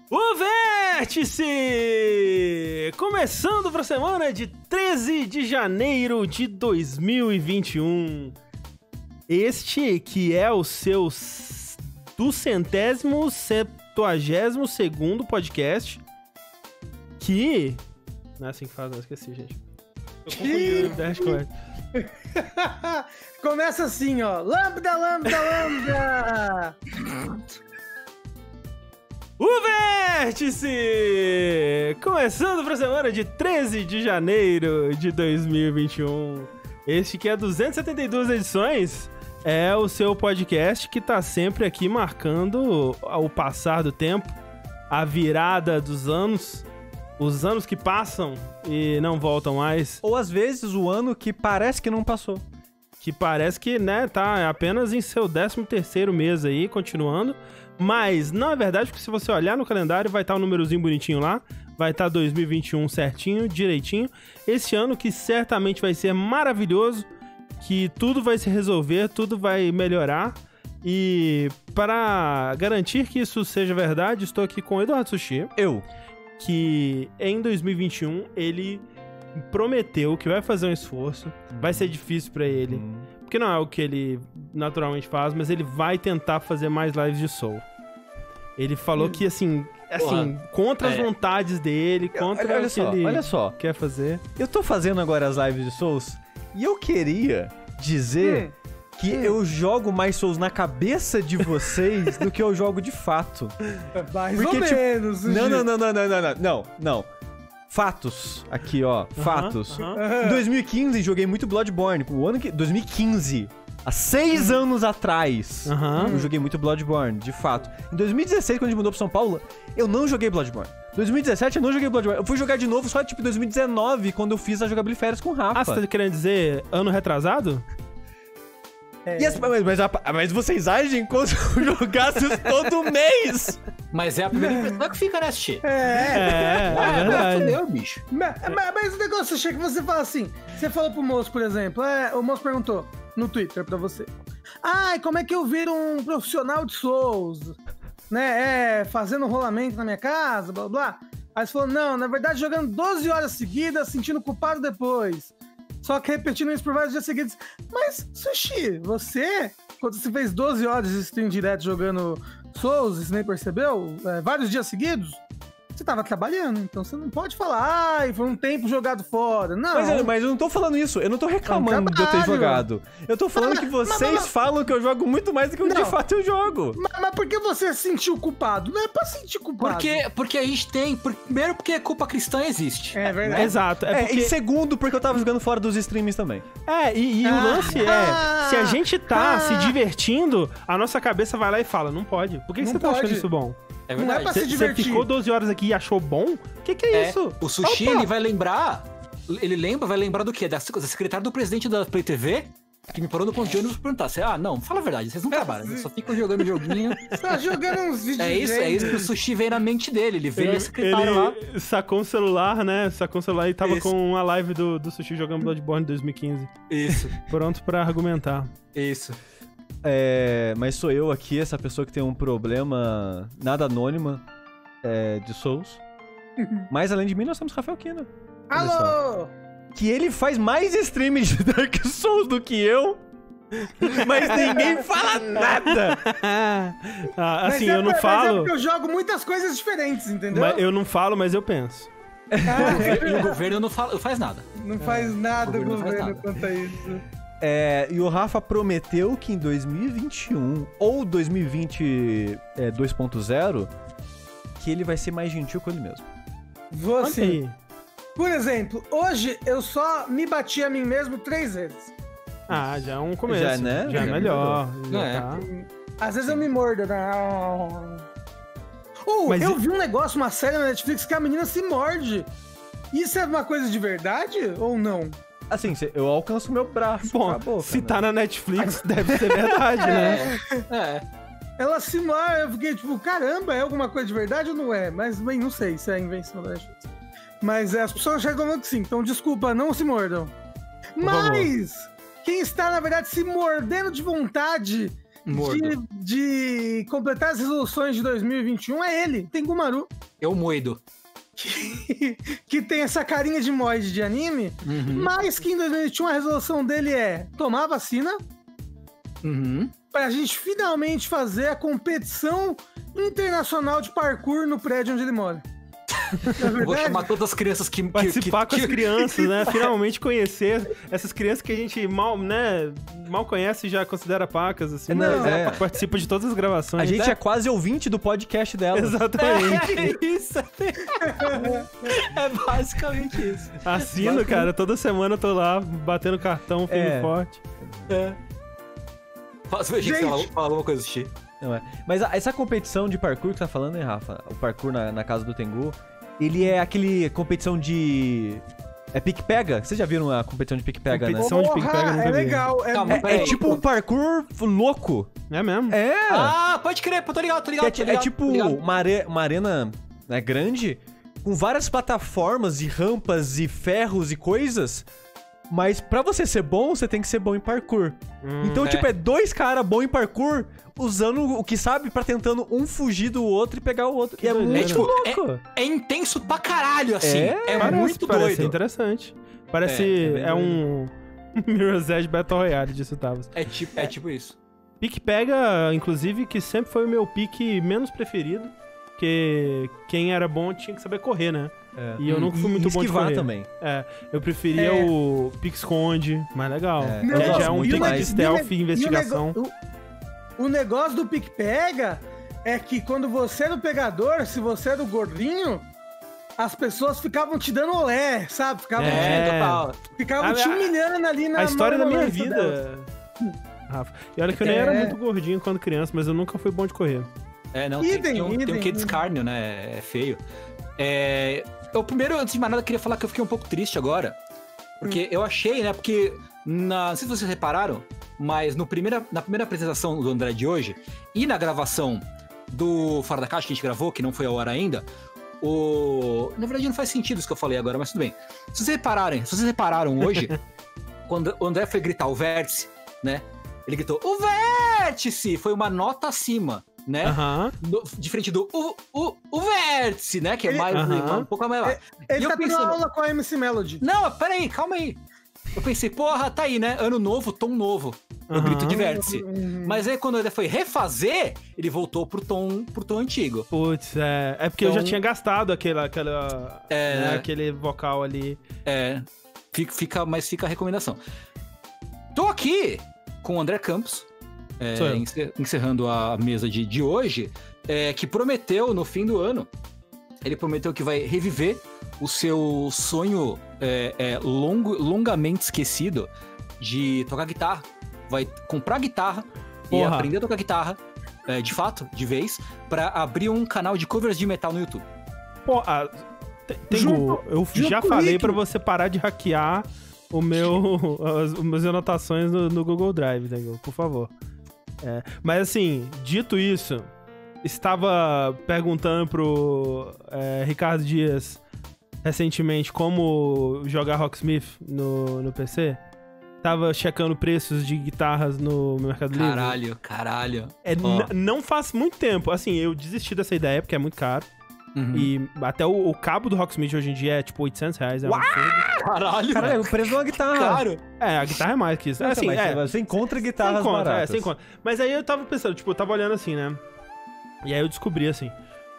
O Vértice! Começando para a semana de 13 de janeiro de 2021. Este que é o seu 272º podcast. Que... Não é assim que faz, não esqueci, gente. Eu confundi o Discord. Começa assim, ó. Lambda, lambda, lambda! O Vértice! Começando para a semana de 13 de janeiro de 2021. Este que é 272 edições, é o seu podcast que tá sempre aqui marcando o passar do tempo, a virada dos anos, os anos que passam e não voltam mais. Ou às vezes o ano que parece que não passou. Que parece que, né, tá apenas em seu 13º mês aí, continuando. Mas não é verdade, porque se você olhar no calendário, vai estar um númerozinho bonitinho lá. Vai estar 2021 certinho, direitinho. Esse ano que certamente vai ser maravilhoso, que tudo vai se resolver, tudo vai melhorar. E para garantir que isso seja verdade, estou aqui com o Eduardo Sushi. Que em 2021 ele prometeu que vai fazer um esforço. Vai ser difícil para ele. Porque não é o que ele naturalmente faz, mas ele vai tentar fazer mais lives de Soul. Ele falou que, assim, contra as vontades dele, contra o que ele quer fazer. Eu tô fazendo agora as lives de Souls e eu queria dizer que eu jogo mais Souls na cabeça de vocês do que eu jogo de fato. Mais ou menos. Não. Fatos. Aqui, ó. Fatos. Em 2015, joguei muito Bloodborne. 2015. Há 6 anos atrás, eu joguei muito Bloodborne, de fato. Em 2016, quando a gente mudou pra São Paulo, eu não joguei Bloodborne. Em 2017, eu não joguei Bloodborne. Eu fui jogar de novo só, tipo, em 2019, quando eu fiz a jogabilidade férias com o Rafa. Ah, você tá querendo dizer ano retrasado? Mas vocês agem como se eu jogasse todo mês. Mas é a primeira impressão que fica, né, Xixi? É verdade. Meu, bicho. Mas o negócio, Xixi, é que você fala assim... Você falou pro moço, por exemplo... o moço perguntou no Twitter pra você... como é que eu viro um profissional de Souls? Né? Fazendo rolamento na minha casa, blá, blá. Aí você falou, não, na verdade, jogando 12 horas seguidas, sentindo culpado depois. Só que repetindo isso por vários dias seguidos. Mas, Sushi, você... Quando você fez 12 horas de stream direto jogando Souls, você nem percebeu? Vários dias seguidos? Você tava trabalhando, então você não pode falar, foi um tempo jogado fora. Não. Mas eu não tô falando isso, eu não tô reclamando de eu ter jogado. Eu tô falando que vocês falam que eu jogo muito mais do que de fato eu jogo. Mas por que você se sentiu culpado? Não é pra sentir culpado. Porque a gente tem... Primeiro, porque culpa cristã existe. É verdade. Exato. E segundo, porque eu tava jogando fora dos streams também. E o lance se a gente tá se divertindo, a nossa cabeça vai lá e fala, não pode. Por que você tá achando isso bom? É verdade. Não é pra se divertir. Você ficou 12 horas aqui e achou bom? O que é isso? O Sushi, ele vai lembrar... vai lembrar do quê? Da secretária do presidente da Play TV, que me parou no ponto de ônibus e perguntar. Não, fala a verdade, vocês não trabalham, né? Só ficam jogando joguinho. Você tá jogando uns vídeos. É isso que o Sushi veio na mente dele. Ele veio a secretária lá. Ele sacou um celular, né? E tava com uma live do Sushi jogando Bloodborne em 2015. Isso. Pronto pra argumentar. Isso. Mas sou eu aqui, essa pessoa que tem um problema nada anônima de Souls. Mas além de mim, nós temos Rafael Kina. Alô! Que ele faz mais stream de Dark Souls do que eu. Mas ninguém fala nada. Assim, eu não falo. Mas é porque eu jogo muitas coisas diferentes, entendeu? Eu não falo, mas eu penso. E o governo não faz nada. Não faz nada o governo quanto a isso. E o Rafa prometeu que em 2021 ou 2020 2.0 que ele vai ser mais gentil com ele mesmo. Você. Por exemplo, hoje eu só me bati a mim mesmo 3 vezes. Já é um começo. Já, né? Já é melhor. Tá. Às vezes eu me mordo, né? Eu vi um negócio, uma série na Netflix que a menina se morde. Isso é uma coisa de verdade ou não? Assim, eu alcanço meu braço. Bom, se tá na Netflix, deve ser verdade, né? Ela se morde, eu fiquei tipo, caramba, é alguma coisa de verdade ou não é? Mas, bem, não sei se é invenção da Netflix. Mas as pessoas reclamam que sim, então desculpa, não se mordam. Mas, quem está, na verdade, se mordendo de vontade de completar as resoluções de 2021 é ele, Tengu Maru. Eu moido. Que tem essa carinha de mod de anime, mas que em 2021 a resolução dele é tomar vacina pra gente finalmente fazer a competição internacional de parkour no prédio onde ele mora. Eu vou chamar todas as crianças que participar com as crianças, né? Finalmente conhecer essas crianças que a gente mal conhece e já considera pacas, assim. Não, participa de todas as gravações. A gente é quase ouvinte do podcast dela. Exatamente. É isso. É basicamente isso. Assino, cara. Toda semana eu tô lá batendo cartão firme e forte. Fala uma coisa, Xi. Não é. Mas essa competição de parkour que você tá falando, hein, Rafa? O parkour na casa do Tengu, ele é aquele competição de... É pique-pega? Vocês já viram a competição de pique-pega, né? Competição de pique-pega nunca vi. Legal. É tipo um parkour louco. É mesmo? É. Ah, pode crer. Tô ligado. É tipo uma arena, né, grande, com várias plataformas e rampas e ferros e coisas. Mas pra você ser bom, você tem que ser bom em parkour. Então, tipo, é dois caras bons em parkour usando o que sabe pra tentando um fugir do outro e pegar o outro. E é muito louco. É intenso pra caralho, assim. Muito doido. Parece interessante. Parece... É um Mirror's Edge Battle Royale disso, Tavos. É tipo isso. Pique-pega, inclusive, que sempre foi o meu pique menos preferido. Porque quem era bom tinha que saber correr, né? E eu nunca fui muito bom de correr. Também. Eu preferia o pique-esconde, mais legal. Que já é um pique de stealth e investigação. O negócio do pique-pega é que quando você era o pegador, se você era o gordinho, as pessoas ficavam te dando olé, sabe? Ficavam te humilhando ali na... A história da minha vida, Rafa. E olha que eu nem era muito gordinho quando criança, mas eu nunca fui bom de correr. Tem um quê de escárnio, né? É feio. Eu primeiro, antes de mais nada, queria falar que eu fiquei um pouco triste agora. Porque eu achei, né? Porque, não sei se vocês repararam, mas na primeira apresentação do André de hoje e na gravação do Fora da Caixa que a gente gravou, que não foi ao ar ainda, na verdade não faz sentido isso que eu falei agora, mas tudo bem. Se vocês repararam hoje, quando o André foi gritar o vértice, né? Ele gritou, o vértice! Foi uma nota acima. Né? Diferente do o vértice, né? Que é mais um pouco mais. Ele tá tendo aula com a MC Melody. Não, peraí, calma aí. Eu pensei, porra, tá aí, né? Ano novo, tom novo. Eu grito de vértice. Mas aí quando ele foi refazer, ele voltou pro tom antigo. Putz, é porque eu já tinha gastado aquele vocal ali. Mas fica a recomendação. Tô aqui com o André Campos. Encerrando a mesa de hoje, que prometeu no fim do ano, ele prometeu que vai reviver o seu sonho longamente esquecido de tocar guitarra. Vai comprar guitarra e aprender a tocar guitarra, de fato, de vez, pra abrir um canal de covers de metal no YouTube. Eu já falei pra você parar de hackear as minhas anotações no Google Drive, Tengu, por favor. Mas assim, dito isso, estava perguntando pro Ricardo Dias recentemente como jogar Rocksmith no PC. Tava checando preços de guitarras no Mercado Livre. Caralho. Não faz muito tempo. Assim, eu desisti dessa ideia porque é muito caro. E até o cabo do Rocksmith hoje em dia é tipo R$800. É um absurdo. Caralho, o preço de uma guitarra. Claro. A guitarra é mais que isso. Assim, você encontra guitarras baratas. Você encontra. Mas aí eu tava pensando, tipo, eu tava olhando assim, né? E aí eu descobri, assim,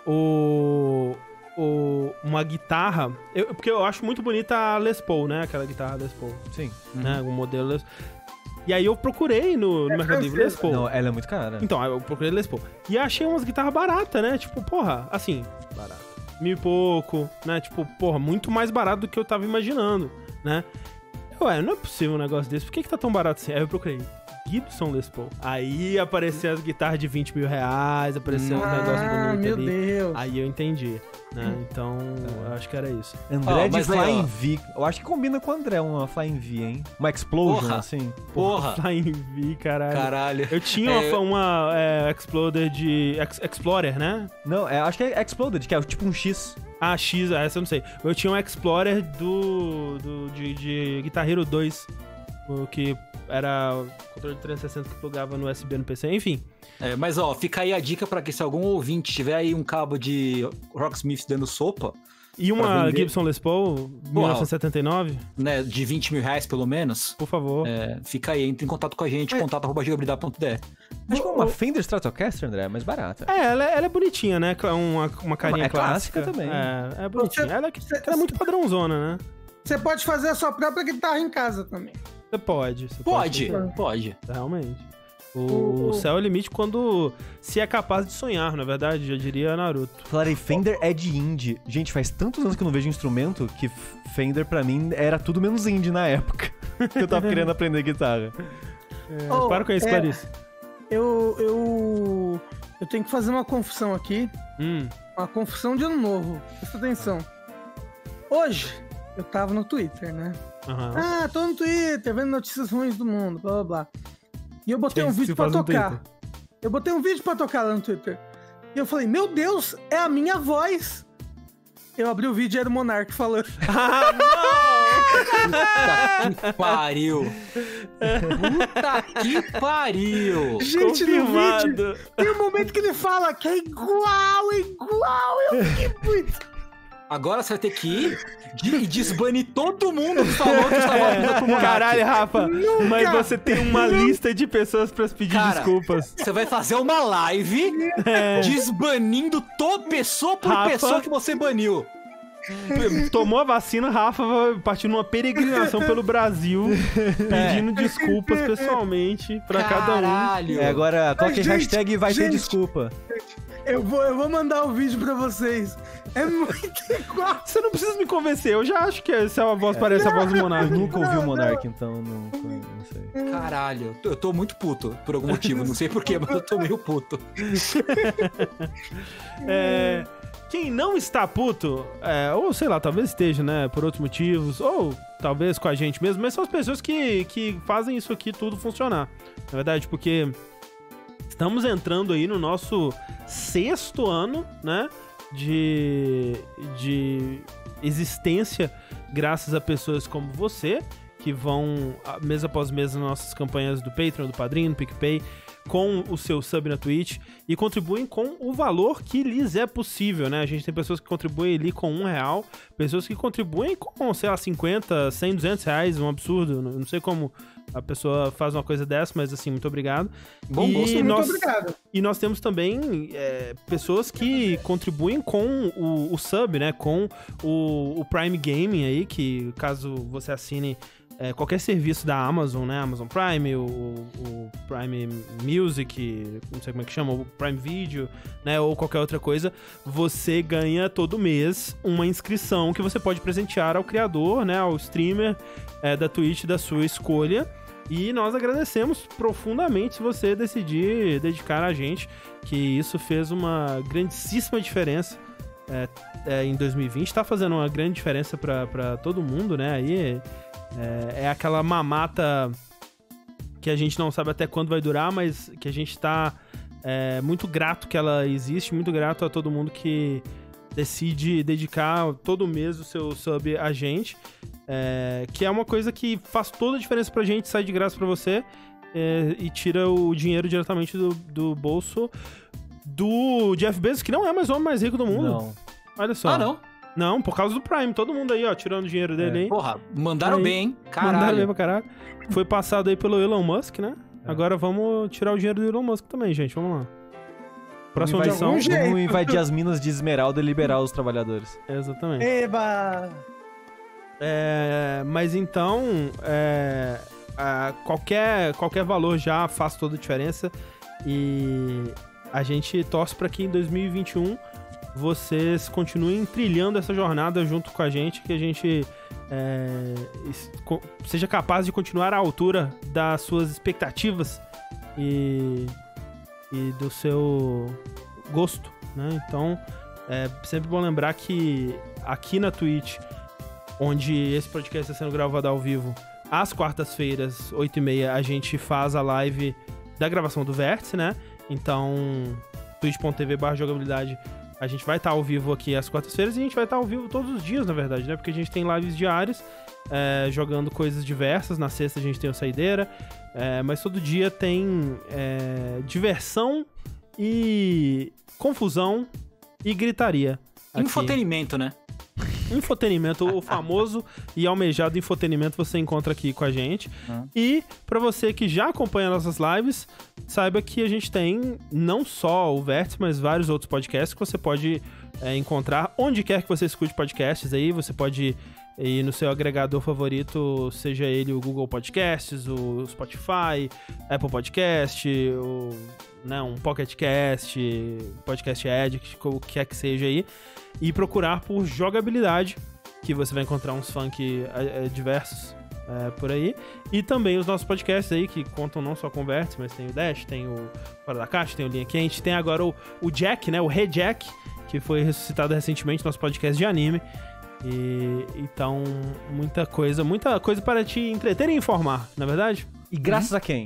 uma guitarra... porque eu acho muito bonita a Les Paul, né? Aquela guitarra Les Paul. Sim. Né? O modelo Les Paul. E aí eu procurei no Mercado Livre Les Paul. Não, ela é muito cara. Então, eu procurei Les Paul. E achei umas guitarras baratas, né? Tipo, porra, assim, barato. 1.000 e pouco, né? Tipo, porra, muito mais barato do que eu tava imaginando, né? Não é possível um negócio desse. Por que tá tão barato assim? Aí eu procurei Gibson Les Paul. Aí apareceu as guitarras de R$20 mil, apareceu um negócio bonito meu ali. Deus. Aí eu entendi, né? Então, eu acho que era isso. André de Flying V. Eu acho que combina com o André uma Flying V, hein? Uma Explosion, assim. Porra. Flying V, caralho. Eu tinha uma Exploder de... Explorer, né? Não, acho que é Exploded, que é tipo um X. X, essa eu não sei. Eu tinha um Explorer de Guitar Hero 2. O que era o controle de 360 que plugava no USB no PC, enfim. Mas ó, fica aí a dica pra que se algum ouvinte tiver aí um cabo de Rocksmith dando sopa... E uma Gibson Les Paul, 1979? Né, de 20 mil reais pelo menos. Por favor. Fica aí, entre em contato com a gente, contato@jogabilidade.de. Acho que é uma Fender Stratocaster, André, é mais barata. Ela é bonitinha, né? Uma carinha clássica também. É bonitinha. Ela é muito padrãozona, né? Você pode fazer a sua própria guitarra em casa também. Você pode. Pode. Realmente. O céu é o limite quando se é capaz de sonhar, na verdade, já diria Naruto. Falei, Fender é de indie. Gente, faz tantos anos que eu não vejo instrumento que Fender pra mim era tudo menos indie na época. Eu tava querendo aprender guitarra. Para com isso, Clarice. Eu tenho que fazer uma confissão aqui. Uma confissão de ano novo. Presta atenção. Hoje, eu tava no Twitter, né? Tô no Twitter, vendo notícias ruins do mundo, blá blá blá. E eu botei um vídeo pra tocar. Eu botei um vídeo pra tocar lá no Twitter. E eu falei, meu Deus, é a minha voz. Eu abri o vídeo e era o Monark falando. Puta que pariu. Puta que pariu. Gente, no vídeo tem um momento que ele fala que é igual. Eu fiquei muito... Agora você vai ter que ir e desbanir todo mundo que falou que estava ouvindo pro Monark. Caralho, Rafa, mas você tem uma lista de pessoas pra pedir desculpas. Você vai fazer uma live desbanindo toda pessoa por pessoa que você baniu. Tomou a vacina, Rafa vai partir numa peregrinação pelo Brasil, pedindo desculpas pessoalmente pra cada um. Agora, qualquer hashtag vai ter desculpa. Eu vou mandar o vídeo pra vocês. É muito igual. Você não precisa me convencer, eu já acho que essa voz parece a voz do Monark. Eu nunca ouvi o Monark, então não sei. Caralho, eu tô muito puto por algum motivo, não sei porquê, mas eu tô meio puto. Quem não está puto, ou sei lá, talvez esteja, né, por outros motivos, ou talvez com a gente mesmo, mas são as pessoas que fazem isso aqui tudo funcionar. Na verdade, porque estamos entrando aí no nosso 6º ano, né, de existência, graças a pessoas como você, que vão mês após mês nas nossas campanhas do Patreon, do Padrinho, do PicPay, com o seu sub na Twitch e contribuem com o valor que lhes é possível, né? A gente tem pessoas que contribuem ali com R$1, pessoas que contribuem com, sei lá, 50, 100, 200 reais, um absurdo. Não sei como a pessoa faz uma coisa dessa, mas assim, muito obrigado. Bom gosto, muito obrigado. E nós temos também pessoas que contribuem com o sub, né? Com o Prime Gaming aí, que caso você assine qualquer serviço da Amazon, né? Amazon Prime, o Prime Music, não sei como é que chama, o Prime Video, né? Ou qualquer outra coisa, você ganha todo mês uma inscrição que você pode presentear ao criador, né? Ao streamer da Twitch da sua escolha. E nós agradecemos profundamente se você decidir dedicar a gente, que isso fez uma grandíssima diferença em 2020. Tá fazendo uma grande diferença pra todo mundo, né? Aí é aquela mamata que a gente não sabe até quando vai durar, mas que a gente tá muito grato que ela existe, muito grato a todo mundo que decide dedicar todo mês o seu sub a gente, que é uma coisa que faz toda a diferença pra gente, sai de graça pra você e tira o dinheiro diretamente do bolso do Jeff Bezos, que não é mais o homem mais rico do mundo. Não. Olha só. Ah, não? Não, por causa do Prime. Todo mundo aí, ó, tirando o dinheiro dele aí. Porra, mandaram aí, bem, hein? Caralho. Mandaram bem pra caralho. Foi passado aí pelo Elon Musk, né? Agora vamos tirar o dinheiro do Elon Musk também, gente. Vamos lá. Próxima edição. Vamos invadir as minas de esmeralda e liberar os trabalhadores. Exatamente. Eba! Mas então, qualquer valor já faz toda a diferença. E a gente torce pra que em 2021 vocês continuem trilhando essa jornada junto com a gente, que a gente seja capaz de continuar à altura das suas expectativas e do seu gosto, né? Então, é sempre bom lembrar que aqui na Twitch, onde esse podcast está sendo gravado ao vivo, às quartas-feiras, 8h30, a gente faz a live da gravação do Vértice, né? Então, twitch.tv/jogabilidade A gente vai estar ao vivo aqui às quartas-feiras e a gente vai estar ao vivo todos os dias, na verdade, né? Porque a gente tem lives diárias, jogando coisas diversas. Na sexta a gente tem o Saideira, mas todo dia tem diversão e confusão e gritaria. Aqui. Infotenimento, né? Infotenimento, o famoso e almejado infotenimento você encontra aqui com a gente. E pra você que já acompanha nossas lives, saiba que a gente tem não só o Vértice, mas vários outros podcasts que você pode encontrar onde quer que você escute podcasts aí. Você pode ir no seu agregador favorito, seja ele o Google Podcasts, o Spotify, Apple Podcast, um Pocket Cast, Podcast Addict, o que quer que seja aí, e procurar por jogabilidade, que você vai encontrar uns funk diversos por aí, e também os nossos podcasts aí, que contam não só com o Vértice, mas tem o Dash, tem o Fora da Caixa, tem o Linha Quente, tem agora o Jack, né, o Rejack, que foi ressuscitado recentemente, nosso podcast de anime. E então, muita coisa para te entreter e informar, não é verdade? E graças a quem?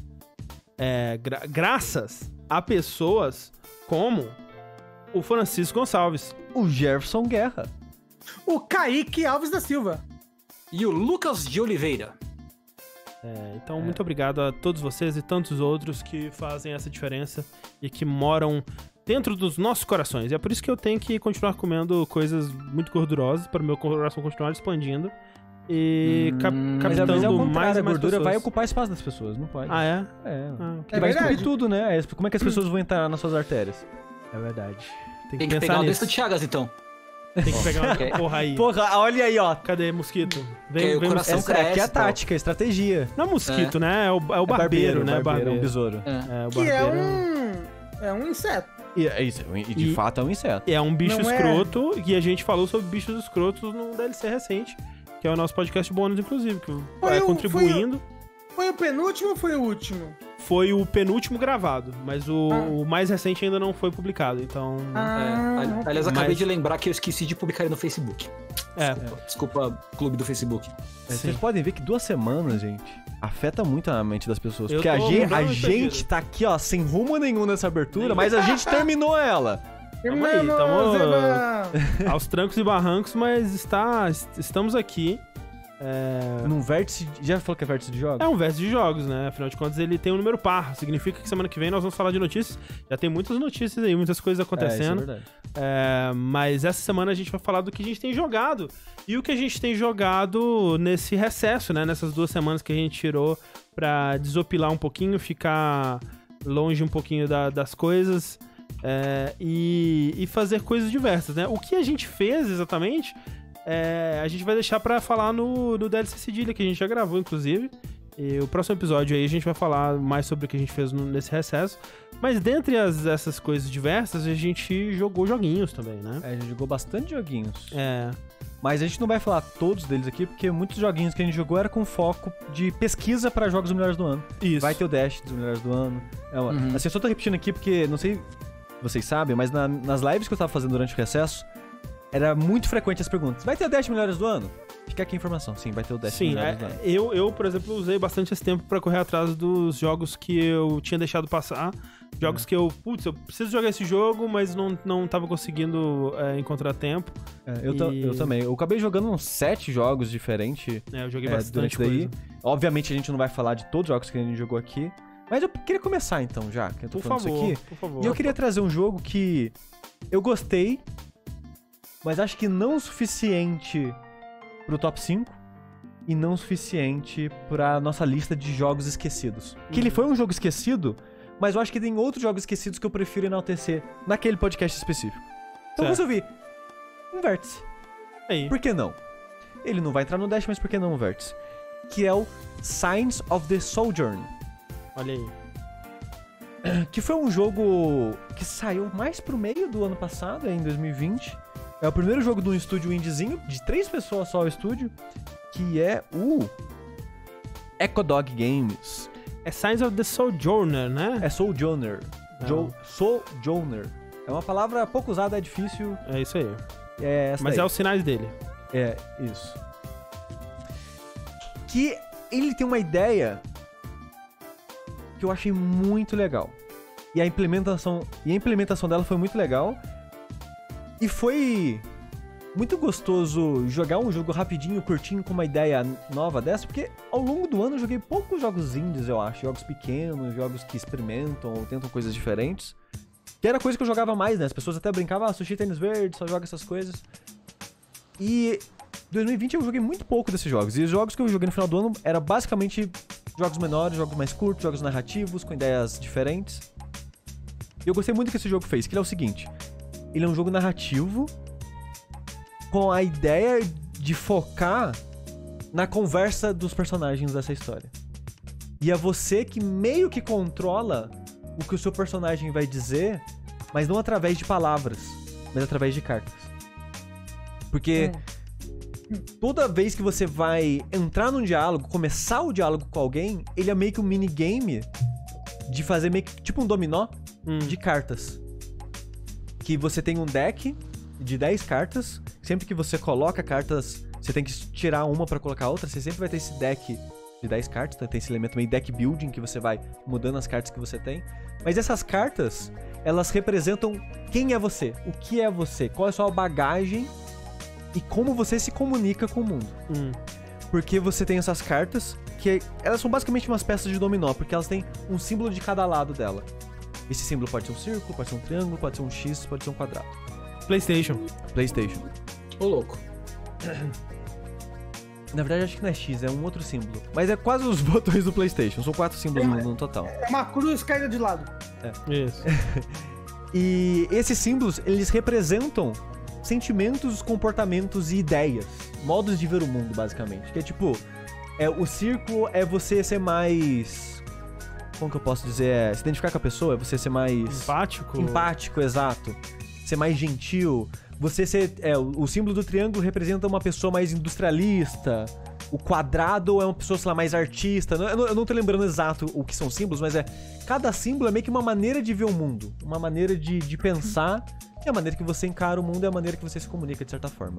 Graças a pessoas como o Francisco Gonçalves, o Jefferson Guerra, o Kaique Alves da Silva e o Lucas de Oliveira. Então, muito obrigado a todos vocês e tantos outros que fazem essa diferença e que moram dentro dos nossos corações. E é por isso que eu tenho que continuar comendo coisas muito gordurosas para o meu coração continuar expandindo e captando mais a gordura pessoas. vai ocupar espaço das pessoas, não pode. Ah, é? Porque vai explodir tudo, né? Como é que as pessoas vão entrar nas suas artérias? É verdade. Tem que pegar uma doença de Chagas, então. Tem que pegar uma porra aí. Porra, olha aí, ó. Cadê mosquito? Vem o coração cresce. Aqui é a tática, a estratégia. Não é mosquito, né? É o barbeiro, né? É um besouro. O que barbeiro é um inseto. E de fato é um inseto. É um bicho escroto, e a gente falou sobre bichos escrotos num DLC recente, que é o nosso podcast bônus, inclusive, que vai contribuindo. Foi o penúltimo ou foi o último? Foi o penúltimo gravado, mas o mais recente ainda não foi publicado, então... Aliás, acabei de lembrar que eu esqueci de publicar ele no Facebook. Desculpa, clube do Facebook. Vocês podem ver que 2 semanas, gente, afeta muito a mente das pessoas. Porque a gente tá aqui, ó, sem rumo nenhum nessa abertura, mas a gente terminou ela. Estamos aos trancos e barrancos, mas estamos aqui. Num vértice... Já falou que é vértice de jogos? É um vértice de jogos, né? Afinal de contas, ele tem um número par. Significa que semana que vem nós vamos falar de notícias. Já tem muitas notícias aí, muitas coisas acontecendo. Isso é verdade. Mas essa semana a gente vai falar do que a gente tem jogado. E o que a gente tem jogado nesse recesso, né? Nessas 2 semanas que a gente tirou pra desopilar um pouquinho, ficar longe um pouquinho das coisas e fazer coisas diversas, né? O que a gente fez exatamente... a gente vai deixar pra falar no DLC Cedilha, que a gente já gravou, inclusive. E o próximo episódio aí a gente vai falar mais sobre o que a gente fez nesse recesso. Mas dentre essas coisas diversas, a gente jogou joguinhos também, né? A gente jogou bastante joguinhos. Mas a gente não vai falar todos deles aqui, porque muitos joguinhos que a gente jogou era com foco de pesquisa pra jogos dos melhores do ano. Isso. Vai ter o Dash dos melhores do ano. Assim, eu só tô repetindo aqui porque, não sei se vocês sabem, mas nas lives que eu tava fazendo durante o recesso, era muito frequente as perguntas. Vai ter o 10 melhores do ano? Fica aqui a informação. Sim, vai ter o 10 melhores do ano. Eu, por exemplo, usei bastante esse tempo pra correr atrás dos jogos que eu tinha deixado passar. Jogos que eu preciso jogar esse jogo, mas não tava conseguindo encontrar tempo. Eu também. Eu acabei jogando uns 7 jogos diferentes. Eu joguei bastante coisa. Obviamente a gente não vai falar de todos os jogos que a gente jogou aqui. Mas eu queria começar então, já que eu tô falando isso aqui. Por favor. E eu queria trazer um jogo que eu gostei, mas acho que não o suficiente pro top 5 e não o suficiente pra nossa lista de jogos esquecidos. Que ele foi um jogo esquecido, mas eu acho que tem outros jogos esquecidos que eu prefiro enaltecer naquele podcast específico. Então eu resolvi um vértice. Aí. Por que não? Ele não vai entrar no Dash, mas por que não um vértice? Que é o Signs of the Sojourn. Olha aí. Que foi um jogo que saiu mais pro meio do ano passado, em 2020. É o primeiro jogo de um estúdio indiezinho, de 3 pessoas só o estúdio, que é o Ecodog Games. É Signs of the Sojourner, né? É Sojourner. Sojourner. É uma palavra pouco usada, é difícil. É isso aí. Mas é os sinais dele. É, isso. Que ele tem uma ideia que eu achei muito legal. E a implementação dela foi muito legal. E foi muito gostoso jogar um jogo rapidinho, curtinho, com uma ideia nova dessa, porque ao longo do ano eu joguei poucos jogos indies, eu acho. Jogos pequenos, jogos que experimentam ou tentam coisas diferentes. Que era coisa que eu jogava mais, né? As pessoas até brincavam, Sushi Tênis Verde, só joga essas coisas. E 2020 eu joguei muito pouco desses jogos. E os jogos que eu joguei no final do ano eram basicamente jogos menores, jogos mais curtos, jogos narrativos, com ideias diferentes. E eu gostei muito do que esse jogo fez, que ele é o seguinte. Ele é um jogo narrativo com a ideia de focar na conversa dos personagens dessa história. E é você que meio que controla o que o seu personagem vai dizer, mas não através de palavras, mas através de cartas. Porque toda vez que você vai entrar num diálogo, começar o diálogo com alguém, ele é meio que um minigame de fazer meio que tipo um dominó de cartas. Que você tem um deck de 10 cartas. Sempre que você coloca cartas, você tem que tirar uma pra colocar outra. Você sempre vai ter esse deck de 10 cartas. Então tem esse elemento meio deck building, que você vai mudando as cartas que você tem. Mas essas cartas, elas representam quem é você, o que é você, qual é a sua bagagem e como você se comunica com o mundo. Porque você tem essas cartas, que elas são basicamente umas peças de dominó, porque elas têm um símbolo de cada lado dela. Esse símbolo pode ser um círculo, pode ser um triângulo, pode ser um X, pode ser um quadrado. PlayStation. Ô, louco. Na verdade, acho que não é X, é um outro símbolo. Mas é quase os botões do PlayStation. São 4 símbolos no total. É uma cruz caída de lado. Isso. E esses símbolos, eles representam sentimentos, comportamentos e ideias. Modos de ver o mundo, basicamente. Que é tipo... o círculo é você ser mais... Como que eu posso dizer? Se identificar com a pessoa, é você ser mais... Empático, exato. Ser mais gentil. Você ser... o símbolo do triângulo representa uma pessoa mais industrialista. O quadrado é uma pessoa, sei lá, mais artista. Eu não tô lembrando exato o que são símbolos, mas cada símbolo é meio que uma maneira de ver o mundo. Uma maneira de pensar. E a maneira que você encara o mundo é a maneira que você se comunica, de certa forma,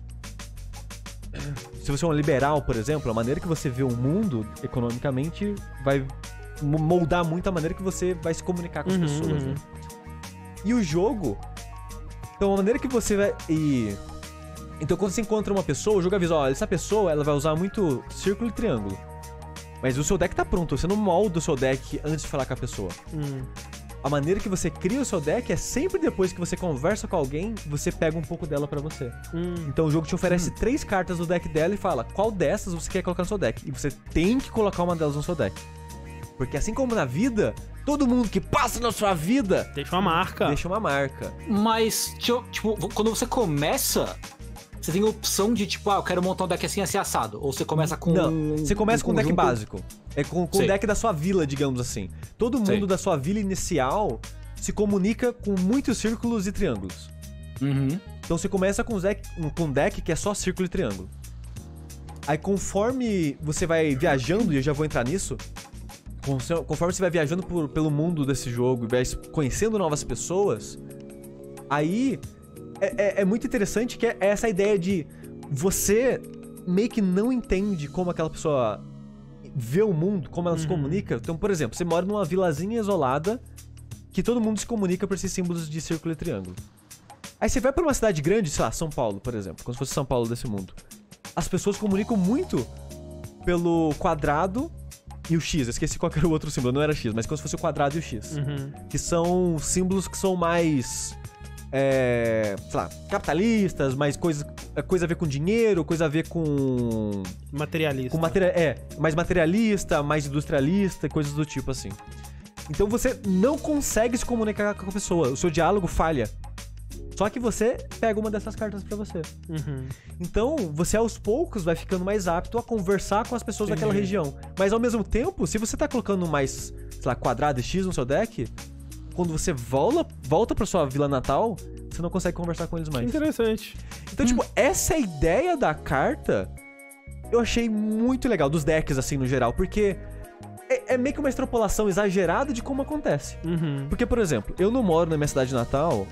né? Se você é um liberal, por exemplo, a maneira que você vê o mundo, economicamente, vai moldar muito a maneira que você vai se comunicar com as pessoas, né? E o jogo... Então, a maneira que você vai... Então, quando você encontra uma pessoa, o jogo avisa, ó, essa pessoa, ela vai usar muito círculo e triângulo. Mas o seu deck tá pronto, você não molda o seu deck antes de falar com a pessoa. A maneira que você cria o seu deck é sempre depois que você conversa com alguém, você pega um pouco dela pra você. Então o jogo te oferece 3 cartas do deck dela e fala qual dessas você quer colocar no seu deck. E você tem que colocar uma delas no seu deck. Porque assim como na vida, todo mundo que passa na sua vida... Deixa uma marca. Mas, tipo, quando você começa... Você tem a opção de, tipo, eu quero montar um deck assim assado. Ou você começa com... Não, você começa com um deck básico. É com o deck da sua vila, digamos assim. Todo mundo da sua vila inicial se comunica com muitos círculos e triângulos. Então você começa com um deck que é só círculo e triângulo. Aí conforme você vai viajando, e eu já vou entrar nisso... Conforme você vai viajando pelo mundo desse jogo e vai conhecendo novas pessoas, aí... É muito interessante que é essa ideia de você meio que não entende como aquela pessoa vê o mundo, como ela se comunica. Então, por exemplo, você mora numa vilazinha isolada que todo mundo se comunica por esses símbolos de círculo e triângulo. Aí você vai pra uma cidade grande, sei lá, São Paulo, por exemplo, como se fosse São Paulo desse mundo. As pessoas comunicam muito pelo quadrado e o X. Eu esqueci qual era o outro símbolo, não era X, mas como se fosse o quadrado e o X. Que são símbolos que são mais... sei lá, capitalistas, mais coisa a ver com dinheiro, coisa a ver com... Materialista. Mais materialista, mais industrialista, coisas do tipo assim. Então você não consegue se comunicar com a pessoa, o seu diálogo falha. Só que você pega uma dessas cartas pra você. Então, você aos poucos vai ficando mais apto a conversar com as pessoas daquela região. Mas ao mesmo tempo, se você tá colocando mais, sei lá, quadrado e X no seu deck... Quando você volta pra sua vila natal, você não consegue conversar com eles mais. Interessante. Então, tipo, essa ideia da carta, eu achei muito legal, dos decks, assim, no geral, porque é meio que uma extrapolação exagerada de como acontece. Porque, por exemplo, eu não moro na minha cidade natal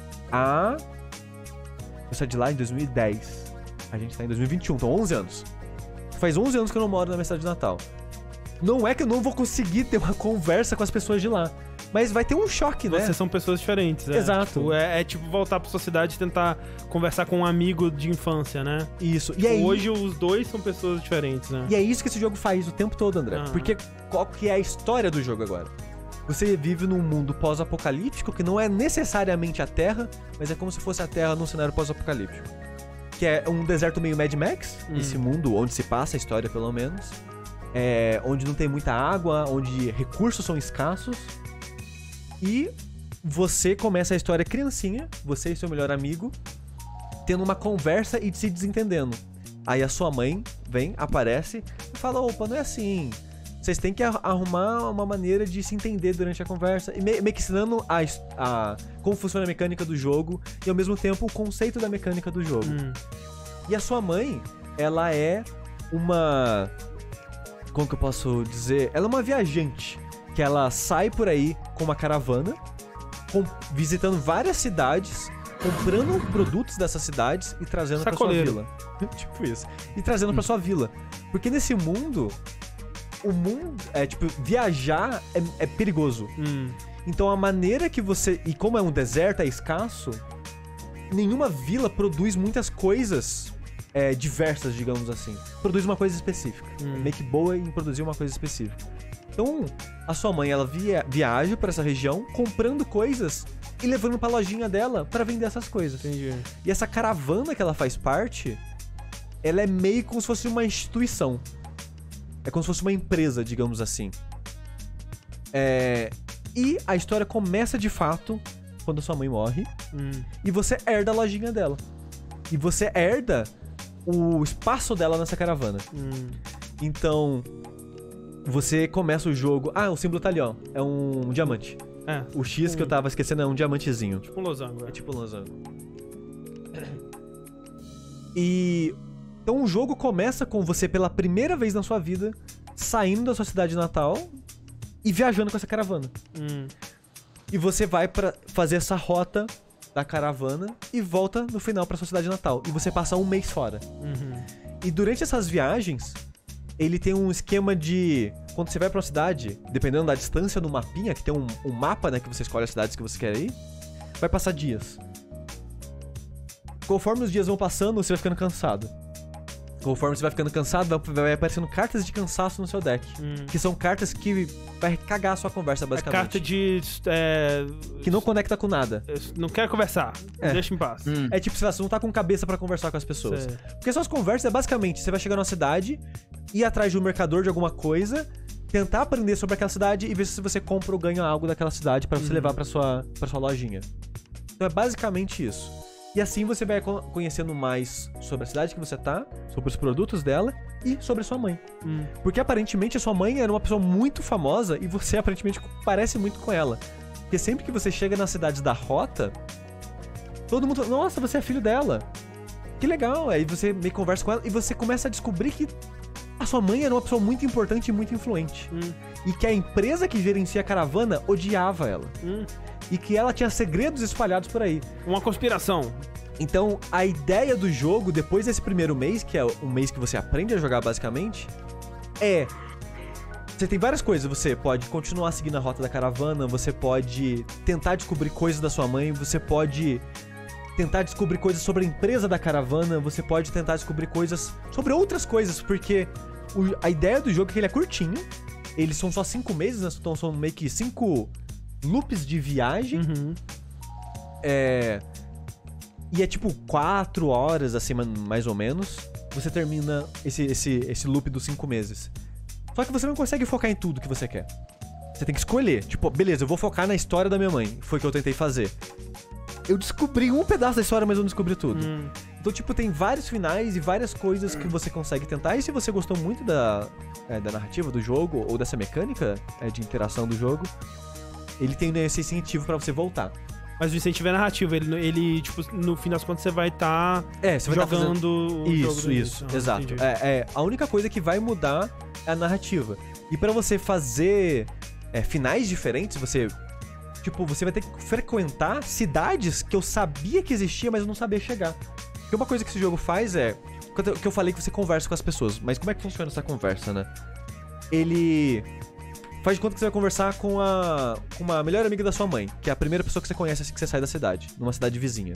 eu saí de lá em 2010. A gente tá em 2021, então 11 anos. Faz 11 anos que eu não moro na minha cidade natal. Não é que eu não vou conseguir ter uma conversa com as pessoas de lá. Mas vai ter um choque, né? Vocês são pessoas diferentes, Exato. Tipo, é tipo voltar pra sociedade e tentar conversar com um amigo de infância, né? Isso. Tipo, hoje os dois são pessoas diferentes, né? E é isso que esse jogo faz o tempo todo, André. Porque qual que é a história do jogo agora? Você vive num mundo pós-apocalíptico que não é necessariamente a Terra, mas é como se fosse a Terra num cenário pós-apocalíptico. Que é um deserto meio Mad Max, esse mundo onde se passa a história, pelo menos. Onde não tem muita água, onde recursos são escassos. E você começa a história criancinha, você e seu melhor amigo, tendo uma conversa e se desentendendo. Aí a sua mãe vem, aparece e fala, opa, não é assim. Vocês têm que arrumar uma maneira de se entender durante a conversa. E meio que ensinando como funciona a mecânica do jogo e ao mesmo tempo o conceito da mecânica do jogo. E a sua mãe, ela é uma... Como que eu posso dizer? Ela é uma viajante. Que ela sai por aí com uma caravana, visitando várias cidades, comprando produtos dessas cidades e trazendo pra sua vila. Tipo isso. E trazendo pra sua vila. Porque nesse mundo, o mundo viajar é perigoso. Então a maneira que você... E como é um deserto, é escasso, nenhuma vila produz muitas coisas diversas, digamos assim. Produz uma coisa específica. É meio que boa em produzir uma coisa específica. Então, a sua mãe, ela viaja pra essa região, comprando coisas e levando pra lojinha dela pra vender essas coisas. Entendi. E essa caravana que ela faz parte, ela é meio como se fosse uma instituição. É como se fosse uma empresa, digamos assim. E a história começa de fato quando a sua mãe morre e você herda a lojinha dela. E você herda o espaço dela nessa caravana. Então... Você começa o jogo... o símbolo tá ali, ó. É um diamante. O X que eu tava esquecendo é um diamantezinho. Tipo um losango. É tipo um losango. E... Então o jogo começa com você pela primeira vez na sua vida saindo da sua cidade natal e viajando com essa caravana. E você vai pra fazer essa rota da caravana e volta no final pra sua cidade natal. E você passa um mês fora. E durante essas viagens... Ele tem um esquema de... Quando você vai pra uma cidade, dependendo da distância no mapinha, que tem um mapa, né, que você escolhe as cidades que você quer ir, vai passar dias. Conforme os dias vão passando, você vai ficando cansado. Conforme você vai ficando cansado, vai aparecendo cartas de cansaço no seu deck. Que são cartas que vai cagar a sua conversa, basicamente. Carta de... que não conecta com nada. Não quer conversar. Deixa em paz. É tipo, você não tá com cabeça pra conversar com as pessoas. Porque suas conversas é basicamente, você vai chegar numa cidade, ir atrás de um mercador de alguma coisa, tentar aprender sobre aquela cidade e ver se você compra ou ganha algo daquela cidade pra você levar pra sua lojinha. Então é basicamente isso. E assim você vai conhecendo mais sobre a cidade que você tá, sobre os produtos dela e sobre a sua mãe. Porque aparentemente a sua mãe era uma pessoa muito famosa e você aparentemente parece muito com ela. Porque sempre que você chega nas cidades da rota, todo mundo fala, nossa, você é filho dela. Que legal. Aí você meio conversa com ela e você começa a descobrir que a sua mãe era uma pessoa muito importante e muito influente. E que a empresa que gerencia a caravana odiava ela. E que ela tinha segredos espalhados por aí. Uma conspiração. Então, a ideia do jogo, depois desse primeiro mês, que é o mês que você aprende a jogar basicamente, você tem várias coisas. Você pode continuar seguindo a rota da caravana, você pode tentar descobrir coisas da sua mãe, você pode tentar descobrir coisas sobre a empresa da caravana, você pode tentar descobrir coisas sobre outras coisas, porque a ideia do jogo é que ele é curtinho, eles são só 5 meses, né? Então são meio que 5 loops de viagem. E é tipo 4 horas, assim, mais ou menos. Você termina esse loop dos 5 meses. Só que você não consegue focar em tudo que você quer. Você tem que escolher. Tipo, beleza, eu vou focar na história da minha mãe. Foi o que eu tentei fazer. Eu descobri um pedaço da história, mas eu não descobri tudo. Então, tipo, tem vários finais e várias coisas que você consegue tentar. E se você gostou muito da narrativa do jogo, ou dessa mecânica de interação do jogo, ele tem esse incentivo pra você voltar. Mas o incentivo é narrativo, ele tipo, no fim das contas você vai estar jogando o jogo. Isso, exato. A única coisa que vai mudar é a narrativa. E pra você fazer finais diferentes, você vai ter que frequentar cidades que eu sabia que existia, mas eu não sabia chegar. Porque uma coisa que esse jogo faz que eu falei que você conversa com as pessoas, mas como é que funciona essa conversa, né? Faz de conta que você vai conversar com uma melhor amiga da sua mãe, que é a primeira pessoa que você conhece assim que você sai da cidade, numa cidade vizinha.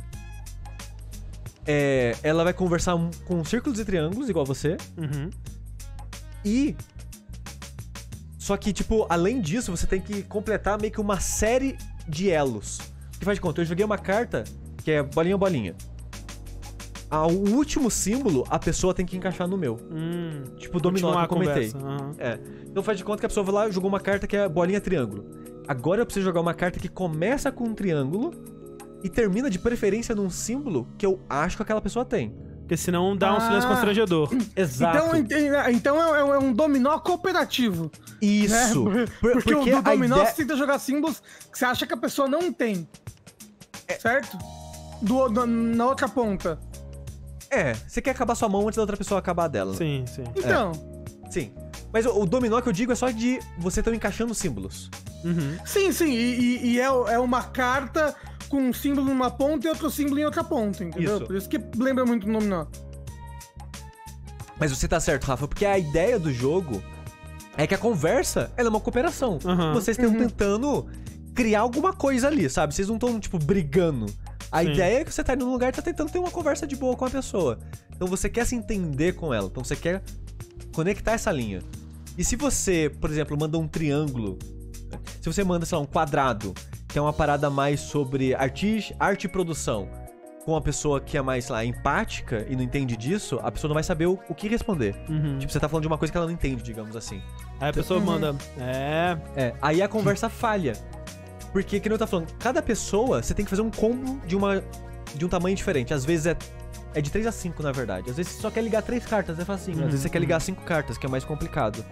Ela vai conversar com círculos e triângulos, igual você. E... Só que, tipo, além disso, você tem que completar meio que uma série de elos. Que faz de conta, eu joguei uma carta que é bolinha. O último símbolo, a pessoa tem que encaixar no meu. Tipo, dominó que eu comentei. Então faz de conta que a pessoa vai lá e jogou uma carta que é bolinha triângulo. Agora eu preciso jogar uma carta que começa com um triângulo e termina de preferência num símbolo que eu acho que aquela pessoa tem. Porque senão dá um silêncio constrangedor. Exato. Então é um dominó cooperativo. Isso. Né? Porque o dominó você tenta jogar símbolos que você acha que a pessoa não tem. Certo? Na outra ponta. Você quer acabar sua mão antes da outra pessoa acabar dela. Sim. Então. Sim. Mas o dominó que eu digo é só de você estar encaixando símbolos. Sim. E é uma carta com um símbolo numa ponta e outro símbolo em outra ponta, entendeu? Isso. Por isso que lembra muito do dominó. Mas você tá certo, Rafa, porque a ideia do jogo é que a conversa ela é uma cooperação. Vocês estão tentando criar alguma coisa ali, sabe? Vocês não estão, tipo, brigando. A ideia é que você tá indo num lugar e tá tentando ter uma conversa de boa com a pessoa. Então você quer se entender com ela. Então você quer conectar essa linha. E se você, por exemplo, manda um triângulo, se você manda, sei lá, um quadrado, que é uma parada mais sobre arte e produção, com uma pessoa que é mais, sei lá, empática e não entende disso, a pessoa não vai saber o que responder. Tipo, você tá falando de uma coisa que ela não entende, digamos assim. Aí a pessoa manda... Aí a conversa falha. Porque, que nem eu tô falando, cada pessoa, você tem que fazer um combo de um tamanho diferente. Às vezes é de 3 a 5, na verdade. Às vezes você só quer ligar 3 cartas, é facinho. Às vezes você quer ligar 5 cartas, que é mais complicado.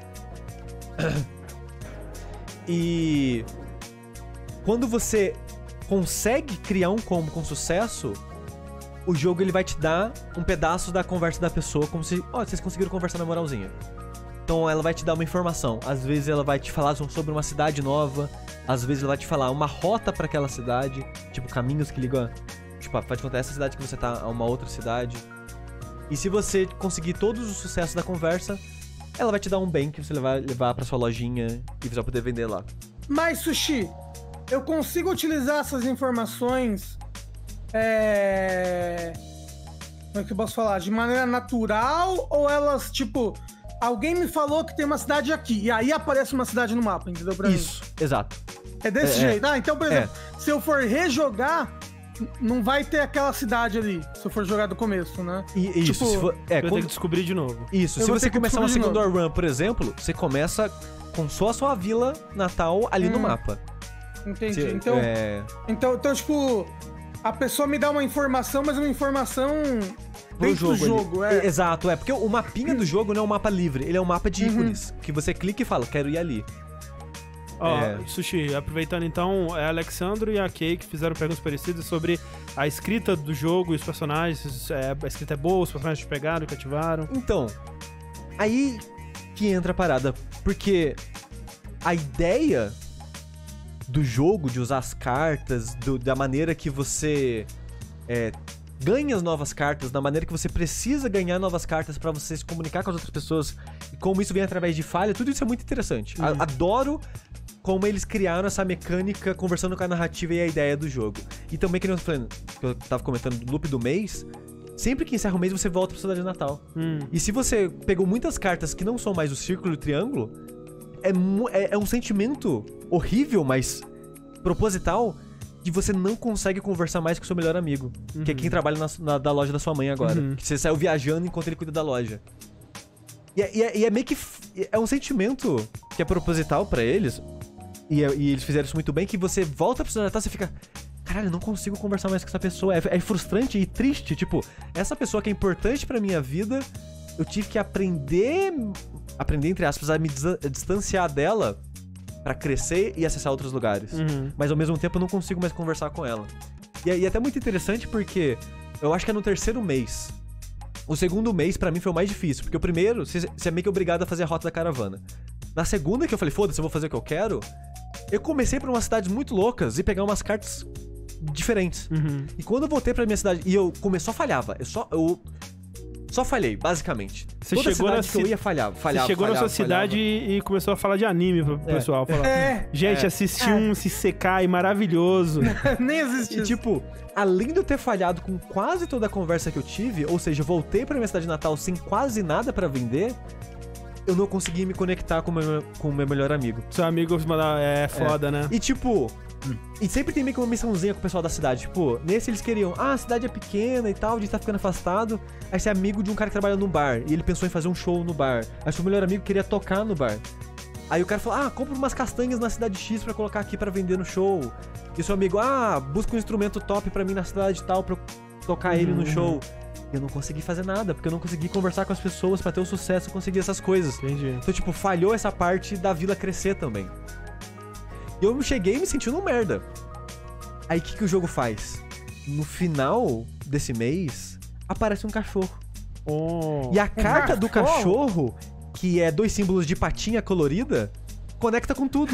E... quando você consegue criar um combo com sucesso, o jogo ele vai te dar um pedaço da conversa da pessoa, como se... vocês conseguiram conversar na moralzinha. Então ela vai te dar uma informação. Às vezes ela vai te falar sobre uma cidade nova. Às vezes ela vai te falar uma rota pra aquela cidade. Tipo, caminhos que ligam... Tipo, pode contar essa cidade que você tá a uma outra cidade. E se você conseguir todos os sucessos da conversa, ela vai te dar um bem que você vai levar pra sua lojinha e você vai poder vender lá. Mas, Sushi, eu consigo utilizar essas informações... Como é que eu posso falar? De maneira natural ou elas, tipo... Alguém me falou que tem uma cidade aqui, e aí aparece uma cidade no mapa, entendeu? Pra Isso, mim. Exato. É desse jeito. Então, por exemplo, se eu for rejogar, não vai ter aquela cidade ali, se eu for jogar do começo, né? Isso, tipo, se for, vai ter que descobrir de novo. Isso, se você começar uma segunda run, por exemplo, você começa com só a sua vila natal ali no mapa. Entendi. Então, tipo, a pessoa me dá uma informação, mas uma informação... dentro do jogo, Exato, porque o mapinha do jogo não é um mapa livre, ele é um mapa de ícones, que você clica e fala, quero ir ali. Sushi, aproveitando então, a Alexandro e a Kay que fizeram perguntas parecidas sobre a escrita do jogo e os personagens, a escrita é boa, os personagens te pegaram, cativaram. Então, aí que entra a parada, porque a ideia do jogo, de usar as cartas, da maneira que você ganha as novas cartas, da maneira que você precisa ganhar novas cartas pra você se comunicar com as outras pessoas, e como isso vem através de falha, tudo isso é muito interessante. Adoro como eles criaram essa mecânica conversando com a narrativa e a ideia do jogo. E também, que eu tava comentando do loop do mês, sempre que encerra o mês você volta pra cidade de Natal. E se você pegou muitas cartas que não são mais o círculo e o triângulo, é um sentimento horrível, mas proposital, que você não consegue conversar mais com o seu melhor amigo, que é quem trabalha da loja da sua mãe agora. Que você saiu viajando enquanto ele cuida da loja. E é meio que... é um sentimento que é proposital pra eles, e eles fizeram isso muito bem, que você volta pra cidade de Natal e você fica... Caralho, eu não consigo conversar mais com essa pessoa. É frustrante e triste. Tipo, essa pessoa que é importante pra minha vida, eu tive que aprender, entre aspas, a me distanciar dela pra crescer e acessar outros lugares. Mas ao mesmo tempo eu não consigo mais conversar com ela. E é até muito interessante porque eu acho que é no terceiro mês. O segundo mês pra mim foi o mais difícil, porque o primeiro, você é meio que obrigado a fazer a rota da caravana. Na segunda que eu falei, foda-se, eu vou fazer o que eu quero, eu comecei pra umas cidades muito loucas e pegar umas cartas diferentes. E quando eu voltei pra minha cidade, e eu começou a falhava, Só falhei, basicamente. Você Toda chegou cidade que eu ia falhava. Você chegou na sua cidade e começou a falar de anime pro pessoal. Falar, gente, assisti um Isekai maravilhoso. Nem existe. E tipo, além de eu ter falhado com quase toda a conversa que eu tive, ou seja, voltei pra minha cidade natal sem quase nada pra vender, eu não consegui me conectar com o meu melhor amigo. Seu amigo é foda, né? E tipo... E sempre tem meio que uma missãozinha com o pessoal da cidade. Tipo, nesse eles queriam, a cidade é pequena e tal, a gente tá ficando afastado. Aí você é amigo de um cara que trabalha num bar. E ele pensou em fazer um show no bar. Aí seu melhor amigo queria tocar no bar. Aí o cara falou, compra umas castanhas na cidade X pra colocar aqui pra vender no show. E seu amigo, busca um instrumento top pra mim na cidade tal, pra eu tocar ele no show. E eu não consegui fazer nada, porque eu não consegui conversar com as pessoas pra ter o sucesso e conseguir essas coisas. Entendi. Então, tipo, falhou essa parte da vila crescer também. E eu cheguei me sentindo um merda. Aí o que o jogo faz? No final desse mês, aparece um cachorro. E a carta do cachorro, que é 2 símbolos de patinha colorida, conecta com tudo.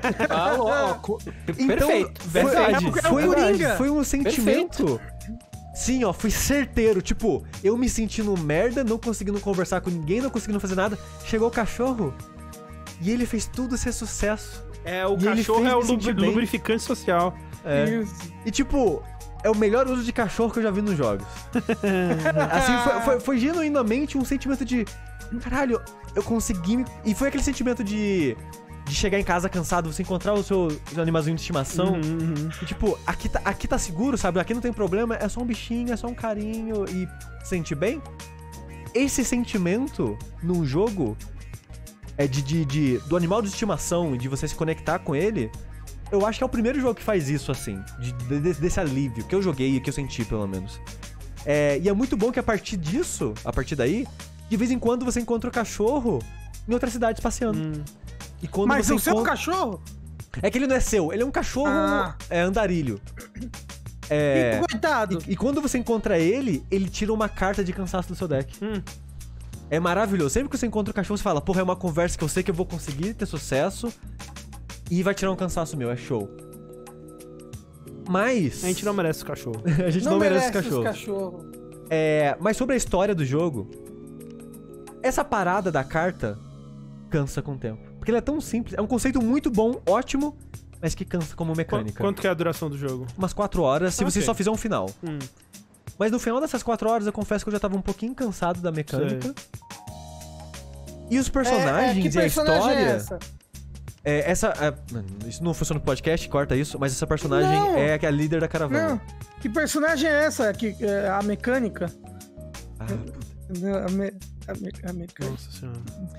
Então, Verdade. Foi um sentimento... Sim, foi certeiro. Tipo, eu me sentindo merda, não conseguindo conversar com ninguém, não conseguindo fazer nada. Chegou o cachorro e ele fez tudo ser sucesso. O cachorro é o lubrificante social. Isso. E tipo, é o melhor uso de cachorro que eu já vi nos jogos. Assim, foi genuinamente um sentimento de... Caralho, eu consegui... E foi aquele sentimento de chegar em casa cansado, você encontrar o seu animalzinho de estimação. E tipo, aqui tá seguro, sabe? Aqui não tem problema, é só um bichinho, é só um carinho e sentir bem. Esse sentimento num jogo... do animal de estimação e de você se conectar com ele, eu acho que é o primeiro jogo que faz isso, assim, desse alívio que eu joguei e que eu senti, pelo menos. E é muito bom que a partir daí, de vez em quando você encontra o cachorro em outras cidades passeando. E quando Mas você o seu cachorro? É que ele não é seu, ele é um cachorro andarilho. Coitado. E quando você encontra ele tira uma carta de cansaço do seu deck. É maravilhoso. Sempre que você encontra o cachorro, você fala, porra, é uma conversa que eu sei que eu vou conseguir ter sucesso e vai tirar um cansaço meu, é show. Mas... A gente não merece esse cachorro. A gente não merece esse cachorro. Mas sobre a história do jogo, essa parada da carta cansa com o tempo. Porque ele é tão simples, é um conceito muito bom, ótimo, mas que cansa como mecânica. Quanto que é a duração do jogo? Umas 4 horas, se você só fizer um final. Mas no final dessas 4 horas, eu confesso que eu já tava um pouquinho cansado da mecânica. E os personagens e a história... isso não funciona no podcast, corta isso, mas essa personagem é a líder da caravana. Não. Que personagem é essa? A mecânica? A mecânica. Nossa senhora.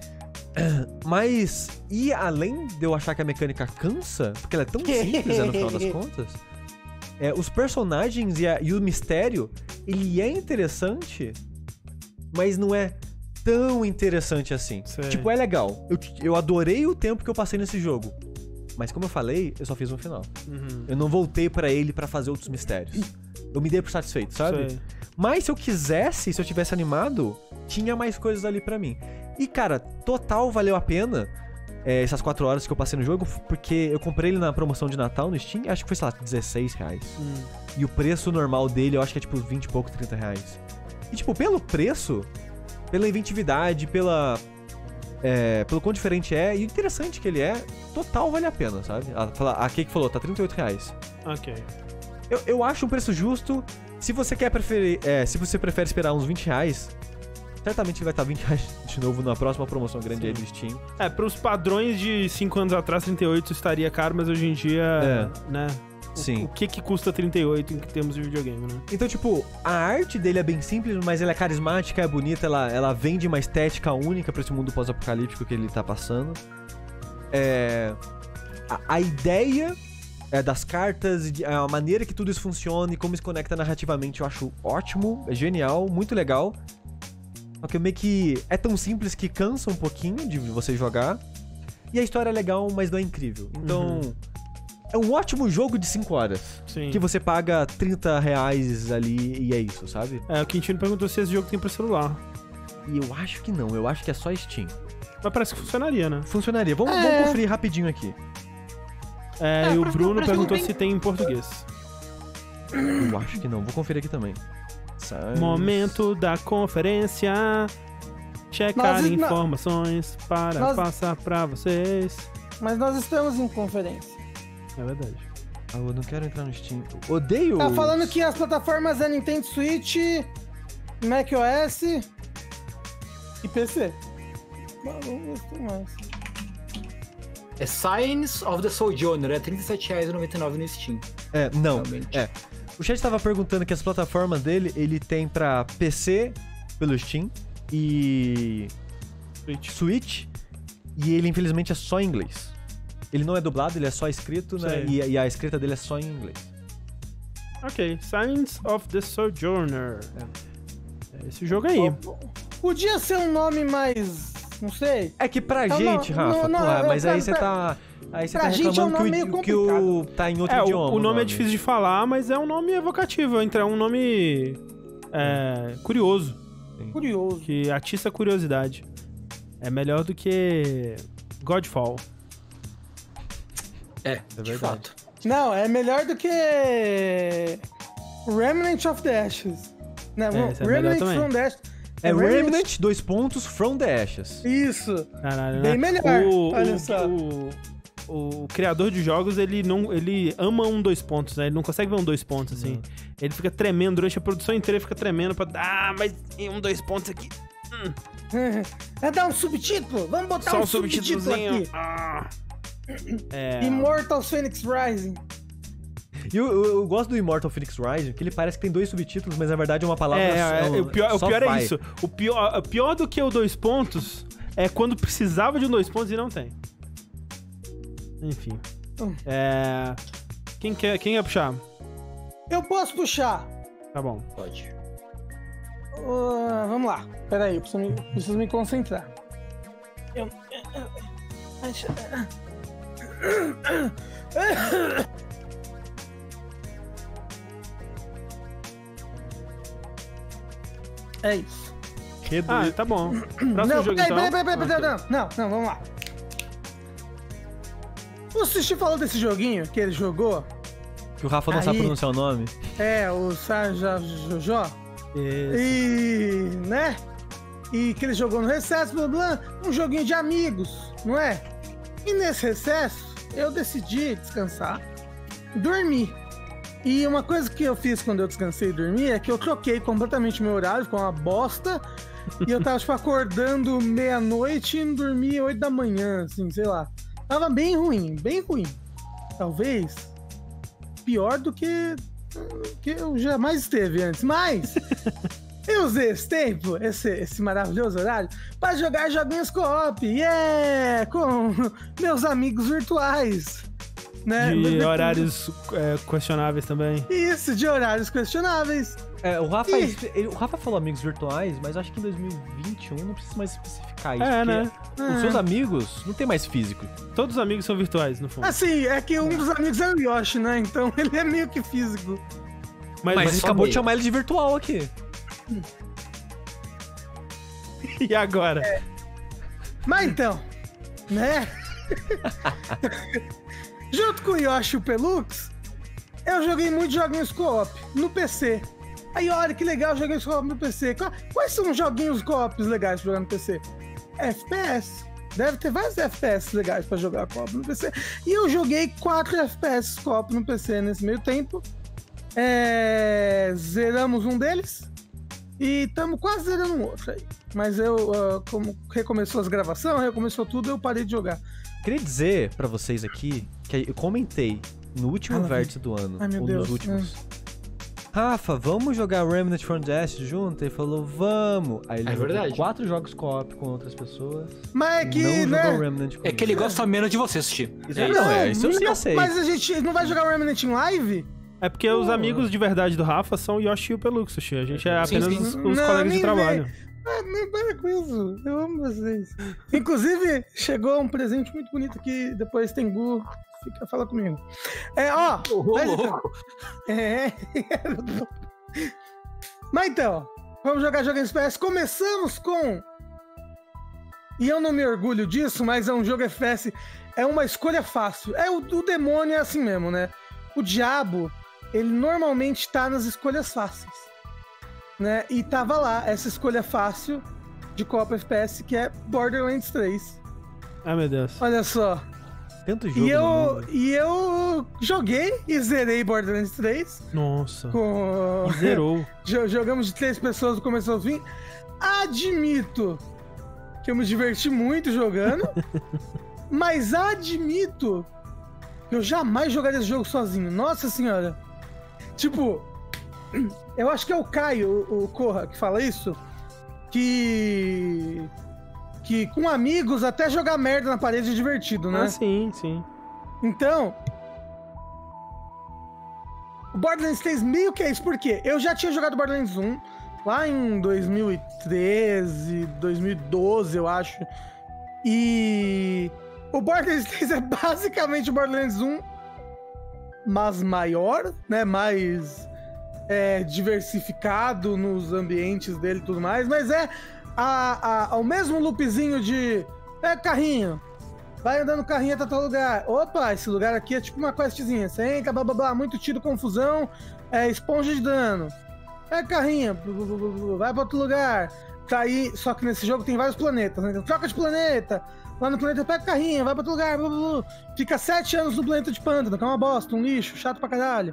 Mas, e além de eu achar que a mecânica cansa, porque ela é tão simples, no final das contas, os personagens e o mistério, ele é interessante, mas não é tão interessante assim. Sei. Tipo, é legal. Eu adorei o tempo que eu passei nesse jogo. Mas como eu falei, eu só fiz um final. Eu não voltei pra ele pra fazer outros mistérios. Eu me dei por satisfeito, sabe? Sei. Mas se eu quisesse, se eu tivesse animado, tinha mais coisas ali pra mim. E cara, total valeu a pena essas 4 horas que eu passei no jogo, porque eu comprei ele na promoção de Natal no Steam, acho que foi, sei lá, R$16. E o preço normal dele, eu acho que é tipo 20 e pouco, R$30. E tipo, pelo preço, pela inventividade, pelo quão diferente e interessante que ele é, total vale a pena, sabe? A Cake falou, tá R$38. Ok. Eu acho um preço justo. Se você se você prefere esperar uns R$20, certamente vai estar R$20 de novo na próxima promoção grande aí do Steam. Pros padrões de 5 anos atrás, 38 estaria caro, mas hoje em dia, né? Sim. O que custa 38 em termos de videogame, né? Então, tipo, a arte dele é bem simples, mas ela é carismática, é bonita, ela vende uma estética única pra esse mundo pós-apocalíptico que ele tá passando. A ideia das cartas, a maneira que tudo isso funciona e como isso conecta narrativamente, eu acho ótimo, é genial, muito legal. Só que meio que é tão simples que cansa um pouquinho de você jogar. E a história é legal, mas não é incrível. Então, é um ótimo jogo de 5 horas. Sim. Que você paga R$30 ali e é isso, sabe? O Quintino perguntou se esse jogo tem pra celular. E eu acho que não, eu acho que é só Steam. Mas parece que funcionaria, né? Funcionaria. Vamos conferir rapidinho aqui. E o Bruno perguntou se tem em português. Eu acho que não, vou conferir aqui também. informações. Momento da conferência. Checar informações para passar pra vocês. Mas nós estamos em conferência. É verdade. Eu não quero entrar no Steam. Odeio. Tá falando que as plataformas é Nintendo Switch, macOS e PC. Vamos ver se tem mais. É Signs of the Sojourner, é R$37,99 no Steam. Não. Realmente. O chat tava perguntando que as plataformas dele, ele tem pra PC pelo Steam e Switch, e ele infelizmente é só em inglês. Ele não é dublado, ele é só escrito, né? E a escrita dele é só em inglês. Ok, Signs of the Sojourner. Esse jogo aí. Podia ser um nome mais... não sei. É que pra gente, Rafa, mas aí você tá... Aí você tá reclamando que tá em outro idioma. O nome é difícil de falar, mas é um nome evocativo. É um nome curioso. Sim. Curioso. Que atiça a curiosidade. É melhor do que Godfall. De fato. Não, é melhor do que Remnant of the Ashes. Não, Remnant from the Ashes. Remnant, from the Ashes. Isso. Caralho, bem melhor. Olha só. O criador de jogos, ele ama 2 pontos, né? Ele não consegue ver 2 pontos, assim. Ele fica tremendo durante a produção inteira, ele fica tremendo pra... mas tem 2 pontos aqui. Vai dar um subtítulo? Vamos botar só um subtítulo aqui. Immortal Phoenix Rising. E eu gosto do Immortal Phoenix Rising, que ele parece que tem 2 subtítulos, mas na verdade é uma palavra só. O pior é isso. O pior do que o 2 pontos é quando precisava de 2 pontos e não tem. Enfim. Quem quer puxar? Eu posso puxar. Tá bom. Pode. Vamos lá. Pera aí, eu preciso me concentrar. É isso. Tá bom. Próximo jogo, então. Não, vamos lá. O Sushi falou desse joguinho que ele jogou. Que o Rafa não sabe pronunciar o nome. O Sajajojó. E... né? E que ele jogou no recesso, blá blá. Um joguinho de amigos, não é? E nesse recesso, eu decidi descansar e dormir. E uma coisa que eu fiz quando eu descansei e dormi é que eu troquei completamente meu horário, ficou uma bosta. E eu tava, tipo, acordando meia-noite e indo dormir 8 da manhã, assim, sei lá. Tava bem ruim, bem ruim. Talvez pior do que eu jamais esteve antes. Mas eu usei esse tempo, esse maravilhoso horário, para jogar joguinhos co-op. Com meus amigos virtuais. Né? De horários questionáveis também. Isso, de horários questionáveis. O Rafa falou amigos virtuais, mas acho que em 2021 não precisa mais especificar isso. Né? Os seus amigos não tem mais físico. Todos os amigos são virtuais, no fundo. Assim, é que um dos amigos é o Yoshi, né? Então ele é meio que físico. Mas a gente acabou de chamar ele de virtual aqui. E agora? Mas então, né? Junto com o Yoshi e o Pelux, eu joguei muitos joguinhos co-op no PC. Aí, olha que legal, joguinhos co-op no PC. Quais são os joguinhos co-op legais pra jogar no PC? FPS. Deve ter vários FPS legais pra jogar co-op no PC. E eu joguei 4 FPS co-op no PC nesse meio tempo. Zeramos um deles e estamos quase zerando um outro aí. Mas como recomeçou as gravações, recomeçou tudo, eu parei de jogar. Queria dizer pra vocês aqui que eu comentei no último vértice do ano, nos últimos. Rafa, vamos jogar Remnant from the Ashes junto? Ele falou, vamos. Aí ele jogou 4 jogos co-op com outras pessoas. Mas é que, não jogou Remnant comigo. É que ele gosta menos de você, Sushi. Isso eu já sei. Mas a gente não vai jogar Remnant em live? É porque os amigos de verdade do Rafa são o Yoshi e o Pelux, Sushi. A gente é apenas os colegas de trabalho. Não para com isso. Eu amo vocês. Inclusive, chegou um presente muito bonito aqui. Depois tem Gu. Fala comigo. Mas então, vamos jogar joguinhos FPS. Começamos com... E eu não me orgulho disso, mas é um jogo FPS. É uma escolha fácil. O demônio é assim mesmo, né? O diabo, ele normalmente tá nas escolhas fáceis. né? E tava lá essa escolha fácil de co-op FPS, que é Borderlands 3. Ai, meu Deus. Olha só. Tanto jogo. E eu joguei e zerei Borderlands 3. Nossa. Zerou. Jogamos de 3 pessoas do começo ao fim. Admito que eu me diverti muito jogando, mas admito que eu jamais jogaria esse jogo sozinho. Nossa senhora. Tipo, eu acho que é o Caio, o Corra, que fala isso, que com amigos até jogar merda na parede é divertido, né? Ah, sim, sim. Então, o Borderlands 3 meio que é isso, porque eu já tinha jogado Borderlands 1 lá em 2013, 2012, eu acho. E o Borderlands 3 é basicamente o Borderlands 1, mas maior, né? Mais diversificado nos ambientes dele e tudo mais, mas é o mesmo loopzinho de carrinho, vai andando carrinho até tal lugar. Opa, esse lugar aqui é tipo uma questzinha. Você entra, blá blá blá, muito tiro, confusão, esponja de dano. Carrinho, vai pra outro lugar. Tá aí, só que nesse jogo tem vários planetas, né? Então, troca de planeta. Lá no planeta pega carrinho, vai pra outro lugar, blá, blá, blá. Fica 7 anos no planeta de pântano, que é uma bosta, um lixo, chato pra caralho.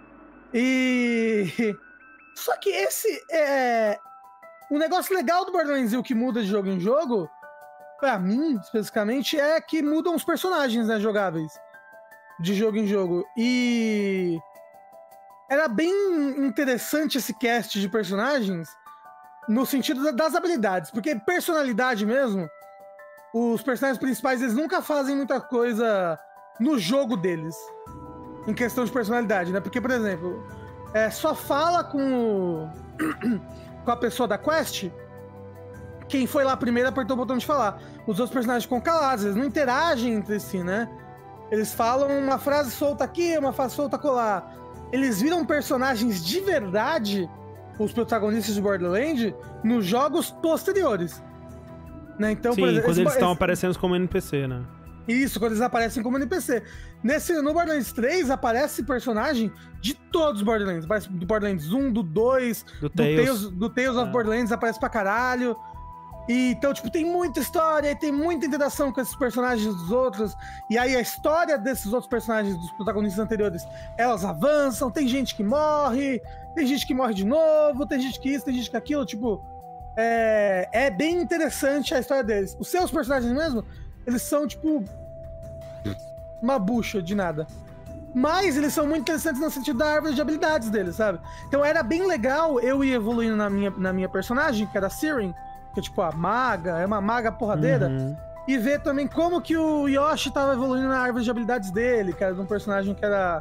E... Só que esse o negócio legal do Borderlands e o que muda de jogo em jogo, pra mim, especificamente, é que mudam os personagens, né, jogáveis. De jogo em jogo. E... era bem interessante esse cast de personagens no sentido das habilidades. Porque personalidade mesmo, os personagens principais, eles nunca fazem muita coisa no jogo deles. Em questão de personalidade, né? Porque, por exemplo, só fala com a pessoa da quest quem foi lá primeiro apertou o botão de falar. Os outros personagens ficam calados, eles não interagem entre si, né? Eles falam uma frase solta aqui, uma frase solta colar. Eles viram personagens de verdade, os protagonistas de Borderlands, nos jogos posteriores. Né? Então, sim, por exemplo, quando eles estão aparecendo como NPC, né? Isso, quando eles aparecem como NPC. No Borderlands 3, aparece personagem de todos os Borderlands. Aparece do Borderlands 1, do 2, do Tales of Borderlands, aparece pra caralho. E, então, tipo, tem muita história e tem muita interação com esses personagens dos outros. E aí a história desses outros personagens, dos protagonistas anteriores, elas avançam, tem gente que morre de novo, tem gente que isso, tem gente que aquilo, tipo... É bem interessante a história deles. Os seus personagens mesmo, eles são, tipo, uma bucha de nada. Mas eles são muito interessantes no sentido da árvore de habilidades deles, sabe? Então era bem legal eu ir evoluindo na minha personagem, que era a Siren, que é tipo a maga, é uma maga porradeira, e ver também como que o Yoshi tava evoluindo na árvore de habilidades dele, que era de um personagem que era...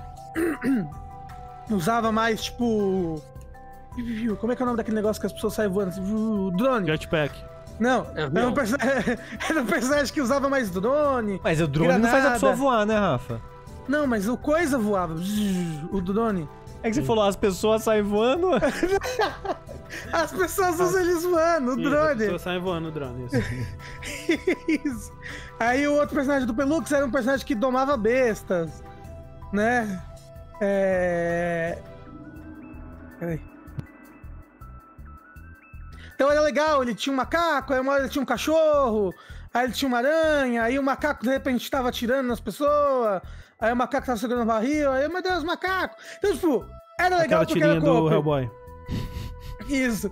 usava mais, tipo... Como é que é o nome daquele negócio que as pessoas saem voando? O drone. Jetpack. Não, era um personagem que usava mais drone. Mas o drone não faz a pessoa voar, né, Rafa? Não, mas o coisa voava. O drone. É que você falou, as pessoas saem voando? As pessoas usam eles voando, o drone. As pessoas saem voando, o drone, isso. Isso. Aí o outro personagem do Pelux era um personagem que domava bestas, né? Peraí. Então era legal, ele tinha um macaco, aí uma hora ele tinha um cachorro, aí ele tinha uma aranha, aí o macaco de repente tava atirando nas pessoas, aí o macaco tava segurando o barril, aí, meu Deus, macaco! Então, tipo, era legal aquela porque era do Hellboy. Isso.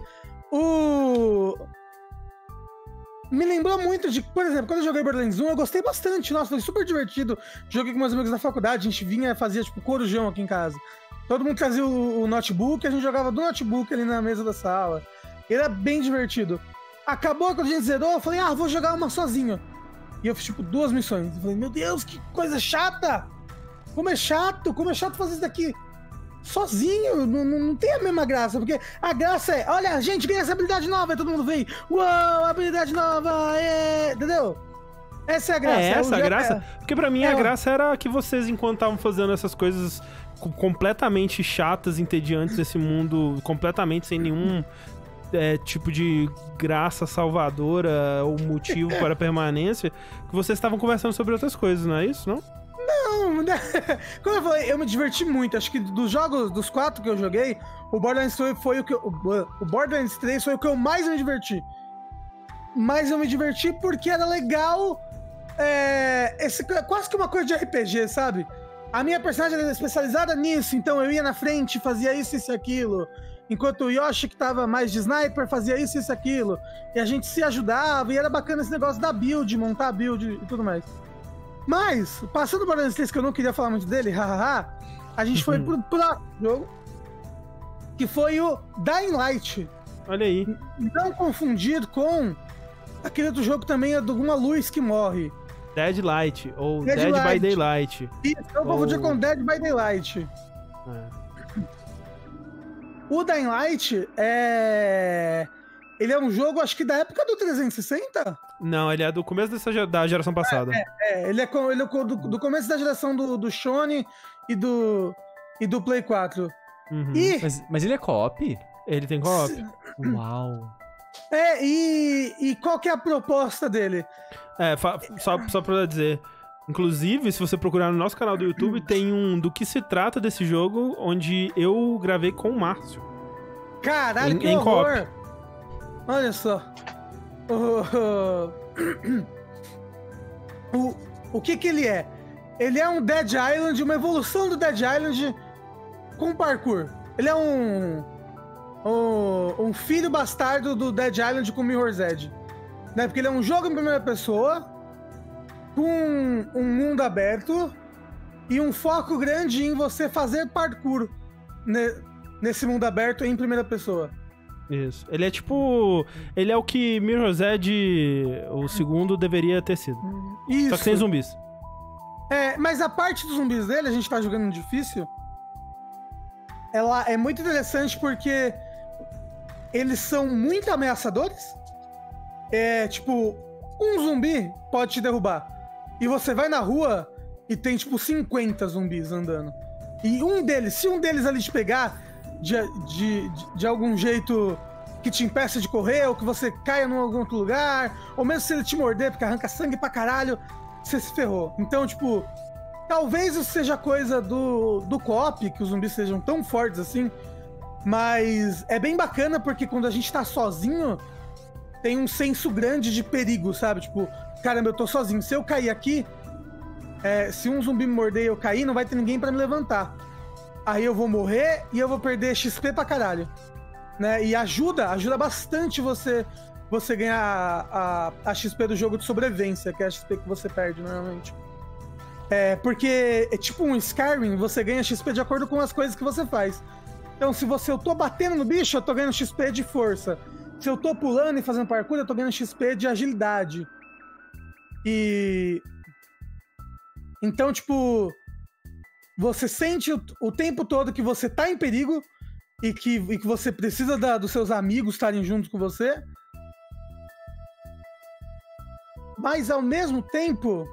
Me lembrou muito de, por exemplo, quando eu joguei Borderlands 1, eu gostei bastante, nossa, foi super divertido. Joguei com meus amigos da faculdade, a gente vinha, fazia, tipo, corujão aqui em casa. Todo mundo trazia o notebook, a gente jogava do notebook ali na mesa da sala. Era bem divertido. Acabou quando a gente zerou, eu falei, vou jogar uma sozinho. E eu fiz, tipo, 2 missões. Eu falei, meu Deus, que coisa chata! Como é chato fazer isso daqui sozinho. Não tem a mesma graça, porque a graça é, olha, a gente ganha essa habilidade nova, e todo mundo vem, uau, habilidade nova, entendeu? Essa é a graça. Essa a graça? Porque pra mim a graça era que vocês, enquanto estavam fazendo essas coisas completamente chatas, entediantes nesse mundo, completamente sem nenhum... tipo de graça salvadora ou motivo para a permanência, que vocês estavam conversando sobre outras coisas, não é isso, não? Quando eu falei, eu me diverti muito. Acho que dos jogos, dos 4 que eu joguei, o Borderlands 3 foi o que eu mais me diverti. Mas eu me diverti porque era legal. Quase que uma coisa de RPG, sabe? A minha personagem era especializada nisso, então eu ia na frente, fazia isso e aquilo. Enquanto o Yoshi, que tava mais de sniper, fazia isso e aquilo. E a gente se ajudava, e era bacana esse negócio da build, montar a build e tudo mais. Mas, passando para o Borderlands 3, que eu não queria falar muito dele, hahaha, a gente foi pro jogo, que foi o Dying Light. Olha aí. Não confundir com aquele outro jogo que também é de uma luz que morre. Dead Light, ou Dead by Daylight. Isso, eu confundi com Dead by Daylight. O Dying Light ele é um jogo, acho que da época do 360? Não, ele é do começo da geração passada. Ele é do começo da geração do Sony e do Play 4. Uhum. Mas ele é co-op? Ele tem co-op. Uau. E qual que é a proposta dele? Só pra dizer... Inclusive, se você procurar no nosso canal do YouTube, tem um do que se trata desse jogo, onde eu gravei com o Márcio. Caralho, que horror! Olha só. O que ele é? Ele é um Dead Island, uma evolução do Dead Island com parkour. Ele é um filho bastardo do Dead Island com Mirror's Edge. Né? Porque ele é um jogo em primeira pessoa, com um mundo aberto e um foco grande em você fazer parkour nesse mundo aberto em primeira pessoa. Isso. Ele é tipo... Ele é o que Mirror's Edge, o segundo, deveria ter sido. Isso. Só que sem zumbis. Mas a parte dos zumbis dele, a gente tá jogando no difícil, ela é muito interessante porque eles são muito ameaçadores. Tipo, um zumbi pode te derrubar. E você vai na rua e tem, tipo, 50 zumbis andando. E se um deles ali te pegar de algum jeito que te impeça de correr, ou que você caia em algum outro lugar, ou mesmo se ele te morder, porque arranca sangue pra caralho, você se ferrou. Então, tipo, talvez isso seja coisa do co-op, que os zumbis sejam tão fortes assim, mas é bem bacana porque quando a gente tá sozinho, tem um senso grande de perigo, sabe? Tipo, caramba, eu tô sozinho. Se eu cair aqui, se um zumbi me morder e eu cair, não vai ter ninguém pra me levantar. Aí eu vou morrer e eu vou perder XP pra caralho. Né? E ajuda bastante você ganhar a XP do jogo de sobrevivência, que é a XP que você perde normalmente. Porque é tipo um Skyrim, você ganha XP de acordo com as coisas que você faz. Então, se eu tô batendo no bicho, eu tô ganhando XP de força. Se eu tô pulando e fazendo parkour, eu tô ganhando XP de agilidade. Então, tipo, você sente o tempo todo que você tá em perigo e que você precisa dos seus amigos estarem juntos com você. Mas, ao mesmo tempo,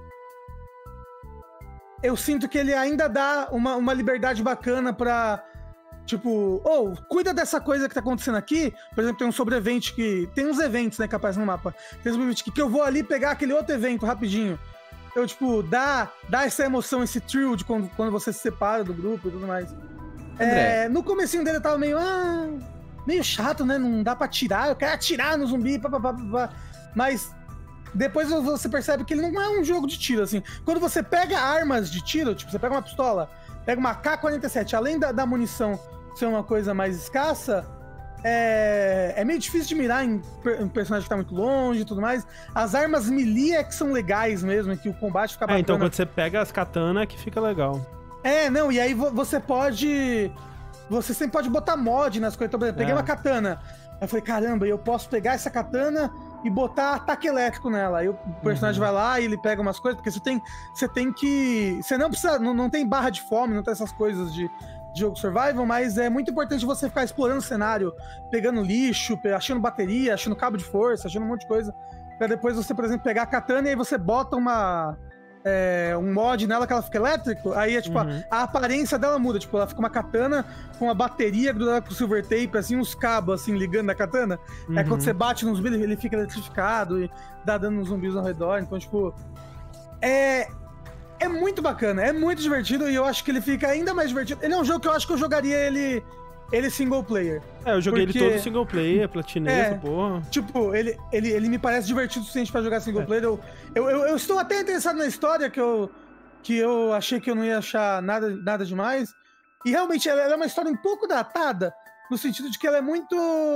eu sinto que ele ainda dá uma liberdade bacana pra... Tipo, cuida dessa coisa que tá acontecendo aqui. Por exemplo, tem um sobrevivente que... Tem uns eventos, né, que aparecem no mapa. Tem um sobrevivente que eu vou ali pegar aquele outro evento rapidinho. Eu, tipo, dá essa emoção, esse thrill de quando você se separa do grupo e tudo mais. No comecinho dele eu tava meio chato, né? Não dá pra atirar. Eu quero atirar no zumbi, papapá. Mas depois você percebe que ele não é um jogo de tiro, assim. Quando você pega armas de tiro, tipo, você pega uma pistola, pega uma K-47, além da munição ser uma coisa mais escassa, é meio difícil de mirar em personagem que tá muito longe e tudo mais. As armas melee que são legais mesmo, que o combate fica bacana. Então quando você pega as katana que fica legal. E aí você sempre pode botar mod nas coisas. Então, eu peguei uma katana, aí eu falei, caramba, eu posso pegar essa katana e botar ataque elétrico nela. Aí o personagem vai lá e ele pega umas coisas, porque você tem que... Você não precisa... Não tem barra de fome, não tem essas coisas de jogo survival, mas é muito importante você ficar explorando o cenário, pegando lixo, achando bateria, achando cabo de força, achando um monte de coisa, pra depois você, por exemplo, pegar a katana e aí você bota um mod nela que ela fica elétrico, aí tipo, a aparência dela muda, tipo, ela fica uma katana com uma bateria grudada com silver tape, assim, uns cabos, assim, ligando na katana. Aí quando você bate nos zumbis, ele fica eletrificado e dá dano nos zumbis ao redor. Então, tipo, É muito bacana, é muito divertido e eu acho que ele fica ainda mais divertido. Ele é um jogo que eu acho que eu jogaria ele single player. Eu joguei ele todo single player, platinei essa porra. Tipo, ele me parece divertido o suficiente pra jogar single player. Eu estou até interessado na história, que eu achei que eu não ia achar nada demais. E realmente, ela é uma história um pouco datada, no sentido de que ela é muito...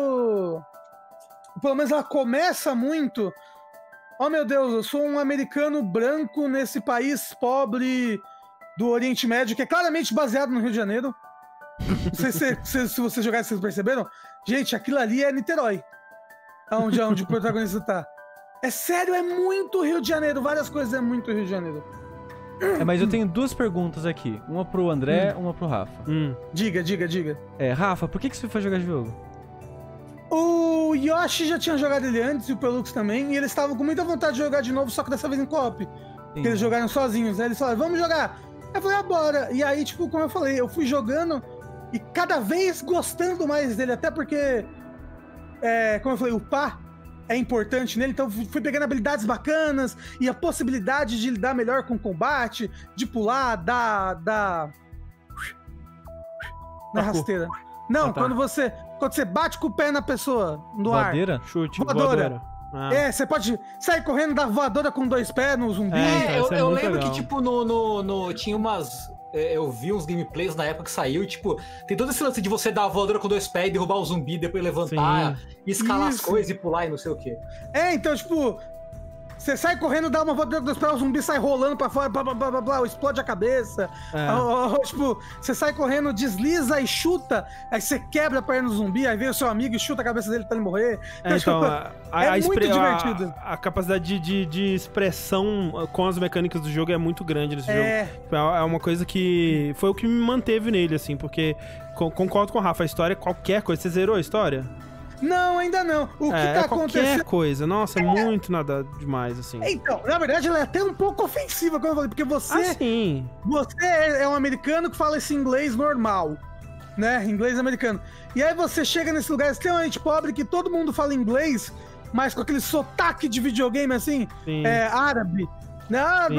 Pelo menos ela começa muito... Oh, meu Deus, eu sou um americano branco nesse país pobre do Oriente Médio, que é claramente baseado no Rio de Janeiro. Não sei se vocês jogaram, vocês perceberam. Gente, aquilo ali é Niterói. Onde o protagonista tá. É sério, é muito Rio de Janeiro. Várias coisas é muito Rio de Janeiro. Mas eu tenho duas perguntas aqui. Uma pro André, uma pro Rafa. Diga. Rafa, por que você foi jogar esse jogo? O Yoshi já tinha jogado ele antes, e o Pelux também, e eles estavam com muita vontade de jogar de novo, só que dessa vez em co-op. Porque eles jogaram sozinhos, aí eles falaram, vamos jogar. Aí eu falei, bora. E aí, tipo, como eu falei, eu fui jogando e cada vez gostando mais dele, até porque, como eu falei, upar é importante nele, então fui pegando habilidades bacanas e a possibilidade de lidar melhor com o combate, de pular, dar na rasteira. Não, quando você bate com o pé na pessoa, no voadeira? ar. Chute, voadora. Você pode sair correndo da voadora com 2 pés no zumbi. Eu lembro que, tipo, tinha umas... Eu vi uns gameplays na época que saiu e, tipo, tem todo esse lance de você dar a voadora com 2 pés e derrubar o zumbi, depois levantar, e escalar as coisas e pular e não sei o quê. Então, tipo... Você sai correndo, dá uma voadora com 2 pés, o zumbi sai rolando pra fora, blá, blá, blá, blá, blá, explode a cabeça. Tipo, você sai correndo, desliza e chuta, aí você quebra a perna do zumbi, aí vem o seu amigo e chuta a cabeça dele pra ele morrer. Então, tipo, é muito divertido. A capacidade de expressão com as mecânicas do jogo é muito grande nesse jogo. É uma coisa que... Foi o que me manteve nele, assim, porque... Concordo com o Rafa, a história é qualquer coisa. Você zerou a história? Não, ainda não. O que tá acontecendo... qualquer coisa. Nossa, é muito nada demais, assim. Então, na verdade, ela é até um pouco ofensiva, como eu falei, porque você... sim. Você é um americano que fala esse inglês normal, né? Inglês americano. E aí você chega nesse lugar extremamente pobre que todo mundo fala inglês, mas com aquele sotaque de videogame, assim, árabe. Né?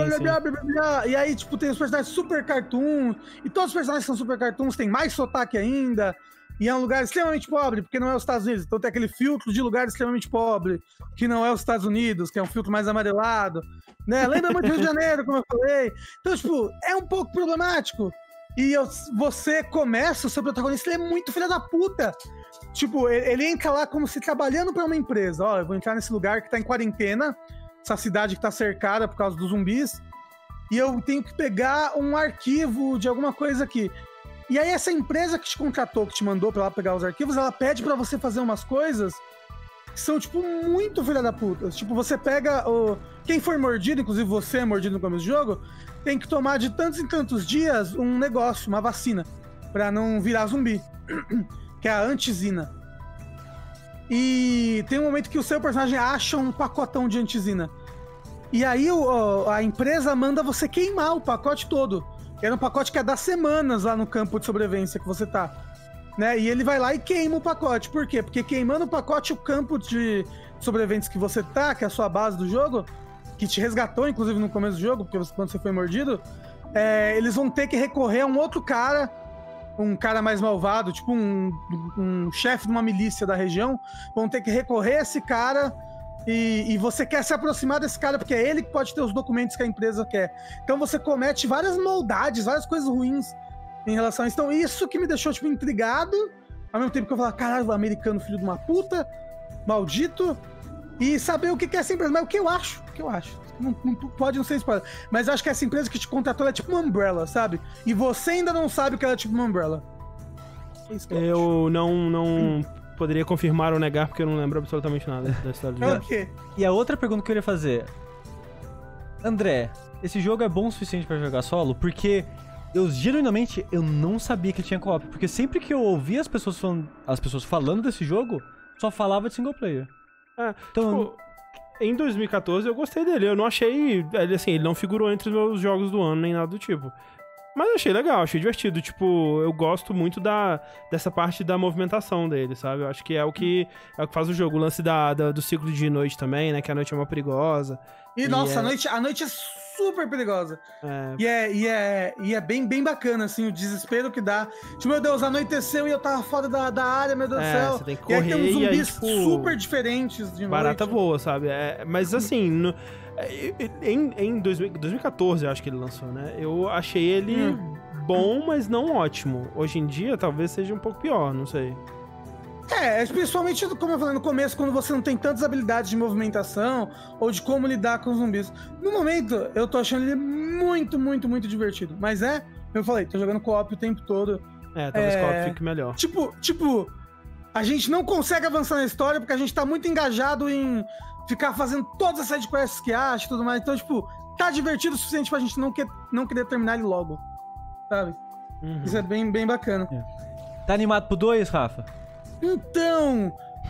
E aí, tipo, tem os personagens super cartoon, e todos os personagens que são super cartoons têm mais sotaque ainda. E é um lugar extremamente pobre, porque não é os Estados Unidos. Então tem aquele filtro de lugar extremamente pobre, que não é os Estados Unidos, que é um filtro mais amarelado, né? Lembra muito do Rio de Janeiro, como eu falei. Então, tipo, é um pouco problemático. E você começa, o seu protagonista, ele é muito filho da puta. Tipo, ele entra lá como se trabalhando pra uma empresa. Ó, eu vou entrar nesse lugar que tá em quarentena, essa cidade que tá cercada por causa dos zumbis, e eu tenho que pegar um arquivo de alguma coisa aqui. E aí essa empresa que te contratou, que te mandou pra lá pegar os arquivos, ela pede pra você fazer umas coisas que são, tipo, muito filha da puta. Tipo, você pega quem for mordido, inclusive você é mordido no começo do jogo, tem que tomar de tantos em tantos dias um negócio, uma vacina, pra não virar zumbi, que é a antizina. E tem um momento que o seu personagem acha um pacotão de antizina. E aí a empresa manda você queimar o pacote todo. Era um pacote que ia dar semanas lá no campo de sobrevivência que você tá, né? E ele vai lá e queima o pacote. Por quê? Porque queimando o pacote, o campo de sobreviventes que você tá, que é a sua base do jogo, que te resgatou, inclusive, no começo do jogo, porque quando você foi mordido, eles vão ter que recorrer a um outro cara, um cara mais malvado, tipo um chefe de uma milícia da região, vão ter que recorrer a esse cara. E você quer se aproximar desse cara porque é ele que pode ter os documentos que a empresa quer. Então você comete várias maldades, várias coisas ruins em relação a isso. Então isso que me deixou, tipo, intrigado, ao mesmo tempo que eu falava, caralho, o americano filho de uma puta, maldito, e saber o que é essa empresa. Mas o que eu acho? Não pode não ser spoiler, mas eu acho que essa empresa que te contratou é tipo uma Umbrella, sabe? E você ainda não sabe que ela é tipo uma Umbrella. É isso que eu não poderia confirmar ou negar, porque eu não lembro absolutamente nada da história do jogo. Okay. E a outra pergunta que eu queria fazer... André, esse jogo é bom o suficiente pra jogar solo? Porque genuinamente, eu não sabia que ele tinha co-op. Porque sempre que eu ouvia as pessoas falando desse jogo, só falava de single player. Então... Tipo, em 2014 eu gostei dele. Eu não achei... Ele não figurou entre os meus jogos do ano, nem nada do tipo. Mas eu achei legal, achei divertido. Tipo, eu gosto muito dessa parte da movimentação dele, sabe? Eu acho que é o que faz o jogo. O lance do ciclo de noite também, né? Que a noite é uma perigosa. E nossa, a noite é super perigosa. E é bem bacana, assim, o desespero que dá. Tipo, meu Deus, anoiteceu e eu tava fora da área, meu Deus do céu. Você tem que correr, e aí tem uns zumbis aí, tipo, super diferentes de noite. Barata voa, sabe? Mas assim, em 2014 eu acho que ele lançou, né? Eu achei ele bom, mas não ótimo. Hoje em dia talvez seja um pouco pior, não sei. Principalmente, como eu falei no começo, quando você não tem tantas habilidades de movimentação ou de como lidar com os zumbis. No momento, eu tô achando ele muito, muito, muito divertido. Mas eu falei, tô jogando co-op o tempo todo. Talvez co-op fique melhor. Tipo, a gente não consegue avançar na história porque a gente tá muito engajado em ficar fazendo todas as sidequests que acha e tudo mais. Então, tipo, tá divertido o suficiente pra gente não querer terminar ele logo, sabe? Isso é bem, bem bacana. Tá animado pro 2, Rafa? Então,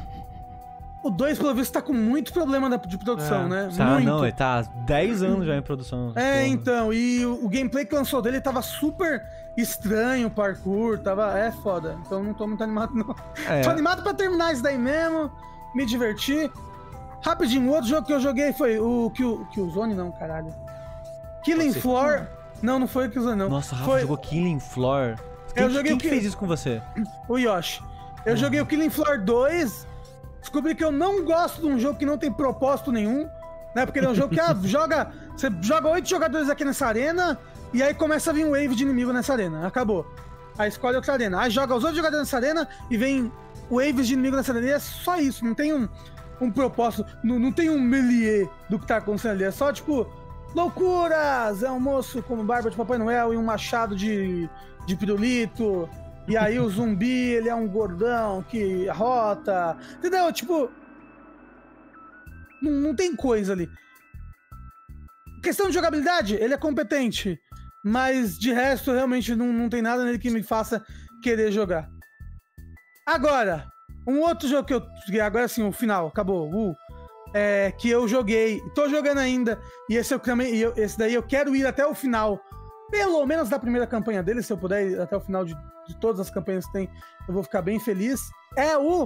o 2, pelo visto, tá com muito problema de produção, né? Muito. Não, ele tá há 10 anos já em produção. Então, e o gameplay que lançou dele tava super estranho, o parkour, tava... foda. Então não tô muito animado, não. Tô animado pra terminar isso daí mesmo, me divertir. Rapidinho, o outro jogo que eu joguei foi o Killzone, não, caralho. Killing Floor... Não foi o Killzone, não. Nossa, Rafa jogou Killing Floor. Quem que fez isso com você? O Yoshi. Eu joguei o Killing Floor 2, descobri que eu não gosto de um jogo que não tem propósito nenhum, né? Porque ele é um jogo que você joga 8 jogadores aqui nessa arena e aí começa a vir um wave de inimigo nessa arena. Acabou. Aí escolhe outra arena. Aí joga os outros jogadores nessa arena e vem waves de inimigo nessa arena. E é só isso, não tem um propósito, não tem um melee do que tá acontecendo ali. É só tipo, loucuras! É um moço com barba de Papai Noel e um machado de pirulito. E aí o zumbi, ele é um gordão que rota, entendeu? Tipo, não tem coisa ali. Questão de jogabilidade, ele é competente, mas de resto, realmente, não tem nada nele que me faça querer jogar. Agora, um outro jogo que eu joguei, agora sim, o final, acabou, que eu joguei, tô jogando ainda, e esse daí eu quero ir até o final, pelo menos da primeira campanha dele, se eu puder ir até o final de todas as campanhas que tem, eu vou ficar bem feliz. É o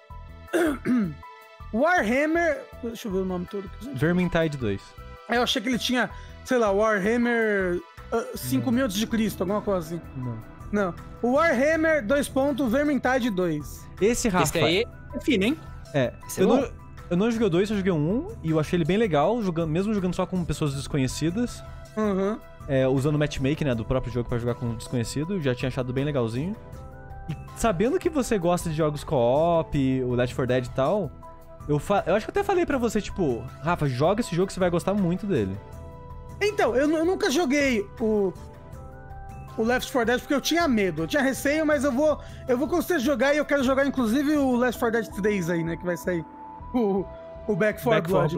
Warhammer... Deixa eu ver o nome todo. Vermintide 2. Eu achei que ele tinha, sei lá, Warhammer 5000 a.C., alguma coisa assim. Não. O Warhammer Vermintide 2. Esse, Rafa... Esse aí é fino, hein? Eu não joguei o 2, eu joguei o 1, e eu achei ele bem legal, mesmo jogando só com pessoas desconhecidas. Usando o matchmaking, né, do próprio jogo pra jogar com um desconhecido, já tinha achado bem legalzinho. E sabendo que você gosta de jogos co-op, o Left 4 Dead e tal, eu acho que eu até falei pra você, tipo, Rafa, joga esse jogo que você vai gostar muito dele. Então, eu nunca joguei o Left 4 Dead porque eu tinha medo, eu tinha receio, mas eu vou com certeza jogar, e eu quero jogar inclusive o Left 4 Dead 3 aí, né, que vai sair. O Back 4 Blood.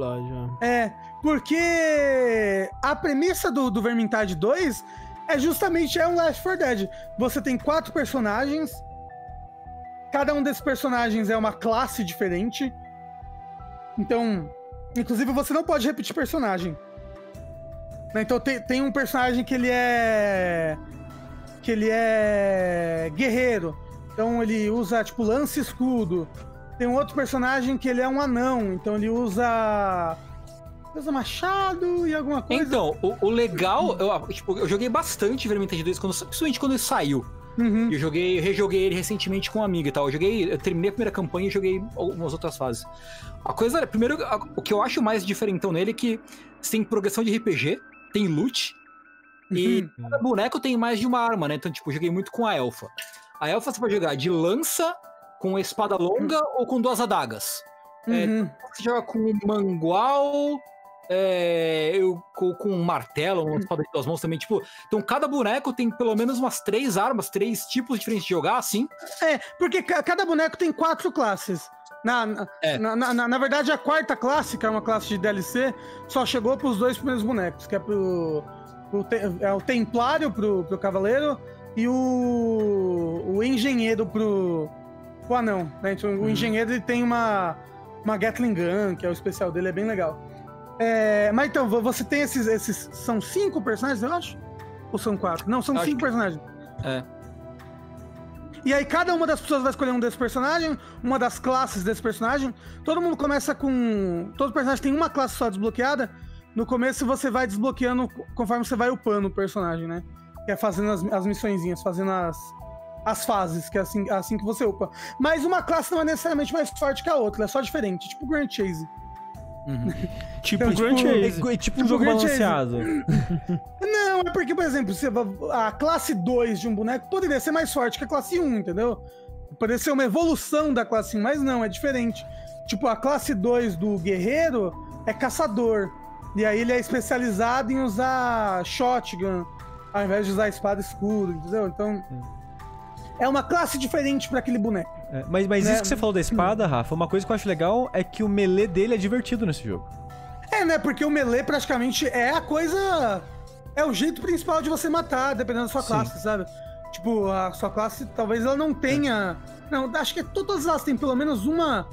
Porque a premissa do Vermintide 2 é justamente um Left 4 Dead. Você tem 4 personagens, cada um desses personagens é uma classe diferente. Então, inclusive, você não pode repetir personagem. Então tem um personagem que ele é guerreiro. Então ele usa, tipo, lança e escudo. Tem um outro personagem que ele é um anão, então ele usa machado e alguma coisa. Então, o legal, eu joguei bastante Vermintide 2, principalmente quando ele saiu. Eu rejoguei ele recentemente com um amigo e tal. Eu terminei a primeira campanha e joguei algumas outras fases. Primeiro, o que eu acho mais diferentão nele é que você tem progressão de RPG, tem loot, e cada boneco tem mais de uma arma, né? Então, tipo, eu joguei muito com a Elfa. A Elfa você pode jogar de lança, com espada longa ou com 2 adagas. Você joga com mangual, com um martelo, uma espada de 2 mãos também. Tipo, então cada boneco tem pelo menos umas 3 armas, 3 tipos diferentes de jogar, assim. Porque cada boneco tem 4 classes. Na verdade, a 4ª classe, que é uma classe de DLC, só chegou pros 2 primeiros bonecos, que é o Templário pro Cavaleiro e o Engenheiro pro anão, né? Então, o Engenheiro ele tem uma Gatling Gun, que é o especial dele, é bem legal. Mas então, você tem esses são 5 personagens, eu acho? Ou são 4? Não, são 5 personagens. É. E aí cada uma das pessoas vai escolher um desses personagens, uma das classes desse personagem. Todo mundo começa com... Todo personagem tem uma classe só desbloqueada. No começo você vai desbloqueando conforme você vai upando o personagem, né? Que é fazendo as missõezinhas, fazendo as fases, que é assim que você upa. Mas uma classe não é necessariamente mais forte que a outra, ela é só diferente, tipo Grand Chase. Uhum. Tipo o Grand Chase. Tipo um jogo balanceado. Não, é porque, por exemplo, a classe 2 de um boneco poderia ser mais forte que a classe 1, entendeu? Poderia ser uma evolução da classe 1, mas não, é diferente. Tipo, a classe 2 do guerreiro é caçador. E aí ele é especializado em usar shotgun, ao invés de usar espada escura, entendeu? Então, é uma classe diferente pra aquele boneco. Mas né? Isso que você falou da espada, Rafa, uma coisa que eu acho legal é que o melee dele é divertido nesse jogo. Né? Porque o melee praticamente é a coisa... É o jeito principal de você matar, dependendo da sua classe, sabe? Tipo, a sua classe, talvez ela não tenha... Não, acho que todas elas têm pelo menos uma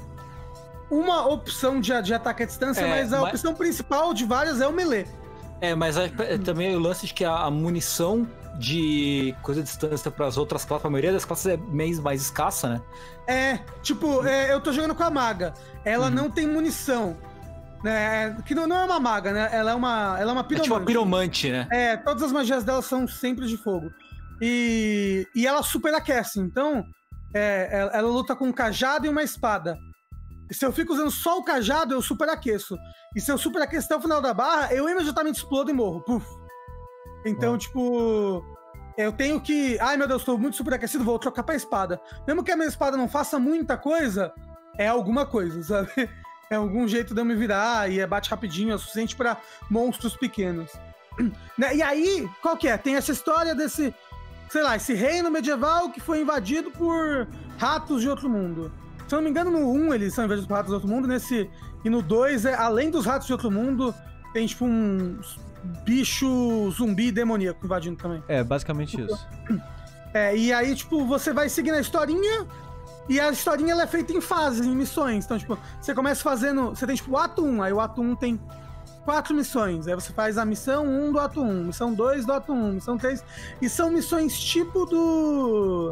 opção de ataque à distância, mas a opção principal de várias é o melee. Mas também o lance de que a munição de coisa de distância para as outras classes, a maioria das classes é mais escassa, né? Eu tô jogando com a maga. Ela não tem munição. Né? Que não é uma maga, né? Ela é uma piromante. É tipo uma piromante, né? Todas as magias dela são sempre de fogo. E ela superaquece. Então, ela luta com um cajado e uma espada. E se eu fico usando só o cajado, eu superaqueço. E se eu superaqueço até o final da barra, eu imediatamente explodo e morro. Puf. Então, tipo... Eu tenho que... Ai, meu Deus, tô muito superaquecido, vou trocar pra espada. Mesmo que a minha espada não faça muita coisa, é alguma coisa, sabe? É algum jeito de eu me virar e bate rapidinho, é o suficiente pra monstros pequenos. E aí, qual que é? Tem essa história desse... Sei lá, esse reino medieval que foi invadido por ratos de outro mundo. Se eu não me engano, no 1 eles são invadidos por ratos de outro mundo, e no 2, além dos ratos de outro mundo, tem tipo um bicho zumbi demoníaco invadindo também. Basicamente isso. E aí, tipo, você vai seguindo a historinha, e a historinha ela é feita em fases, em missões. Então, tipo, você começa fazendo... Você tem, tipo, o ato 1, aí o ato 1 tem 4 missões. Aí você faz a missão 1 do ato 1, missão 2 do ato 1, missão 3... E são missões tipo do...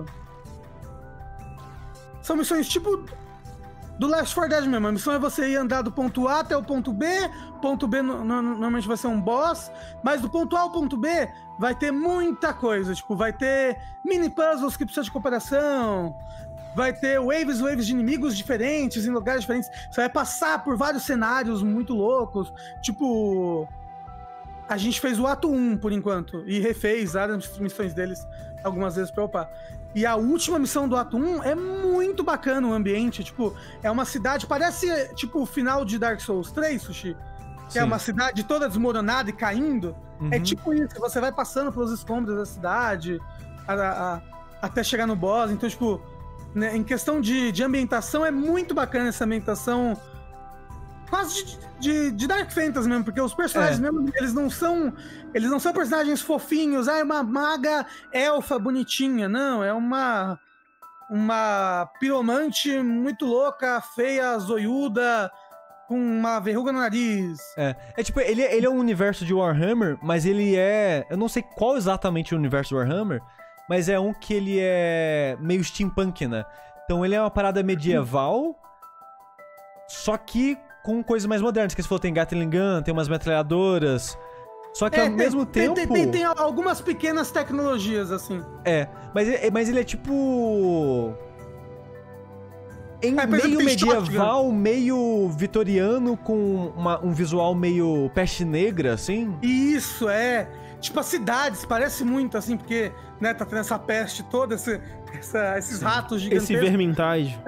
São missões tipo do Left 4 Dead mesmo. A missão é você ir andar do ponto A até o ponto B. Ponto B normalmente vai ser um boss. Mas do ponto A ao ponto B vai ter muita coisa. Tipo, vai ter mini puzzles que precisam de cooperação. Vai ter waves de inimigos diferentes em lugares diferentes. Você vai passar por vários cenários muito loucos. Tipo... A gente fez o ato 1 por enquanto. E refez as missões deles algumas vezes pra upar. E a última missão do ato 1 é muito bacana o ambiente, tipo, é uma cidade, parece tipo o final de Dark Souls 3, Sushi, que Sim. É uma cidade toda desmoronada e caindo, É tipo isso, você vai passando pelos escombros da cidade até chegar no boss, então, tipo, né, em questão de ambientação, é muito bacana essa ambientação, quase de Dark Fantasy mesmo, porque os personagens mesmo, eles não são personagens fofinhos, é uma maga elfa bonitinha, não, é uma piromante muito louca, feia, zoiuda, com uma verruga no nariz. É tipo, ele é um universo de Warhammer, mas ele é... Eu não sei qual exatamente o universo de Warhammer, mas é um que ele é meio steampunk, né? Então ele é uma parada medieval, só que com coisas mais modernas, que você falou, tem Gatling Gun, tem umas metralhadoras, só que ao mesmo tempo... Tem algumas pequenas tecnologias, assim. Mas ele é tipo... meio exemplo, medieval, shotgun. meio vitoriano, com um visual meio peste negra, assim. Isso, tipo, as cidades, parece muito, assim, porque, né, tá tendo essa peste toda, esses ratos gigantescos. Esse vermintage.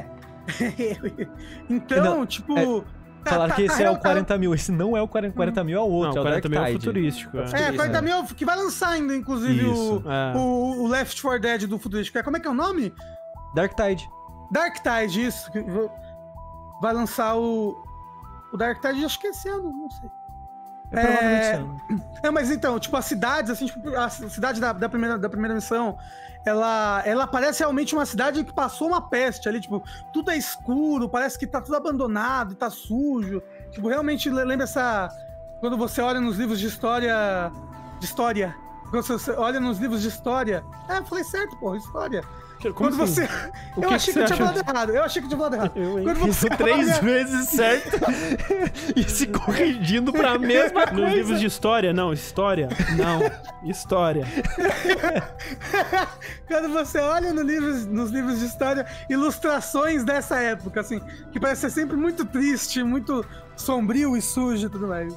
Então, não, tipo... Falaram que esse é o 40 mil. Esse não é o 40 mil, é o outro. Não, é o 40 mil é o Darktide. futurístico. 40 mil que vai lançar ainda, inclusive, o Left 4 Dead do futurístico. Como é que é o nome? Darktide. Darktide, isso. Vai lançar o Darktide, acho que esse ano, não sei. Provavelmente esse ano. Mas então, tipo, as cidades, assim, tipo, a cidade da primeira missão, ela parece realmente uma cidade que passou uma peste ali, tipo, tudo é escuro, parece que tá tudo abandonado, tá sujo. Tipo, realmente lembra essa... Quando você olha nos livros de história quando você olha nos livros de história... Ah, eu falei certo, porra, história. Como Quando assim? você... Eu achei que eu tinha falado errado. Quando você Isso 3 vezes certo e se corrigindo pra mesma coisa. Nos livros de história? Não, história. Não, história. Quando você olha nos livros de história, ilustrações dessa época, assim, que parece ser sempre muito triste, muito sombrio e sujo e tudo mais.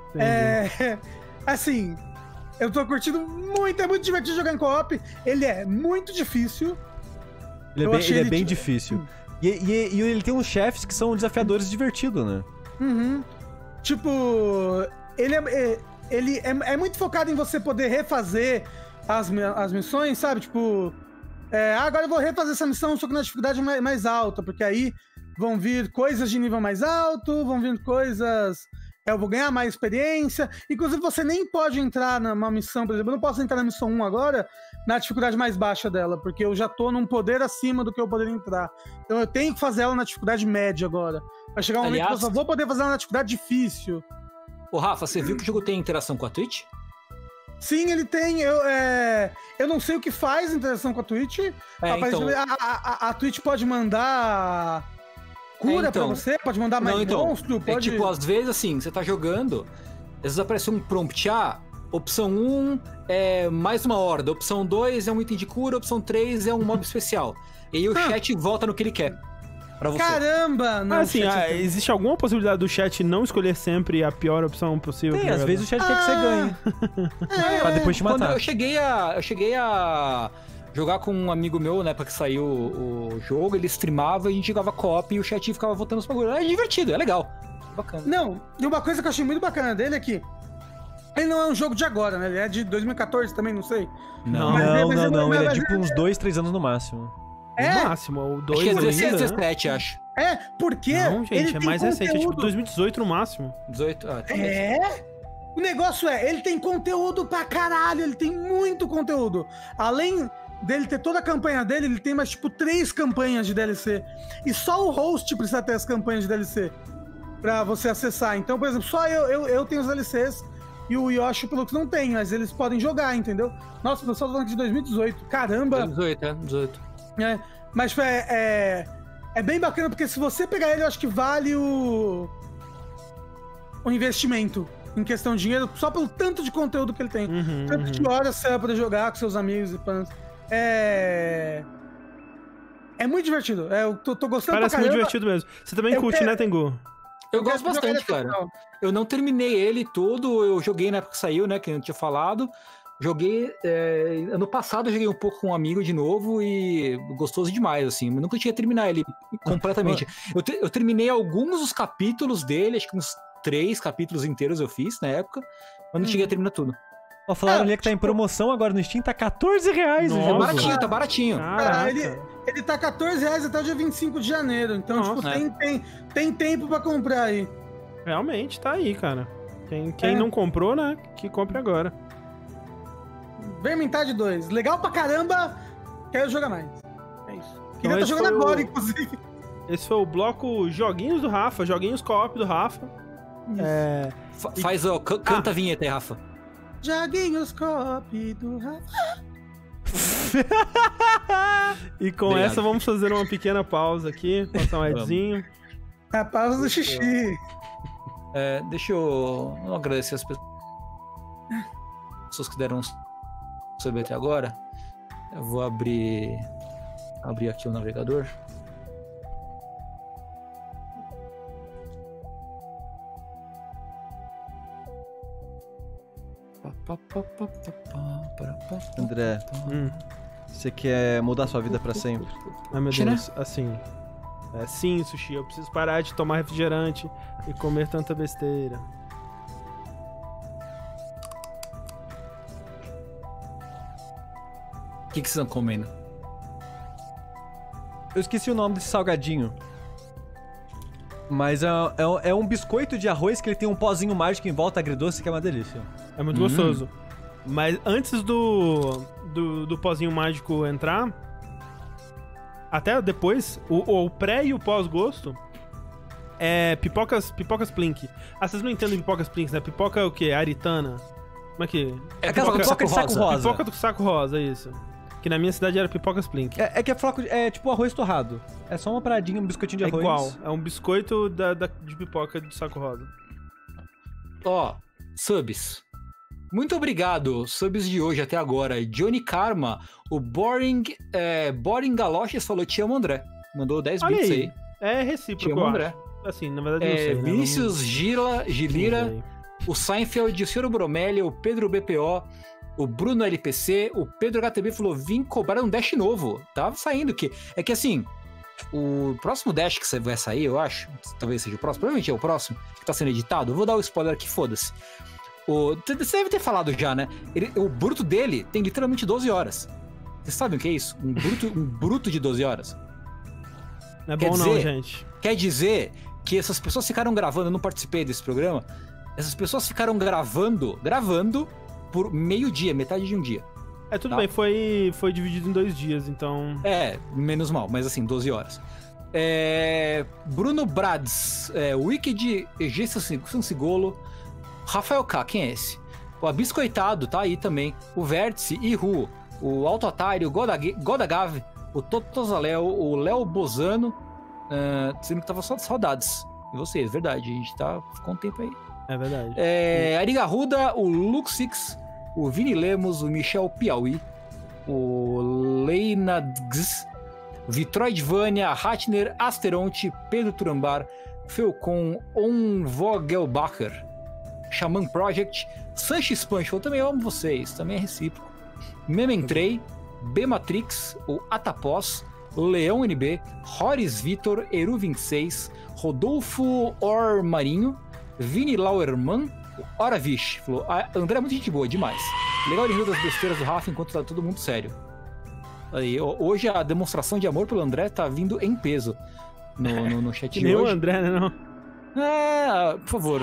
Assim, eu tô curtindo muito, é muito divertido jogar em co-op. Ele é muito difícil. Ele é bem difícil. E ele tem uns chefes que são desafiadores divertidos, né? Uhum. Tipo, ele é muito focado em você poder refazer as missões, sabe? Tipo, agora eu vou refazer essa missão, só que na dificuldade mais alta, porque aí vão vir coisas de nível mais alto, vão vir coisas... Eu vou ganhar mais experiência. Inclusive, você nem pode entrar numa missão, por exemplo, eu não posso entrar na missão 1 agora, na dificuldade mais baixa dela, porque eu já tô num poder acima do que eu poderia entrar. Então eu tenho que fazer ela na dificuldade média agora. Vai chegar um momento que eu só vou poder fazer ela na dificuldade difícil. Ô, Rafa, você viu que o jogo tem interação com a Twitch? Sim, ele tem. Eu não sei o que faz interação com a Twitch. Então... A Twitch pode mandar... cura pra você? Pode mandar mais monstro? Pode... tipo, às vezes, assim, você tá jogando, às vezes aparece um prompt, opção 1 é mais uma horda, opção 2 é um item de cura, opção 3 é um mob especial. E aí o chat volta no que ele quer pra você. Caramba! Não, assim, existe alguma possibilidade do chat não escolher sempre a pior opção possível? Tem, às vezes o chat quer que você ganhe. Pra depois te matar. Quando eu cheguei a jogar com um amigo meu, na época que saiu o jogo, ele streamava, a gente jogava co-op e o chat ficava votando os bagulhos. É divertido, é legal. Bacana. Não, e uma coisa que eu achei muito bacana dele é que ele não é um jogo de agora, né? Ele é de 2014 também, não sei. Não. Ele é tipo uns 2, 3 anos no máximo. No máximo, ou 2 acho que é 16, ainda, 17, acho. Porque não, gente, ele é tem mais recente, é tipo conteúdo. 2018 no máximo. 18, O negócio ele tem conteúdo pra caralho, ele tem muito conteúdo. Além dele ter toda a campanha dele, ele tem mais tipo 3 campanhas de DLC. E só o host precisa ter as campanhas de DLC pra você acessar. Então, por exemplo, só eu tenho os DLCs e o Yoshi, pelo que não tem, mas eles podem jogar, entendeu? Nossa, o pessoal tá falando de 2018. Caramba! 18. Mas é bem bacana, porque se você pegar ele, eu acho que vale o investimento em questão de dinheiro, só pelo tanto de conteúdo que ele tem. Tanto de horas você vai poder jogar com seus amigos e fãs. É muito divertido. Eu tô gostando. Parece muito divertido mesmo. Você também curte, né, Tengu? Eu gosto bastante, cara. Eu não terminei ele todo, eu joguei na época que saiu, né, que eu tinha falado. Joguei, ano passado eu joguei um pouco com um amigo de novo e gostoso demais, assim. Eu nunca tinha terminado ele completamente. Eu terminei alguns dos capítulos dele, acho que uns 3 capítulos inteiros eu fiz na época, mas não cheguei a terminar tudo. Falaram ali que tá em promoção agora no Steam, tá R$14 o jogo. Baratinho, tá baratinho. Cara, ele tá R$14 até o dia 25 de janeiro, então, tem tempo pra comprar aí. Realmente, tá aí, cara. Quem não comprou, né, que compre agora. Vermintide 2, legal pra caramba, quero jogar mais. É isso. Queria estar jogando agora, inclusive. Esse foi o bloco Joguinhos do Rafa, Joguinhos co-op do Rafa. Canta a vinheta aí, Rafa. Joguinhos co-op do Rafa. E com essa vamos fazer uma pequena pausa aqui, passar um edzinho. A pausa do xixi. Deixa eu agradecer as pessoas que deram sobre até agora. Eu vou abrir aqui o navegador. André, você quer mudar sua vida pra sempre? Ai, meu Deus, assim... sim, Sushi, eu preciso parar de tomar refrigerante e comer tanta besteira. O que vocês estão comendo? Eu esqueci o nome desse salgadinho. Mas é um biscoito de arroz que ele tem um pozinho mágico em volta agridoce, que é uma delícia. É muito gostoso. Mas antes do pozinho mágico entrar, até depois, o pré e o pós-gosto é pipocas Plink. Vocês não entendem pipocas Plink, né? Pipoca o quê? Aritana. Como é que... Aquela pipoca de saco rosa. Pipoca do saco rosa, isso. Que na minha cidade era pipoca Splink. É que é tipo arroz torrado. É só uma paradinha, um biscoitinho de arroz. Igual, é um biscoito de pipoca de saco rosa. Ó, subs. Muito obrigado, subs de hoje até agora. Johnny Karma, o Boring Galoches falou: te amo, André. Mandou 10 bits aí. É recíproco, te amo, André. Assim, na verdade não sei, né? Vinícius Gilira, o Seinfeld, o Sr. Bromelli, o Pedro BPO, o Bruno LPC, o Pedro HTB falou: vim cobrar um Dash novo. Tava saindo, é que assim, o próximo Dash que vai sair, eu acho, talvez seja o próximo, provavelmente é o próximo, que tá sendo editado, eu vou dar o spoiler aqui, foda-se. Você deve ter falado já, né? O bruto dele tem literalmente 12 horas. Vocês sabem o que é isso? Um bruto de 12 horas. Não é bom não, gente. Quer dizer que essas pessoas ficaram gravando, eu não participei desse programa, essas pessoas ficaram gravando por meio-dia, metade de um dia. Tudo bem, foi dividido em 2 dias, então... menos mal, mas assim, 12 horas. Bruno Brads, Wicked, EG Sansigolo, Rafael K, quem é esse? O Abiscoitado, tá aí também. O Vértice, Ihu, o Alto Atário, Godagav, o Totozaléu, o Léo Bozano, dizendo que tava só de saudades. E vocês, verdade, a gente ficou um tempo aí. É verdade. Arigarruda, o Luxix, o Vini Lemos, o Michel Piauí, o Leinadgs, Vitroidvania, Ratner, Asteronte, Pedro Turambar, Felcon, Onvogelbacher, Shaman Project, Sanches Punch, eu também amo vocês, também é recíproco. Mementrei, B-Matrix, o Atapós, Leão NB, Horis Vitor, Eru26, Rodolfo Ormarinho, Vini Lauerman, Oravish, falou: André é muito gente boa, demais. Legal ele riu das besteiras do Rafa enquanto tá todo mundo sério. Aí, hoje a demonstração de amor pelo André tá vindo em peso no chat de hoje. Nem o André, né, não? Por favor.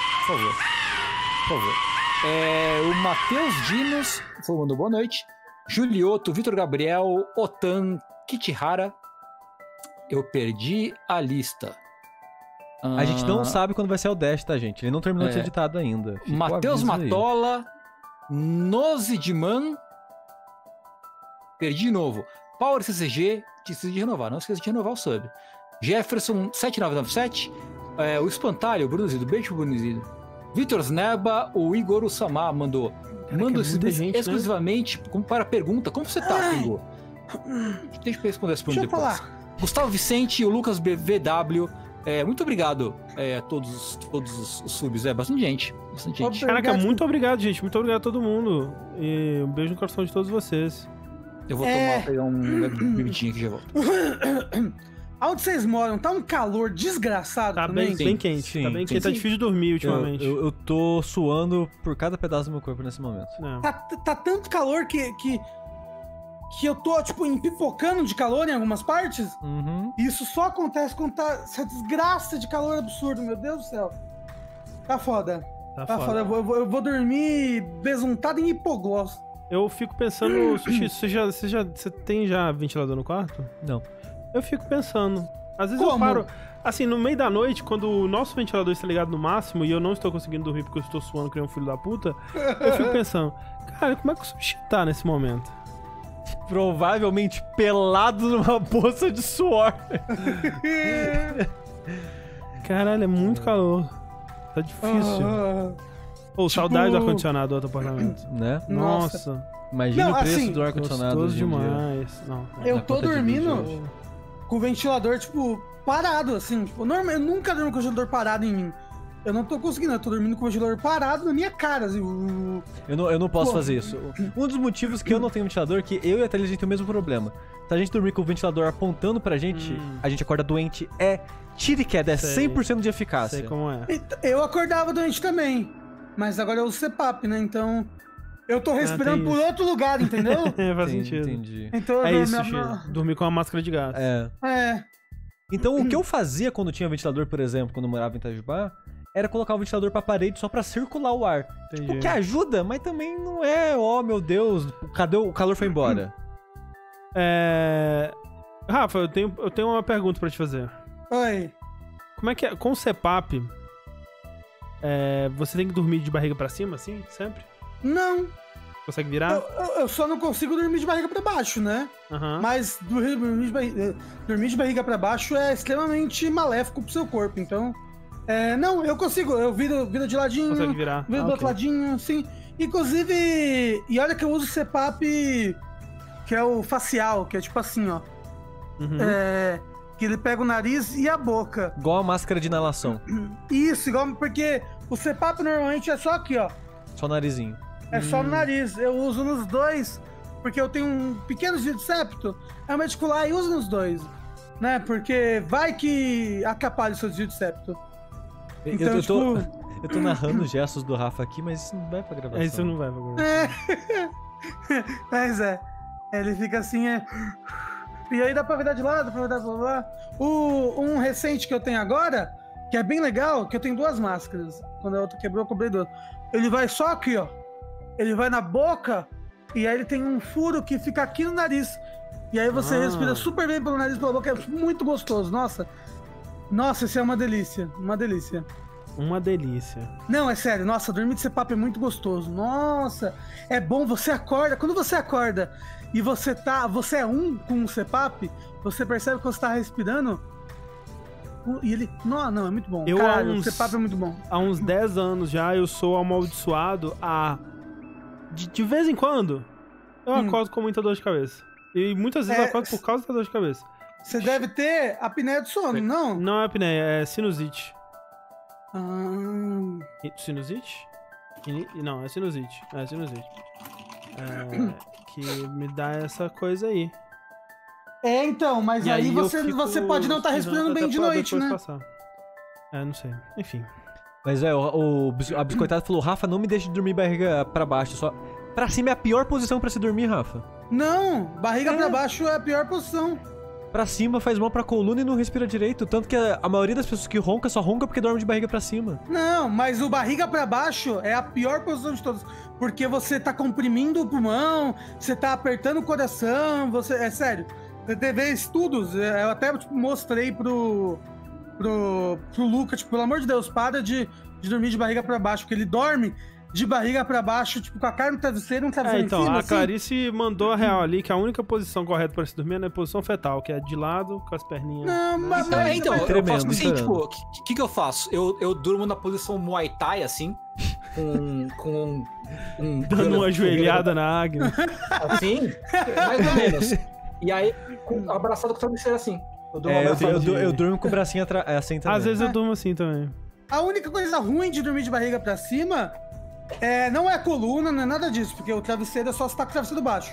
O Matheus Dinos mandou boa noite. Julioto, Vitor Gabriel, Otan, Kitihara. Eu perdi a lista. A gente não sabe quando vai ser o Dash, tá, gente? Ele não terminou de ser editado ainda. Matheus Matola, Nozidiman. Perdi de novo. Power CCG, precisa de renovar. Não esqueça de renovar o sub. Jefferson 7997. O Espantalho, o Brunuzido. Beijo pro Brunuzido. Vitor Sneba, o Igor Usama mandou. Manda exclusivamente para a pergunta: como você tá, Pingo? Deixa eu responder essa pergunta depois. Falar. Gustavo Vicente e o Lucas VW. Muito obrigado a todos os subs. Bastante gente. Caraca, muito obrigado, gente. Muito obrigado a todo mundo. E um beijo no coração de todos vocês. Eu vou pegar um bebitinho aqui e já volto. Onde vocês moram? Tá um calor desgraçado também? Bem quente. Sim, tá bem quente. Tá difícil de dormir ultimamente. Eu tô suando por cada pedaço do meu corpo nesse momento. Tá tanto calor que eu tô, tipo, empipocando de calor em algumas partes. Uhum. E isso só acontece quando tá essa desgraça de calor absurdo, meu Deus do céu. Tá foda. Tá foda. Eu vou dormir besuntado em hipoglós. Eu fico pensando, Sushi, você tem já ventilador no quarto? Não. Eu fico pensando. Às vezes eu paro, assim, no meio da noite, quando o nosso ventilador está ligado no máximo e eu não estou conseguindo dormir porque eu estou suando que nem um filho da puta, eu fico pensando, cara, como é que o Sushi tá nesse momento? Provavelmente pelado numa poça de suor. Caralho, é muito calor. Tá difícil. Saudade do ar-condicionado do outro apartamento. Né? Nossa. Imagina o preço do ar-condicionado. Gostoso demais. Não, eu tô dormindo com o ventilador, tipo, parado, assim. Tipo, eu nunca durmo com o ventilador parado em mim. Eu não tô conseguindo, eu tô dormindo com o ventilador parado na minha cara, assim. Eu não posso fazer isso. Um dos motivos que eu não tenho ventilador é que eu e a Thalia, a gente tem o mesmo problema. Se a gente dormir com o ventilador apontando pra gente, a gente acorda doente. É tiro e queda, é 100% de eficácia. Sei como é. Eu acordava doente também, mas agora eu uso CPAP, né? Então eu tô respirando por outro lugar, entendeu? Faz sentido. Entendi. Então, isso, dormir com uma máscara de gás. Então o que eu fazia quando tinha ventilador, por exemplo, quando eu morava em Itajubá, era colocar o ventilador pra parede só pra circular o ar. Tipo, que ajuda, mas também não é, meu Deus, cadê o calor foi embora? Rafa, eu tenho uma pergunta pra te fazer. Oi. Como é que é? Com o CPAP, você tem que dormir de barriga pra cima, assim? Sempre? Não. Consegue virar? Eu só não consigo dormir de barriga pra baixo, né? Mas dormir de barriga pra baixo é extremamente maléfico pro seu corpo, então... não, eu consigo, eu viro de ladinho. Consegue virar. Viro do outro ladinho, sim. Inclusive, e olha que eu uso o CPAP, que é o facial, que é tipo assim, ó. Que ele pega o nariz e a boca. Igual a máscara de inalação. Isso, igual, porque o CPAP normalmente é só aqui, ó. Só o narizinho. É só no nariz. Eu uso nos dois, porque eu tenho um pequeno desvio de septo. É uma reticular e uso nos dois. Né? Porque vai que atrapalha o seu desvio de septo. Então, eu tô narrando os gestos do Rafa aqui, mas isso não vai pra gravação. Isso não vai pra gravação. Mas ele fica assim, E aí dá pra virar de lado, dá pra virar pra lá. Um recente que eu tenho agora, que é bem legal, que eu tenho 2 máscaras. Quando a outra quebrou, eu comprei 2. Ele vai só aqui, ó. Ele vai na boca, e aí ele tem um furo que fica aqui no nariz. E aí você respira super bem pelo nariz e pela boca, é muito gostoso, nossa. Nossa, isso é uma delícia, uma delícia. Uma delícia. Não, é sério, nossa, dormir de CPAP é muito gostoso. Nossa, é bom, você acorda, quando você acorda e você é com o CPAP, você percebe que você tá respirando e ele... Não, é muito bom. Caralho, o CPAP é muito bom. Há uns 10 anos já eu sou amaldiçoado de vez em quando, eu acordo com muita dor de cabeça. E muitas vezes eu acordo por causa da dor de cabeça. Você deve ter apneia do sono, não? Não é apneia, é sinusite. Ah. Sinusite? Não, é sinusite. É sinusite. Que me dá essa coisa aí. Então, mas e aí você pode não estar respirando bem de noite, né? Passar. Não sei. Enfim. Mas a biscoitada falou, Rafa, não me deixe de dormir barriga pra baixo. Só pra cima é a pior posição pra se dormir, Rafa. Não, barriga pra baixo é a pior posição. Pra cima faz mal pra coluna e não respira direito. Tanto que a maioria das pessoas que ronca só ronca porque dorme de barriga pra cima. Não, mas o barriga pra baixo é a pior posição de todas. Porque você tá comprimindo o pulmão, você tá apertando o coração, é sério. Você teve estudos, eu até mostrei pro Lucas, pelo amor de Deus, para de dormir de barriga pra baixo, porque ele dorme de barriga pra baixo, com a cara no travesseiro, um travesseiro então, em cima, a Clarice mandou a real ali, que a única posição correta pra se dormir é na posição fetal, que é de lado, com as perninhas... Não, mas... Então, eu faço assim, tipo, o que eu faço? Eu durmo na posição Muay Thai, assim, dando uma ajoelhada na águia. Assim, mais ou menos. E aí, abraçado com o travesseiro assim. Eu durmo com o bracinho assim também. Às vezes eu durmo assim também. A única coisa ruim de dormir de barriga pra cima não é a coluna, não é nada disso, porque o travesseiro é só se tá com o travesseiro baixo.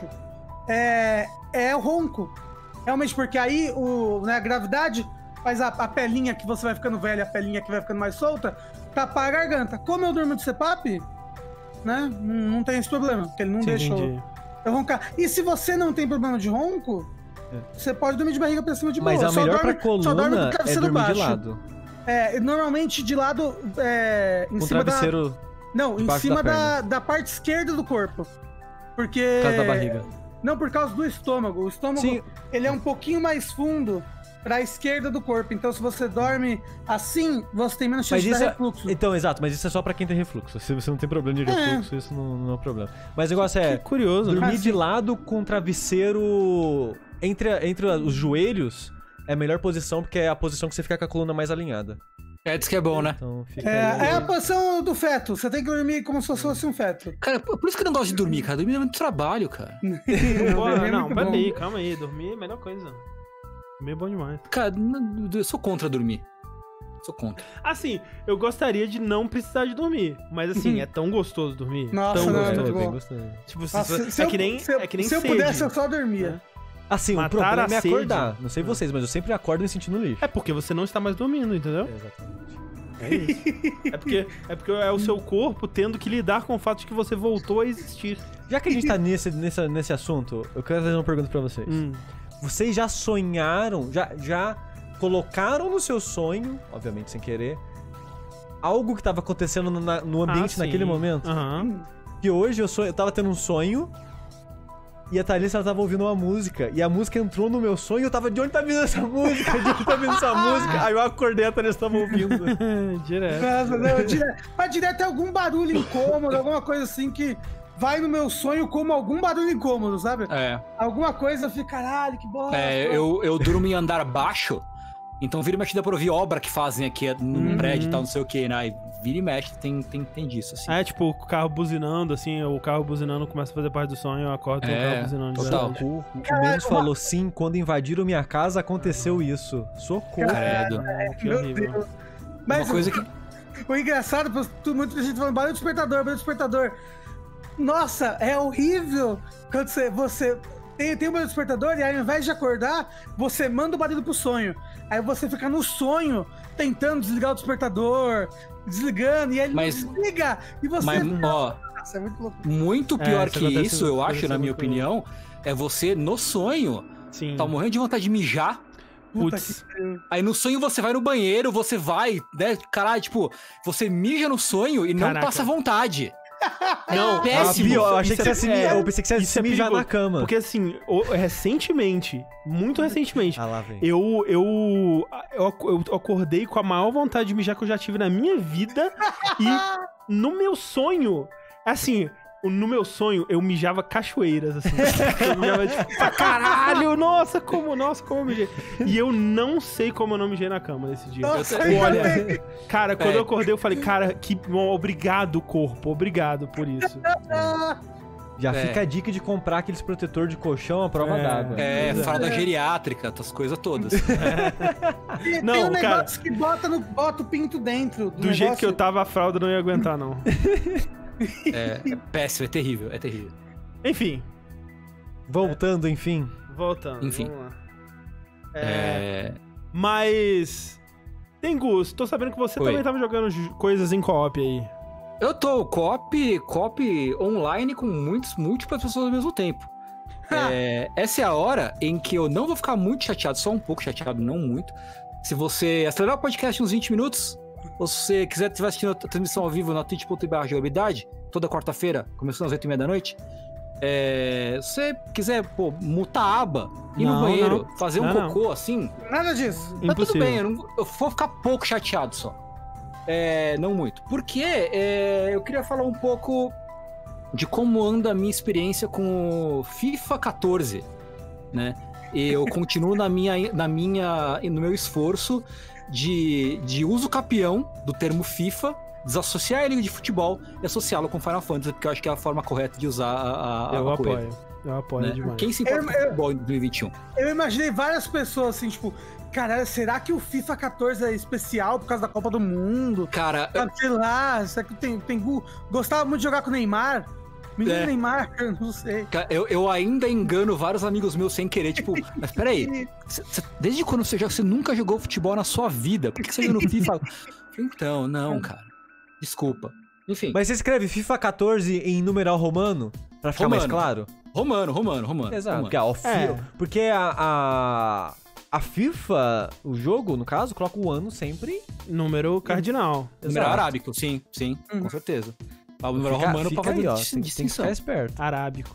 É o ronco. Realmente, porque aí a gravidade faz a pelinha que você vai ficando velha, a pelinha que vai ficando mais solta, tapar a garganta. Como eu durmo de CPAP, né, não tem esse problema, porque ele não deixa eu roncar. E se você não tem problema de ronco, você pode dormir de barriga pra cima de boa. Mas a melhor pra coluna é dormir de lado. Normalmente de lado, em com cima travesseiro... Não, em cima da parte esquerda do corpo. Porque... Por causa da barriga. Não, por causa do estômago. O estômago, sim, ele é um pouquinho mais fundo pra esquerda do corpo. Então, se você dorme assim, você tem menos chance de dar refluxo. Então, exato. Mas isso é só pra quem tem refluxo. Se você não tem problema de refluxo, isso não é um problema. Mas o negócio é... Que curioso. Dormir de lado com travesseiro entre os joelhos é a melhor posição, porque é a posição que você fica com a coluna mais alinhada. Diz que é bom, né? Então, fica é a posição do feto. Você tem que dormir como se fosse um feto. Cara, por isso que eu não gosto de dormir, cara. Dormir é muito trabalho, cara. Não, peraí, calma aí. Dormir é a melhor coisa. Dormir é bom demais. Cara, eu sou contra dormir. Sou contra. Assim, eu gostaria de não precisar de dormir. Mas assim, é tão gostoso dormir. Nossa, tão não, gostoso. é muito bom. Gostoso. Tipo, Nossa, é que nem se eu sede, pudesse, eu só dormia. Assim, matar o problema é a sede. acordar. Não sei vocês, mas eu sempre acordo me sentindo lixo. É porque você não está mais dormindo, entendeu? Exatamente. É isso. É porque é o seu corpo tendo que lidar com o fato de que você voltou a existir. Já que a gente tá nesse assunto, eu quero fazer uma pergunta pra vocês. Vocês já sonharam, já colocaram no seu sonho, obviamente sem querer, algo que tava acontecendo no ambiente naquele momento? Que hoje eu tava tendo um sonho e a Thalissa, ela tava ouvindo uma música, e a música entrou no meu sonho, e eu tava, de onde tá vindo essa música? De onde tá vindo essa música? Aí eu acordei e a Thalissa tava ouvindo. Direto. Nossa, não, direto é algum barulho incômodo, alguma coisa assim que vai no meu sonho como algum barulho incômodo, sabe? É. Alguma coisa, eu fico, caralho, que bosta. Eu durmo em andar baixo, então vira e mexe dá pra ouvir obra que fazem aqui no prédio e tal, não sei o que, né? E vira e mexe, tem disso, assim. É, tipo, o carro buzinando, assim, o carro buzinando começa a fazer parte do sonho, eu acordo e tem o carro buzinando. Total. O Menos falou, sim, quando invadiram minha casa aconteceu isso. Socorro. Credo. Que horrível. Mas Uma coisa que... o engraçado, muita gente falando, barulho do despertador. Nossa, é horrível quando você tem um barulho do despertador e aí, ao invés de acordar, você manda o barulho pro sonho. Aí você fica no sonho tentando desligar o despertador, desligando, e aí ele desliga. E você... Mas, Nossa, é muito louco. Muito pior que isso, eu acho, na minha opinião, é você, no sonho, tá morrendo de vontade de mijar. Putz. Aí no sonho você vai no banheiro, você vai, né, caralho, tipo, você mija no sonho e não passa vontade. Não, péssimo. Eu achei que você eu pensei que você ia se mijar na cama. Porque assim, recentemente, muito recentemente, lá vem. eu acordei com a maior vontade de mijar que eu já tive na minha vida. E no meu sonho, assim, no meu sonho, eu mijava cachoeiras, assim. Eu mijava, tipo, pra caralho, nossa, como eu mijei. E eu não sei como eu não mijei na cama nesse dia. Nossa, olha, cara, quando eu acordei, eu falei, cara, que bom, obrigado, corpo, obrigado por isso. Já fica a dica de comprar aqueles protetor de colchão à prova d'água. Fralda geriátrica, essas coisas todas. Não, tem um negócio que bota o pinto dentro do jeito que eu tava, a fralda não ia aguentar, não. É péssimo, é terrível, é terrível. Enfim. Voltando, enfim. Enfim. Vamos lá. Mas... Tengus, tô sabendo que você também tava jogando coisas em co-op aí. Eu tô co-op online com múltiplas pessoas ao mesmo tempo. Essa é a hora em que eu não vou ficar muito chateado, só um pouco chateado, não muito. Se você acelerar o podcast uns 20 minutos, ou se você quiser estiver assistindo a transmissão ao vivo na twitch.tv/jogabilidade, toda quarta-feira, começando às 8h30 da noite, se você quiser, mutar a aba, ir no banheiro, fazer um cocô assim... Nada disso. Tá tudo bem, eu vou ficar pouco chateado só. Não muito. Porque eu queria falar um pouco de como anda a minha experiência com o FIFA 14, né? Eu continuo no meu esforço de uso capião do termo FIFA, desassociar a liga de futebol e associá-lo com Final Fantasy, porque eu acho que é a forma correta de usar a coisa. Eu apoio demais. Quem se importa com futebol em 2021? Eu imaginei várias pessoas assim, tipo, caralho, será que o FIFA 14 é especial por causa da Copa do Mundo? Cara, sei lá, será que tem gostava muito de jogar com o Neymar? Menino Neymar, eu não sei. Eu ainda engano vários amigos meus sem querer, tipo, mas peraí, desde quando você nunca jogou futebol na sua vida? Por que você jogou no FIFA? Então, não, cara. Desculpa. Enfim. Mas você escreve FIFA 14 em numeral romano? Pra ficar mais claro? Romano. Exato. Romano. Porque a FIFA, o jogo, no caso, coloca o ano sempre... Número cardinal. Número arábico, sim, com certeza. O número romano pra fazer distinção. Tem que ficar esperto. Arábico.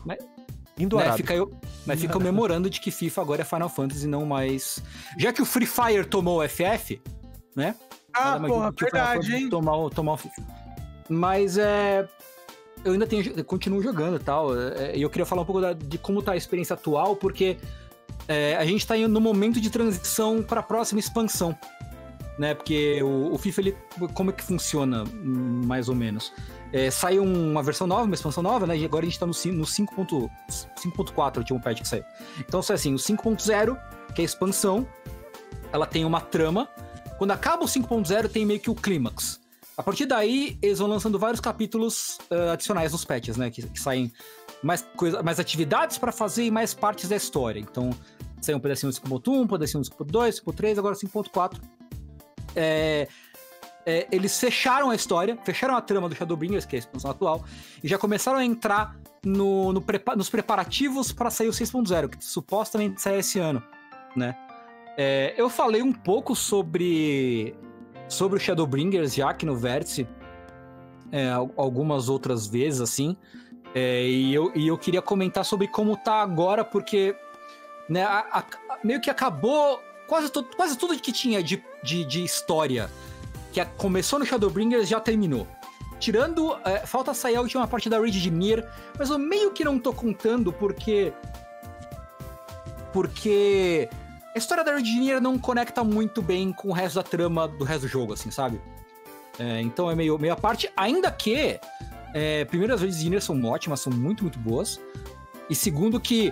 Mas fica memorando de que FIFA agora é Final Fantasy, não mais... Já que o Free Fire tomou o FF, né? Verdade, hein? Tomar o FIFA. Mas eu ainda continuo jogando e tal. E eu queria falar um pouco de como tá a experiência atual, porque a gente tá no momento de transição para a próxima expansão, né? Porque o FIFA, como é que funciona, mais ou menos? Saiu uma versão nova, uma expansão nova, né? E agora a gente tá no 5.4, o último patch que saiu. Então, assim, o 5.0, que é a expansão, ela tem uma trama. Quando acaba o 5.0, tem meio que o clímax. A partir daí, eles vão lançando vários capítulos adicionais nos patches, né? Que saem mais atividades pra fazer e mais partes da história. Então, saiu um pedacinho do 5.1, um pedacinho do 5.2, 5.3, agora 5.4. Eles fecharam a história, fecharam a trama do Shadowbringers, que é a expansão atual, e já começaram a entrar nos preparativos para sair o 6.0, que supostamente sai esse ano, né? Eu falei um pouco sobre o Shadowbringers já aqui no Vértice, algumas outras vezes, assim, e eu queria comentar sobre como tá agora, porque, né, meio que acabou quase tudo que tinha de história que começou no Shadowbringers já terminou. tirando... falta sair a última parte da raid de Nier, mas eu meio que não tô contando porque a história da raid de Nier não conecta muito bem com o resto da trama do resto do jogo, assim, sabe? Então é meio a parte, ainda que... primeiro, as raids de Nier são ótimas, são muito, muito boas. E segundo que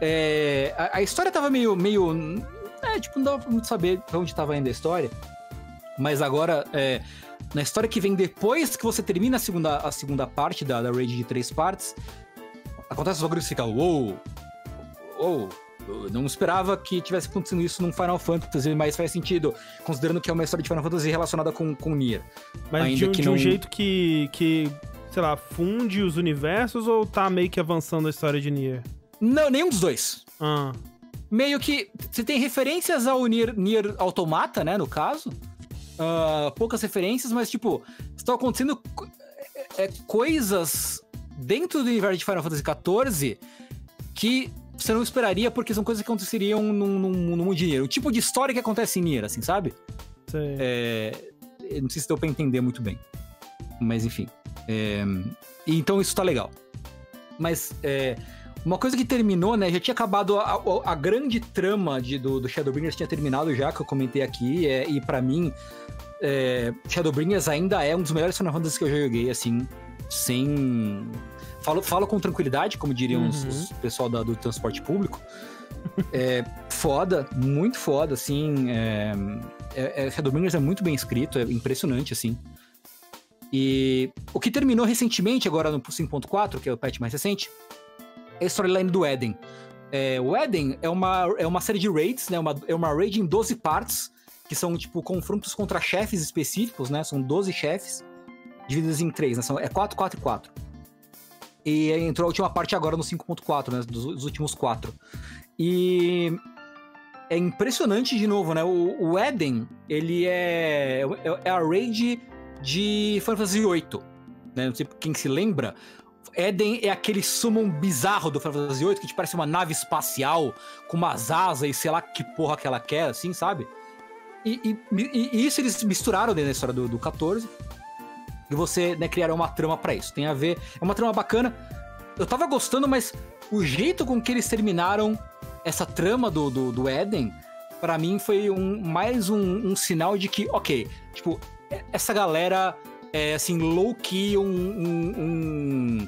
a história tava meio tipo, não dava pra muito saber pra onde tava indo a história. Mas agora, na história que vem depois que você termina a segunda parte da raid de 3 partes, acontece os bagulhos e fica, uou, eu não esperava que tivesse acontecendo isso num Final Fantasy, mas faz sentido, considerando que é uma história de Final Fantasy relacionada com Nier. Mas de um jeito que, sei lá, funde os universos ou tá meio que avançando a história de Nier? Não, nenhum dos dois. Meio que você tem referências ao Nier Automata, né, no caso. Poucas referências, mas, tipo, estão acontecendo coisas dentro do universo de Final Fantasy XIV que você não esperaria, porque são coisas que aconteceriam no mundo de Nier. O tipo de história que acontece em Nier, assim, sabe? Sei. Eu não sei se deu pra entender muito bem. Mas, enfim. Então isso tá legal. Mas, uma coisa que terminou, né? Já tinha acabado a grande trama do Shadowbringers, tinha terminado já, que eu comentei aqui. E pra mim, Shadowbringers ainda é um dos melhores Final Fantasy que eu já joguei, assim, sem... Falo com tranquilidade, como diriam os pessoal do transporte público. Foda, muito foda, assim. Shadowbringers é muito bem escrito, é impressionante, assim. E o que terminou recentemente, agora no 5.4, que é o patch mais recente, é a storyline do Eden. O Eden é uma série de raids, né? É uma raid em 12 partes, que são, tipo, confrontos contra chefes específicos, né? São 12 chefes, divididos em 3, né? É 4, 4 e 4. E entrou a última parte agora no 5.4, né? Dos últimos 4. E é impressionante de novo, né? O Eden, ele é a raid de Final Fantasy VIII, né? Não sei quem se lembra. Eden é aquele summon bizarro do Final Fantasy VIII, que te parece uma nave espacial com umas asas e sei lá que porra que ela quer, assim, sabe? E isso eles misturaram dentro da história do 14. E você, né, criaram uma trama pra isso. Tem a ver... É uma trama bacana. Eu tava gostando, mas o jeito com que eles terminaram essa trama do Eden, pra mim foi mais um sinal de que, ok, tipo, essa galera é, assim, low-key, um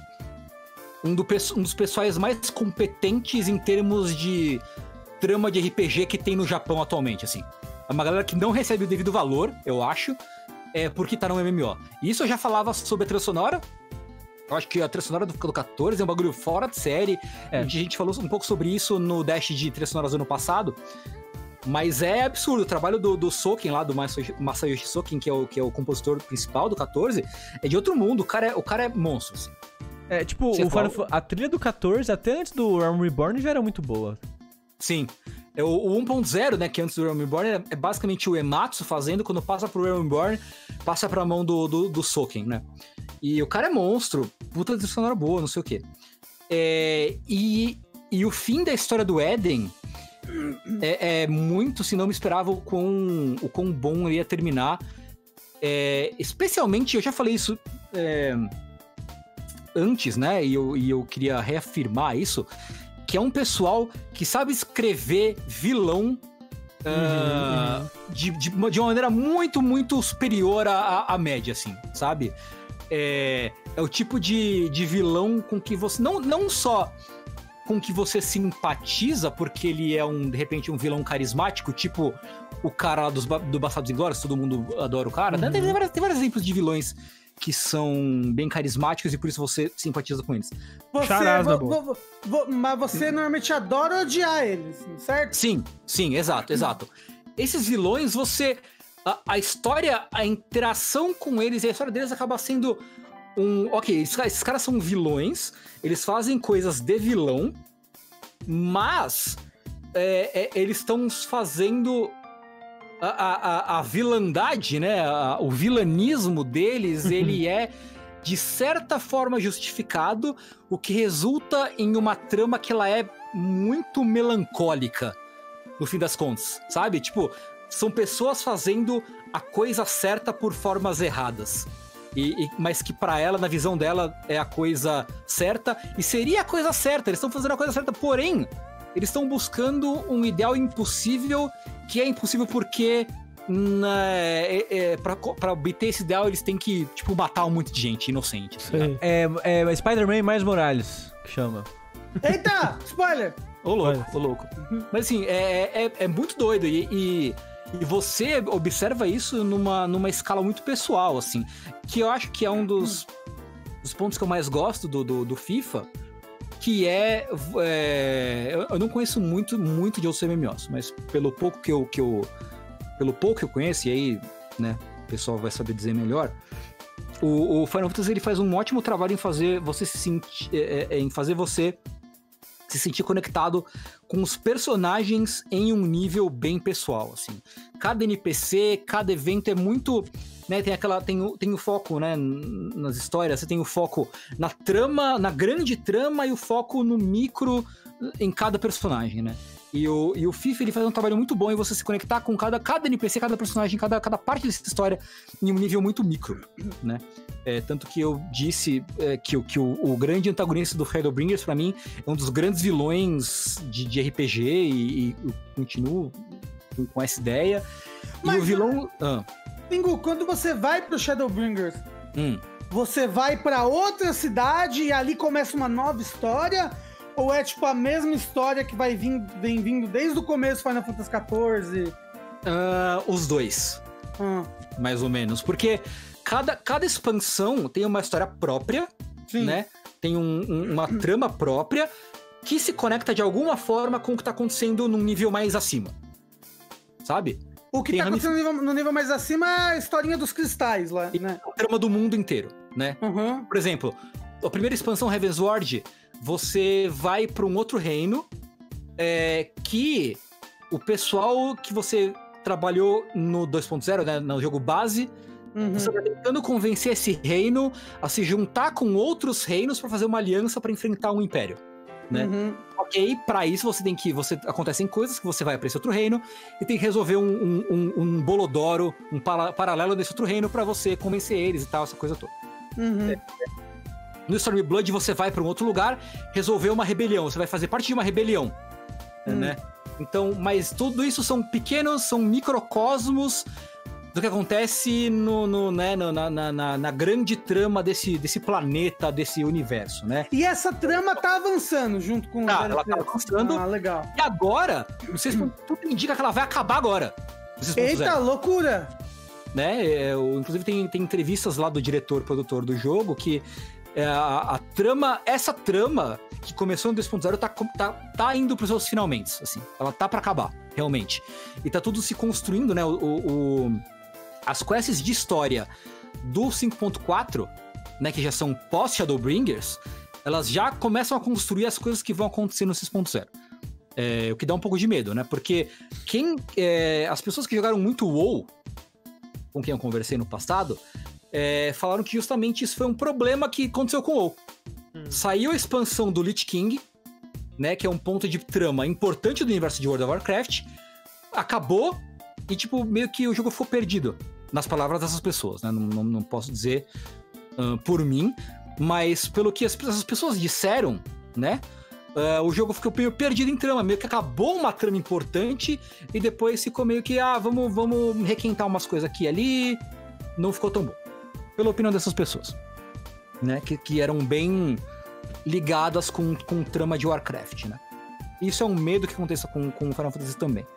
dos pessoais mais competentes em termos de trama de RPG que tem no Japão atualmente, assim. É uma galera que não recebe o devido valor, eu acho, porque tá no MMO. E isso eu já falava sobre a trilha sonora. Eu acho que a trilha sonora do 14 é um bagulho fora de série. A gente falou um pouco sobre isso no Dash de trilha sonoras do ano passado. Mas é absurdo. O trabalho do Soken lá, do Masayoshi Soken, que é o compositor principal do 14, é de outro mundo. O cara é monstro, assim. Tipo, a trilha do 14, até antes do Realm Reborn, já era muito boa. Sim. O 1.0, né, que antes do Realm Reborn, é basicamente o Ematsu fazendo. Quando passa pro Realm Reborn, passa pra mão do Soken, né? E o cara é monstro. Puta trilha sonora boa, não sei o quê. E o fim da história do Eden é muito, se não me esperava o quão bom ele ia terminar. Especialmente, eu já falei isso antes, né? E eu queria reafirmar isso, que é um pessoal que sabe escrever vilão de uma maneira muito, muito superior à média, assim, sabe? É o tipo de vilão com que você... Não só com que você simpatiza, porque ele é, de repente, um vilão carismático, tipo o cara do Bastardos Inglórios, todo mundo adora o cara. Tem vários exemplos de vilões que são bem carismáticos e por isso você simpatiza com eles. Mas você normalmente adora odiar eles, certo? Sim, exato. Esses vilões, a história, a interação com eles e a história deles acaba sendo ok, esses caras são vilões, eles fazem coisas de vilão, mas eles estão fazendo a vilandade, né? O vilanismo deles, ele é de certa forma justificado, o que resulta em uma trama que ela é muito melancólica, no fim das contas, sabe? Tipo, são pessoas fazendo a coisa certa por formas erradas. mas que pra ela, na visão dela, é a coisa certa, e seria a coisa certa, eles estão fazendo a coisa certa, porém, eles estão buscando um ideal impossível, que é impossível porque pra obter esse ideal, eles têm que, tipo, matar um monte de gente inocente. É Spider-Man mais Morales, que chama. Eita! Spoiler! Ô louco. Mas assim, é muito doido, e você observa isso numa escala muito pessoal, assim, que eu acho que é um dos pontos que eu mais gosto do FIFA, que eu não conheço muito de outros MMOs, mas pelo pouco que eu conheço, e aí, né, o pessoal vai saber dizer melhor, o Final Fantasy ele faz um ótimo trabalho em fazer você se sentir conectado com os personagens em um nível bem pessoal, assim. Cada NPC, cada evento é muito, né, tem o foco, né, nas histórias, você tem o foco na trama, na grande trama, e o foco no micro em cada personagem, né? E o FIFA, ele faz um trabalho muito bom em você se conectar com cada NPC, cada personagem, cada parte dessa história em um nível muito micro, né? Tanto que eu disse que o grande antagonista do Shadowbringers, pra mim, é um dos grandes vilões de RPG, e eu continuo com essa ideia. Mas, e o vilão... Pingu, quando você vai pro Shadowbringers, você vai pra outra cidade e ali começa uma nova história? Ou é tipo a mesma história que vem vindo desde o começo do Final Fantasy XIV? Os dois. Mais ou menos. Porque cada expansão tem uma história própria, né? Tem uma trama própria que se conecta de alguma forma com o que tá acontecendo num nível mais acima. Sabe? O que tá acontecendo no nível mais acima é a historinha dos cristais lá, né? A trama do mundo inteiro, né? Por exemplo, a primeira expansão, Heavensward, você vai para um outro reino que o pessoal que você trabalhou no 2.0, né, no jogo base, você tá tentando convencer esse reino a se juntar com outros reinos para fazer uma aliança para enfrentar um império, né? Ok, para isso acontecem coisas que você vai para esse outro reino e tem que resolver um bolodoro, um paralelo desse outro reino para você convencer eles e tal, essa coisa toda. No Stormblood você vai para um outro lugar resolver uma rebelião, você vai fazer parte de uma rebelião, né? Então, mas tudo isso são microcosmos do que acontece na grande trama desse planeta, desse universo, né? E essa trama tá avançando junto com... ela tá avançando. Legal. E agora, tudo indica que ela vai acabar agora. Eita, loucura! Né? Inclusive tem entrevistas lá do produtor do jogo, que a trama, essa trama que começou no 2.0 tá indo pros seus finalmente, assim. Ela tá pra acabar, realmente. E tá tudo se construindo, né? As quests de história do 5.4, né, que já são pós-Shadowbringers, elas já começam a construir as coisas que vão acontecer no 6.0. O que dá um pouco de medo, né? Porque as pessoas que jogaram muito WoW, com quem eu conversei no passado, falaram que justamente isso foi um problema que aconteceu com o WoW. Saiu a expansão do Lich King, né, que é um ponto de trama importante do universo de World of Warcraft, acabou e, tipo, meio que o jogo ficou perdido, nas palavras dessas pessoas, né? Não posso dizer por mim, mas pelo que essas pessoas disseram, né, o jogo ficou meio perdido em trama, meio que acabou uma trama importante e depois ficou meio que, vamos requentar umas coisas aqui e ali, não ficou tão bom. Pela opinião dessas pessoas, né, que eram bem ligadas com trama de Warcraft, né. Isso é um medo que aconteça com Final Fantasy também.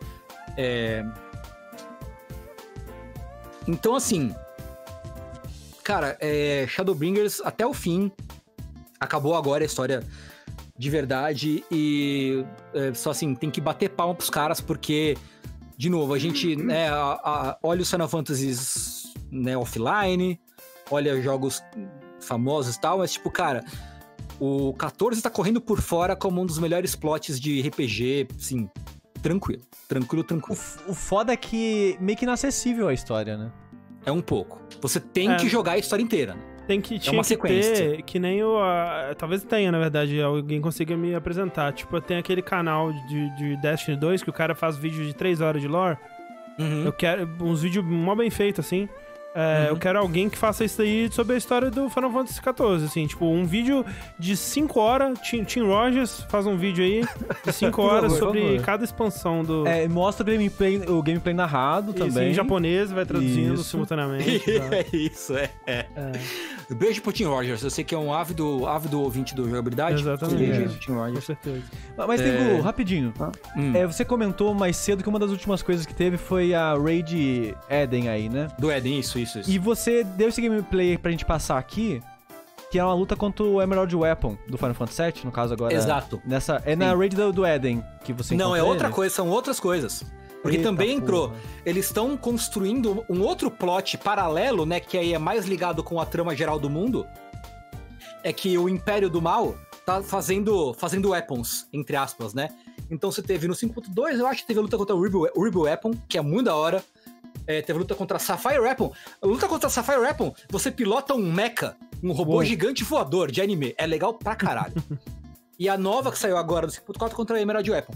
Então, assim, cara, Shadowbringers até o fim, acabou agora a história de verdade e só assim, tem que bater palma pros caras porque, de novo, a gente, né, olha os Final Fantasies, né, offline, olha jogos famosos e tal, mas tipo, cara, o 14 tá correndo por fora como um dos melhores plots de RPG, assim, tranquilo. O foda é que meio que inacessível a história, né? É um pouco. Você tem que jogar a história inteira, né? Tinha uma sequência. Ter, que nem talvez tenha, na verdade, alguém consiga me apresentar. Tipo, tem aquele canal de Destiny 2 que o cara faz vídeos de 3 horas de lore. Eu quero uns vídeos mó bem feitos, assim. Eu quero alguém que faça isso aí sobre a história do Final Fantasy XIV, assim, tipo, um vídeo de 5 horas, Tim Rogers faz um vídeo aí de 5 horas sobre cada expansão do... Mostra o gameplay narrado isso, também. Em japonês, vai traduzindo simultaneamente. É isso, Beijo pro Tim Rogers, eu sei que é um ávido ouvinte do Jogabilidade. Exatamente. Tim Rogers. Com certeza. Mas Tengu, rapidinho. Você comentou mais cedo que uma das últimas coisas que teve foi a Raid Eden aí, né? Do Eden, isso. E você deu esse gameplay pra gente passar aqui, que é uma luta contra o Emerald Weapon do Final Fantasy VII, no caso agora. Exato. Na Raid do Eden que você encontrou. Não, é outra ele. coisa, são outras coisas. Porque também entrou. Eles estão construindo um outro plot paralelo, né? Que aí é mais ligado com a trama geral do mundo. É que o Império do Mal tá fazendo weapons, entre aspas, né? Então você teve no 5.2, eu acho que teve a luta contra o Ruby Weapon, que é muito da hora. Teve a luta contra a Sapphire Weapon. A luta contra a Sapphire Weapon, você pilota um mecha, um robô gigante voador de anime. É legal pra caralho. E a nova que saiu agora do 5.4 contra a Emerald Weapon.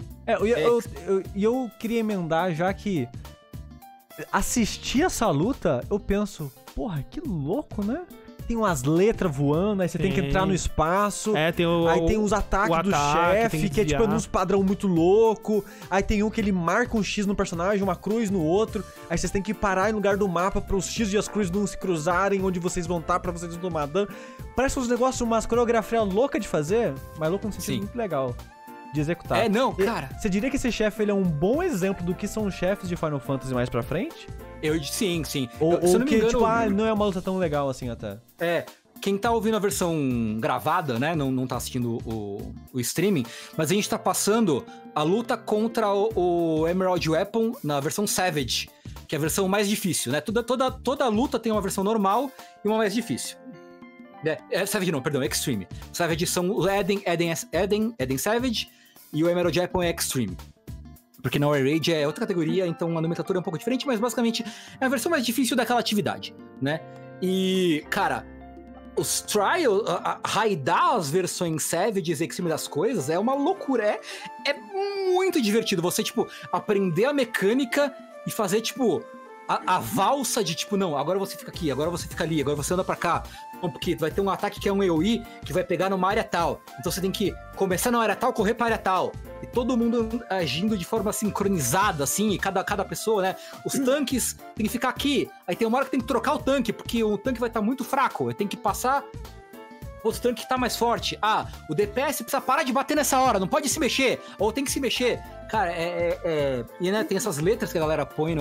Eu queria emendar, já que assistir essa luta, eu penso, porra, que louco, né? Tem umas letras voando, aí você tem que entrar no espaço. Aí tem os ataques do chefe, que é tipo uns padrão muito louco. Aí tem um que ele marca um X no personagem, uma cruz no outro. Aí vocês têm que parar em lugar do mapa para os X e as cruzes não se cruzarem, onde vocês vão estar pra vocês não tomar dano. Parece uns negócios, umas coreografias loucas de fazer, mas louco no sentido muito legal de executar. Cara. Você diria que esse chefe ele é um bom exemplo do que são os chefes de Final Fantasy mais pra frente? Sim. Ou que, engano, tipo, não é uma luta tão legal assim até. Quem tá ouvindo a versão gravada, né, não tá assistindo o streaming, mas a gente tá passando a luta contra o Emerald Weapon na versão Savage, que é a versão mais difícil, né? Toda luta tem uma versão normal e uma mais difícil. Savage não, perdão, Extreme. Savage são o Eden Savage e o Emerald Weapon é Extreme. Porque na Raid é outra categoria, então a nomenclatura é um pouco diferente, mas basicamente é a versão mais difícil daquela atividade, né? E, cara, os Trials, raidar as versões Savages e Extreme das coisas é uma loucura, é muito divertido. Você, tipo, aprender a mecânica e fazer, tipo, a valsa de, tipo, não, agora você fica aqui, agora você fica ali, agora você anda pra cá. Porque vai ter um ataque que é um AoE que vai pegar numa área tal. Então você tem que começar na área tal, correr pra área tal. E todo mundo agindo de forma sincronizada, assim, e cada pessoa, né? Os tanques tem que ficar aqui. Aí tem uma hora que tem que trocar o tanque, porque o tanque vai estar muito fraco. Tem que passar outro tanque que tá mais forte. O DPS precisa parar de bater nessa hora, não pode se mexer. Ou tem que se mexer. Cara, E, né, tem essas letras que a galera põe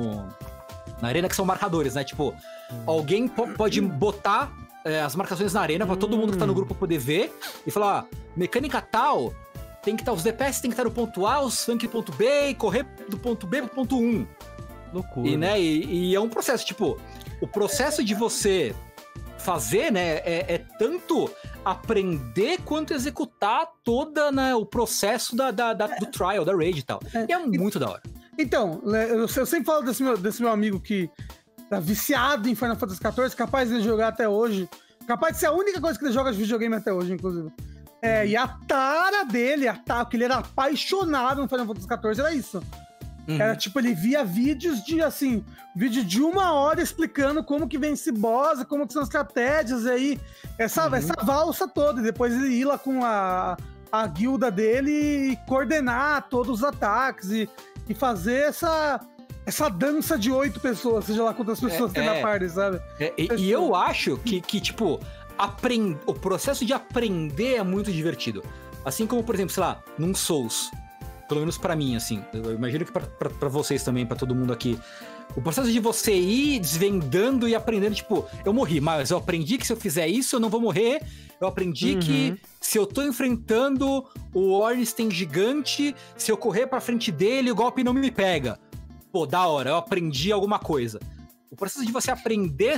na arena que são marcadores, né? Tipo, alguém pode botar as marcações na arena pra todo mundo que tá no grupo poder ver e falar, mecânica tal, tem que estar, os DPS tem que estar no ponto A, os tanques no ponto B e correr do ponto B pro ponto 1. Loucura. E, né, e é um processo, tipo, o processo de você fazer, né, é tanto aprender quanto executar toda, né, o processo do trial, da raid e tal. E é muito da hora. Então, eu sempre falo desse meu amigo que tá viciado em Final Fantasy XIV, capaz de jogar até hoje. Capaz de ser a única coisa que ele joga de videogame até hoje, inclusive. E a tara dele, que ele era apaixonado no Final Fantasy XIV, era isso. Era tipo, ele via vídeos vídeo de 1 hora explicando como que vence boss, como que são as estratégias, e aí, essa valsa toda. E depois ele ir lá com a guilda dele e coordenar todos os ataques e fazer essa dança de 8 pessoas, seja lá quantas pessoas tem na party, sabe? E eu acho que tipo, o processo de aprender é muito divertido. Assim como, por exemplo, sei lá, num Souls, pelo menos pra mim, assim, eu imagino que pra vocês também, pra todo mundo aqui, o processo de você ir desvendando e aprendendo, tipo, eu morri, mas eu aprendi que se eu fizer isso, eu não vou morrer. Eu aprendi que se eu tô enfrentando o Ornstein gigante, se eu correr pra frente dele, o golpe não me pega. Pô, da hora, eu aprendi alguma coisa. O processo de você aprender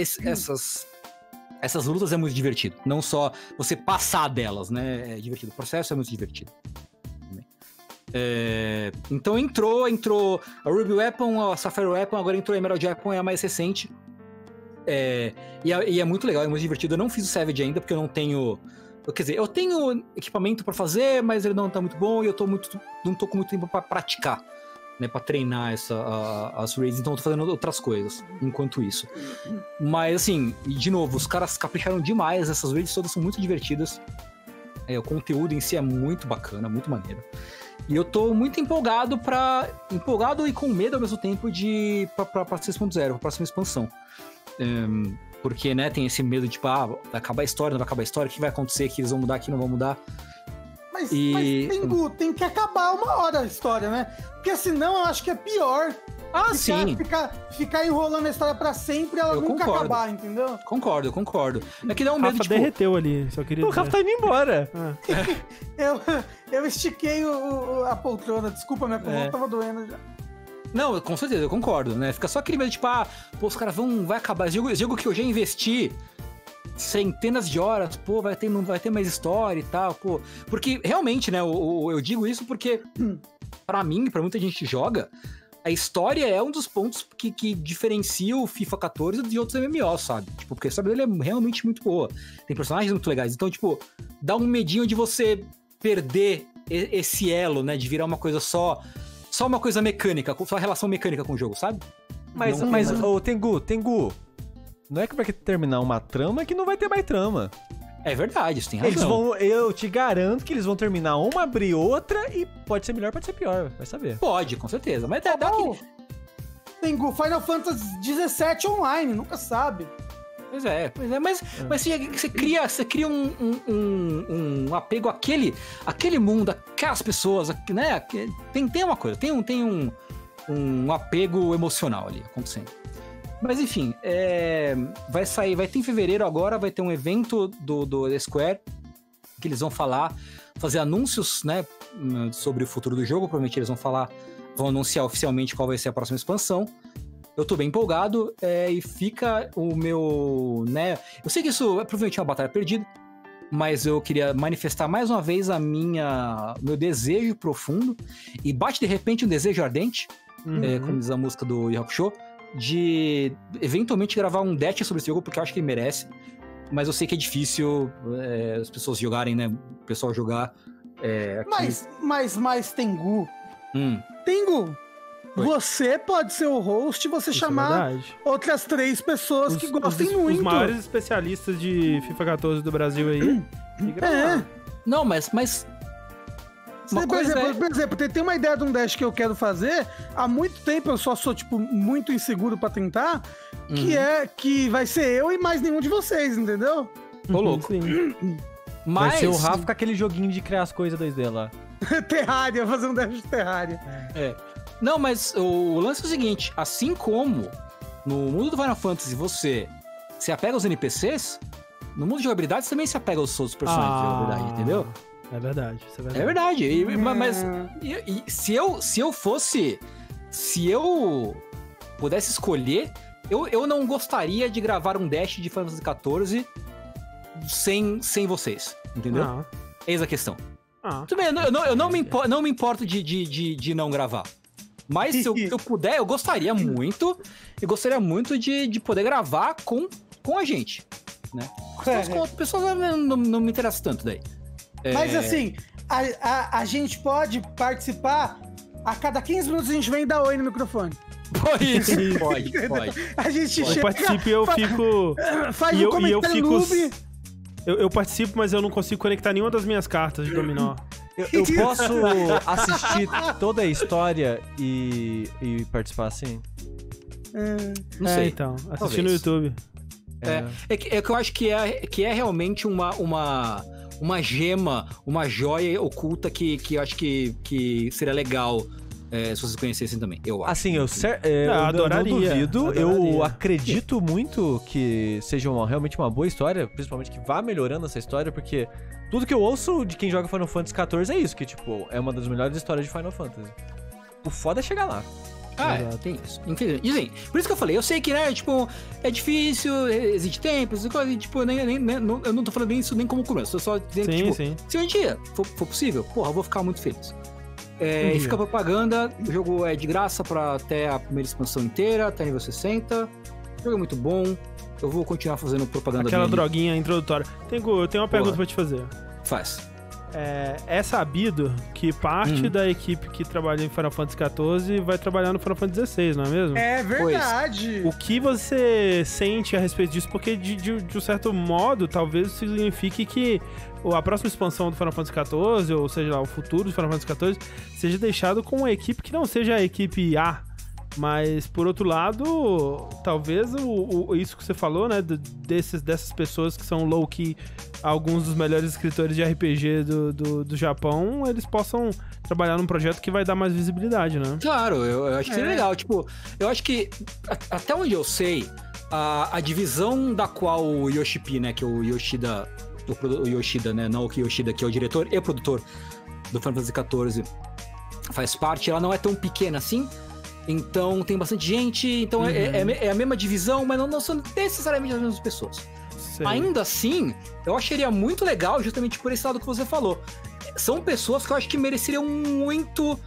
essas lutas é muito divertido. Não só você passar delas, né? É divertido. O processo é muito divertido. Então entrou a Ruby Weapon, a Sapphire Weapon, agora entrou a Emerald Weapon, é a mais recente. E é muito legal, é muito divertido. Eu não fiz o Savage ainda, porque eu não tenho... Quer dizer, eu tenho equipamento pra fazer, mas ele não tá muito bom e eu não tô com muito tempo pra praticar. né, pra treinar as raids, então eu tô fazendo outras coisas enquanto isso. Mas, assim, de novo, os caras capricharam demais, essas raids todas são muito divertidas. O conteúdo em si é muito bacana, muito maneiro. E eu tô muito empolgado e com medo ao mesmo tempo pra 6.0, pra próxima expansão. Porque, né, tem esse medo de, tipo, vai acabar a história, não vai acabar a história, o que vai acontecer, que eles vão mudar aqui, não vão mudar. Mas tem que acabar uma hora a história, né? Porque senão eu acho que é pior. Sim. Ficar enrolando a história pra sempre, ela nunca acabar, entendeu? Concordo. É que dá um medo, Rafa derreteu ali, só queria dizer. O Rafa tá indo embora. Eu estiquei a poltrona, desculpa, minha coluna tava doendo já. Não, com certeza, eu concordo, né? Fica só aquele medo, tipo, os caras vai acabar. Jogo que eu já investi centenas de horas, não vai ter mais história e tal, pô. Porque, realmente, né, eu digo isso porque, pra mim, pra muita gente que joga, a história é um dos pontos que diferencia o FIFA 14 de outros MMOs, sabe? Tipo, porque a história dele é realmente muito boa. Tem personagens muito legais. Então, tipo, dá um medinho de você perder esse elo, né? De virar uma coisa só uma coisa mecânica, só relação mecânica com o jogo, sabe? Mas Tengu, não é que vai terminar uma trama que não vai ter mais trama. É verdade, isso tem razão. Eu te garanto que eles vão terminar uma, abrir outra e pode ser melhor, pode ser pior, vai saber. Pode, com certeza, mas dá aquele... Tem Final Fantasy 17 online, nunca sabe. Pois é, mas você cria um apego àquele mundo, aquelas pessoas, né? Tem uma coisa, tem um apego emocional ali acontecendo. Mas enfim, vai ter em fevereiro agora, vai ter um evento do Square, que eles vão fazer anúncios, né, sobre o futuro do jogo. Provavelmente eles vão anunciar oficialmente qual vai ser a próxima expansão. Eu tô bem empolgado, e fica o meu, né... Eu sei que isso é provavelmente uma batalha perdida, mas eu queria manifestar mais uma vez meu desejo profundo, e bate de repente um desejo ardente, como diz a música do Yu Hakusho, de eventualmente gravar um dash sobre esse jogo, porque eu acho que ele merece, mas eu sei que é difícil as pessoas jogarem, né? O pessoal jogar. Mas Tengu. Tengu! Você pode ser o host e você chamar outras 3 pessoas que gostem muito. Os maiores especialistas de FIFA 14 do Brasil aí. Não, mas por exemplo, tem uma ideia de um dash que eu quero fazer. Há muito tempo eu só sou, tipo, muito inseguro pra tentar. Que vai ser eu e mais nenhum de vocês, entendeu? Ô, louco. Mas... Vai ser o Rafa com aquele joguinho de criar as coisas 2D lá. Terraria, fazer um dash de Terraria. Não, mas o lance é o seguinte: assim como no mundo do Final Fantasy você se apega aos NPCs, no mundo de jogabilidade você também se apega aos outros personagens de jogabilidade, entendeu? É verdade, isso é verdade. É verdade. Mas se eu pudesse escolher, eu não gostaria de gravar um dash de Final Fantasy XIV sem vocês, entendeu? Eis a questão. Tudo bem, eu não me importo de não gravar. Mas se eu puder, eu gostaria muito de poder gravar com a gente, né? Com outras pessoas não me interessa tanto daí. Mas assim, a gente pode participar, a cada 15 minutos a gente vem dar oi no microfone. Pode. A gente chega... Eu participo e eu fico... Faz um comentário noob. Eu participo, mas eu não consigo conectar nenhuma das minhas cartas de dominó. Eu posso assistir toda a história e participar assim? Não sei. Então, assistir no YouTube. É que eu acho que é realmente uma gema, uma joia oculta que eu acho que seria legal se vocês conhecessem também, eu acho. Assim, eu adoraria. Não duvido, eu acredito muito que seja realmente uma boa história, principalmente que vá melhorando essa história, porque tudo que eu ouço de quem joga Final Fantasy XIV é isso, que tipo, é uma das melhores histórias de Final Fantasy. O foda é chegar lá. Tem isso. Infelizmente. Por isso que eu falei, eu sei que, né, tipo, é difícil, exige tempo, tipo, eu não tô falando isso nem como começo, eu só dizendo que, tipo, se um dia for possível, porra, eu vou ficar muito feliz. E fica propaganda, o jogo é de graça até a primeira expansão inteira, até nível 60, o jogo é muito bom, eu vou continuar fazendo propaganda aquela droguinha introdutória. Eu tenho uma pergunta pra te fazer. Faz. é sabido que parte da equipe que trabalha em Final Fantasy XIV vai trabalhar no Final Fantasy XVI, não é mesmo? É verdade. O que você sente a respeito disso? Porque, de um certo modo, talvez signifique que a próxima expansão do Final Fantasy XIV, ou seja lá, o futuro do Final Fantasy XIV, seja deixado com uma equipe que não seja a equipe A. Mas, por outro lado, talvez isso que você falou, né, dessas pessoas que são low-key, alguns dos melhores escritores de RPG do Japão, eles possam trabalhar num projeto que vai dar mais visibilidade, né? Claro, eu acho que seria legal. Tipo, eu acho que, até onde eu sei, a divisão da qual o Yoshi-P, né, que é o Yoshida, né, Naoki Yoshida, que é o diretor e produtor do Final Fantasy XIV, faz parte, ela não é tão pequena assim. Então tem bastante gente, então é a mesma divisão, mas não são necessariamente as mesmas pessoas. Sei. Ainda assim, eu acharia muito legal justamente por esse lado que você falou. São pessoas que eu acho que mereceriam muito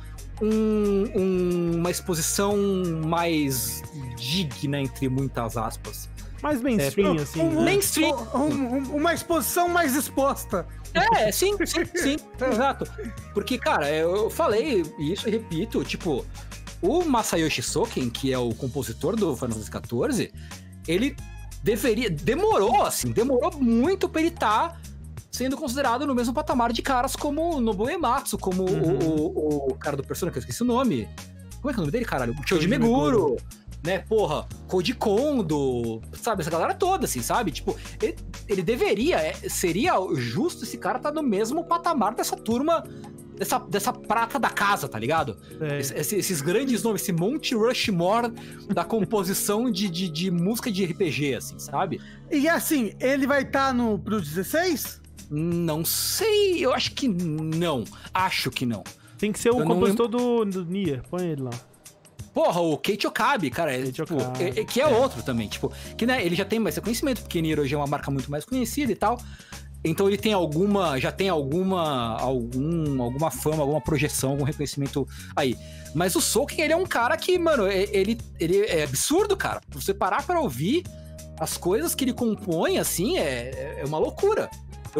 uma exposição mais digna, entre muitas aspas. Mais mainstream, assim. Né? Mainstream. Uma exposição mais exposta. Sim, exato. Porque, cara, eu falei isso e repito, tipo... O Masayoshi Soken, que é o compositor do Final Fantasy XIV, ele demorou muito pra ele estar sendo considerado no mesmo patamar de caras como o Nobuo Uematsu, como o cara do Persona, que eu esqueci o nome. Como é que é o nome dele, caralho? O Shoji Meguro, né? Porra, Koji Kondo, sabe? Essa galera toda, assim, sabe? Tipo, ele deveria, seria justo esse cara estar no mesmo patamar dessa turma, dessa prata da casa, tá ligado? Esses grandes nomes, esse Monte Rushmore da composição de música de RPG, assim, sabe? E assim, ele vai estar pro 16? Não sei, eu acho que não. Acho que não. Tem que ser o compositor do Nier, põe ele lá. Porra, o Keiichi Okabe, cara, que é outro também, tipo, que né, ele já tem mais reconhecimento, porque Nier hoje é uma marca muito mais conhecida e tal. Então ele tem já tem alguma fama, alguma projeção, algum reconhecimento aí. Mas o Soken, ele é um cara que, mano, ele é absurdo, cara. Você parar pra ouvir as coisas que ele compõe, assim, é uma loucura.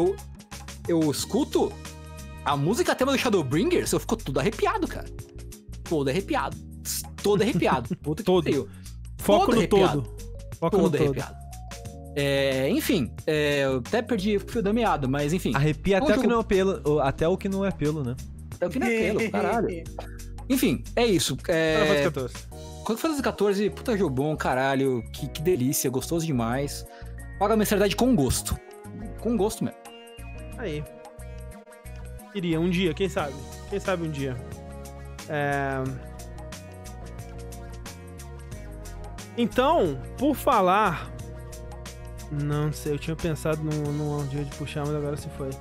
Eu escuto a música tema do Shadowbringers, eu fico todo arrepiado, cara. Todo arrepiado. Puta que pariu. Foco no todo. Foco no todo. Arrepiado. Enfim, eu até perdi o fio da meada, mas enfim. Arrepia até o que não é pelo, até o que não é pelo, né? Até o que não é pelo, caralho. Enfim, é isso. Final Fantasy XIV, puta jogo bom, caralho, que delícia, gostoso demais. Paga a mensalidade com gosto. Com gosto mesmo. Aí. Queria um dia, quem sabe? Quem sabe um dia. Então, por falar... Não sei, eu tinha pensado num dia de puxar, mas agora se foi.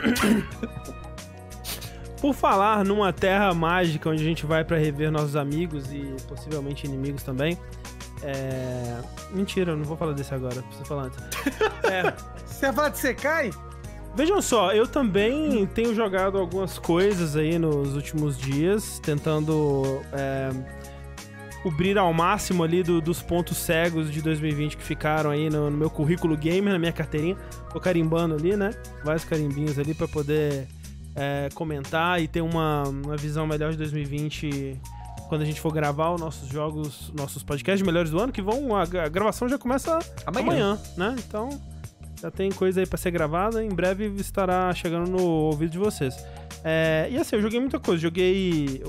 Por falar numa terra mágica onde a gente vai pra rever nossos amigos e possivelmente inimigos também. Mentira, eu não vou falar desse agora, preciso falar antes. Você vai falar de Sekai? Vejam só, eu também tenho jogado algumas coisas aí nos últimos dias, tentando cobrir ao máximo ali dos pontos cegos de 2020 que ficaram aí no meu currículo gamer, na minha carteirinha. Tô carimbando ali, né? Vários carimbinhos ali pra poder comentar e ter uma visão melhor de 2020 quando a gente for gravar os nossos jogos, nossos podcasts melhores do ano, que a gravação já começa amanhã, né? Então, já tem coisa aí pra ser gravada, em breve estará chegando no ouvido de vocês. E assim, eu joguei muita coisa, joguei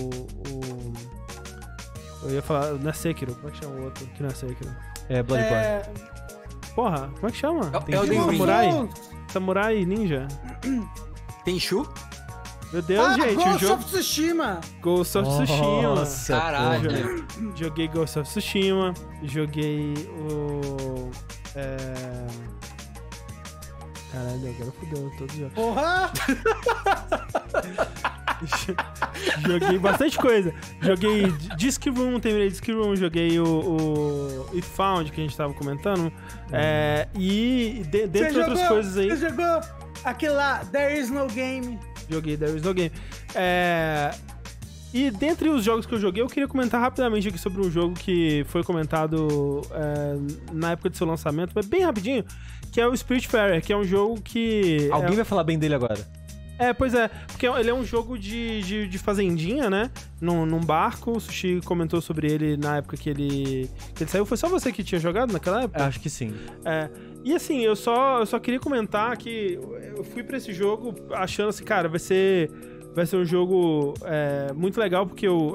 eu ia falar, não é Sekiro, como é que chama o outro que não é Sekiro? Bloodborne. Porra, como é que chama? É o Samurai? Samurai Ninja? Tenchu? Meu Deus, gente, Ghost of Tsushima! Ghost of Tsushima. Nossa, caralho. Joguei Ghost of Tsushima, joguei o... Caralho, agora fudeu todos os jogos. Porra! Joguei bastante coisa. Joguei Disc Room, terminei Disc Room, joguei o It Found, que a gente tava comentando. E dentre outras coisas aí... Você jogou aquele lá, There Is No Game? Joguei There Is No Game. E dentre os jogos que eu joguei, eu queria comentar rapidamente aqui sobre um jogo que foi comentado na época de seu lançamento, mas bem rapidinho, que é o Spiritfarer, que é um jogo que... Alguém vai falar bem dele agora? Pois é, porque ele é um jogo de fazendinha, né? Num barco, o Sushi comentou sobre ele na época que ele saiu. Foi só você que tinha jogado naquela época? Acho que sim. E assim, eu só queria comentar que eu fui pra esse jogo achando assim, cara, vai ser um jogo muito legal, porque eu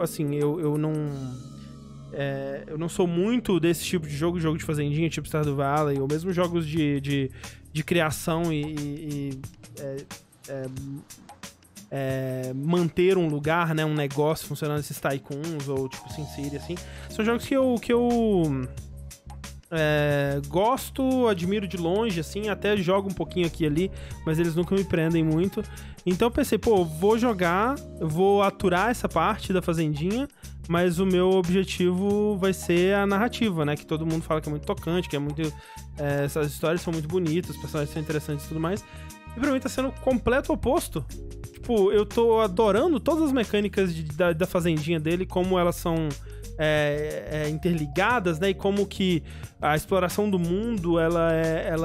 não sou muito desse tipo de jogo de fazendinha, tipo Stardew Valley, ou mesmo jogos de criação e manter um lugar, né, um negócio funcionando, esses tycoons, ou tipo SimCity, assim. São jogos que eu gosto, admiro de longe, assim, até jogo um pouquinho aqui e ali, mas eles nunca me prendem muito. Então eu pensei, vou jogar, vou aturar essa parte da fazendinha, mas o meu objetivo vai ser a narrativa, né? Que todo mundo fala que é muito tocante, que é muito... essas histórias são muito bonitas, os personagens são interessantes e tudo mais. E pra mim tá sendo o completo oposto. Tipo, eu tô adorando todas as mecânicas da fazendinha dele, como elas são interligadas, né? E como que a exploração do mundo, ela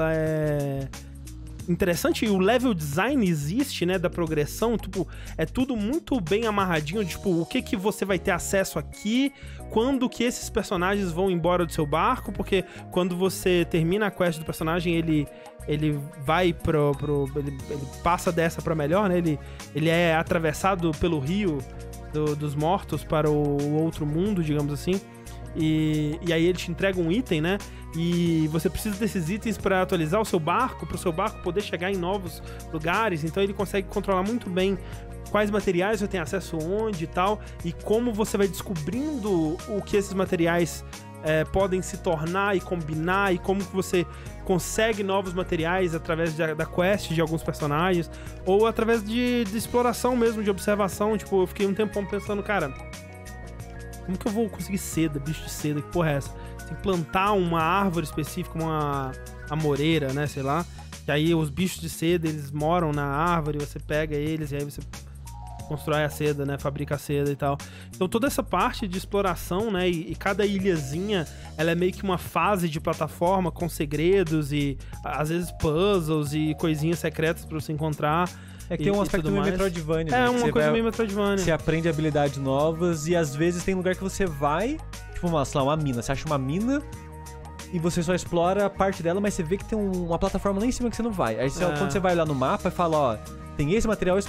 é interessante, e o level design existe, né, da progressão, tipo, é tudo muito bem amarradinho, tipo, o que você vai ter acesso aqui, quando que esses personagens vão embora do seu barco, porque quando você termina a quest do personagem, ele vai ele passa dessa pra melhor, né, ele é atravessado pelo rio dos mortos para o outro mundo, digamos assim, e aí ele te entrega um item, né? E você precisa desses itens para atualizar o seu barco, para o seu barco poder chegar em novos lugares. Então ele consegue controlar muito bem quais materiais você tem acesso onde e tal, e como você vai descobrindo o que esses materiais podem se tornar e combinar, e como que você consegue novos materiais através da quest de alguns personagens, ou através de exploração mesmo, de observação. Tipo, eu fiquei um tempão pensando, cara, como que eu vou conseguir seda, bicho de seda, que porra é essa? Tem que plantar uma árvore específica, uma amoreira, né, sei lá, que aí os bichos de seda, eles moram na árvore, você pega eles e aí você constrói a seda, né, fabrica a seda e tal. Então toda essa parte de exploração, né, e cada ilhazinha, ela é meio que uma fase de plataforma com segredos e às vezes puzzles e coisinhas secretas pra você encontrar. É que tem um aspecto meio Metroidvania, né? Uma coisa meio Metroidvania. Você aprende habilidades novas e às vezes tem lugar que você vai, tipo, sei lá, uma mina. Você acha uma mina e você só explora a parte dela, mas você vê que tem uma plataforma lá em cima que você não vai. Aí quando você vai lá no mapa e fala, ó, tem esse material,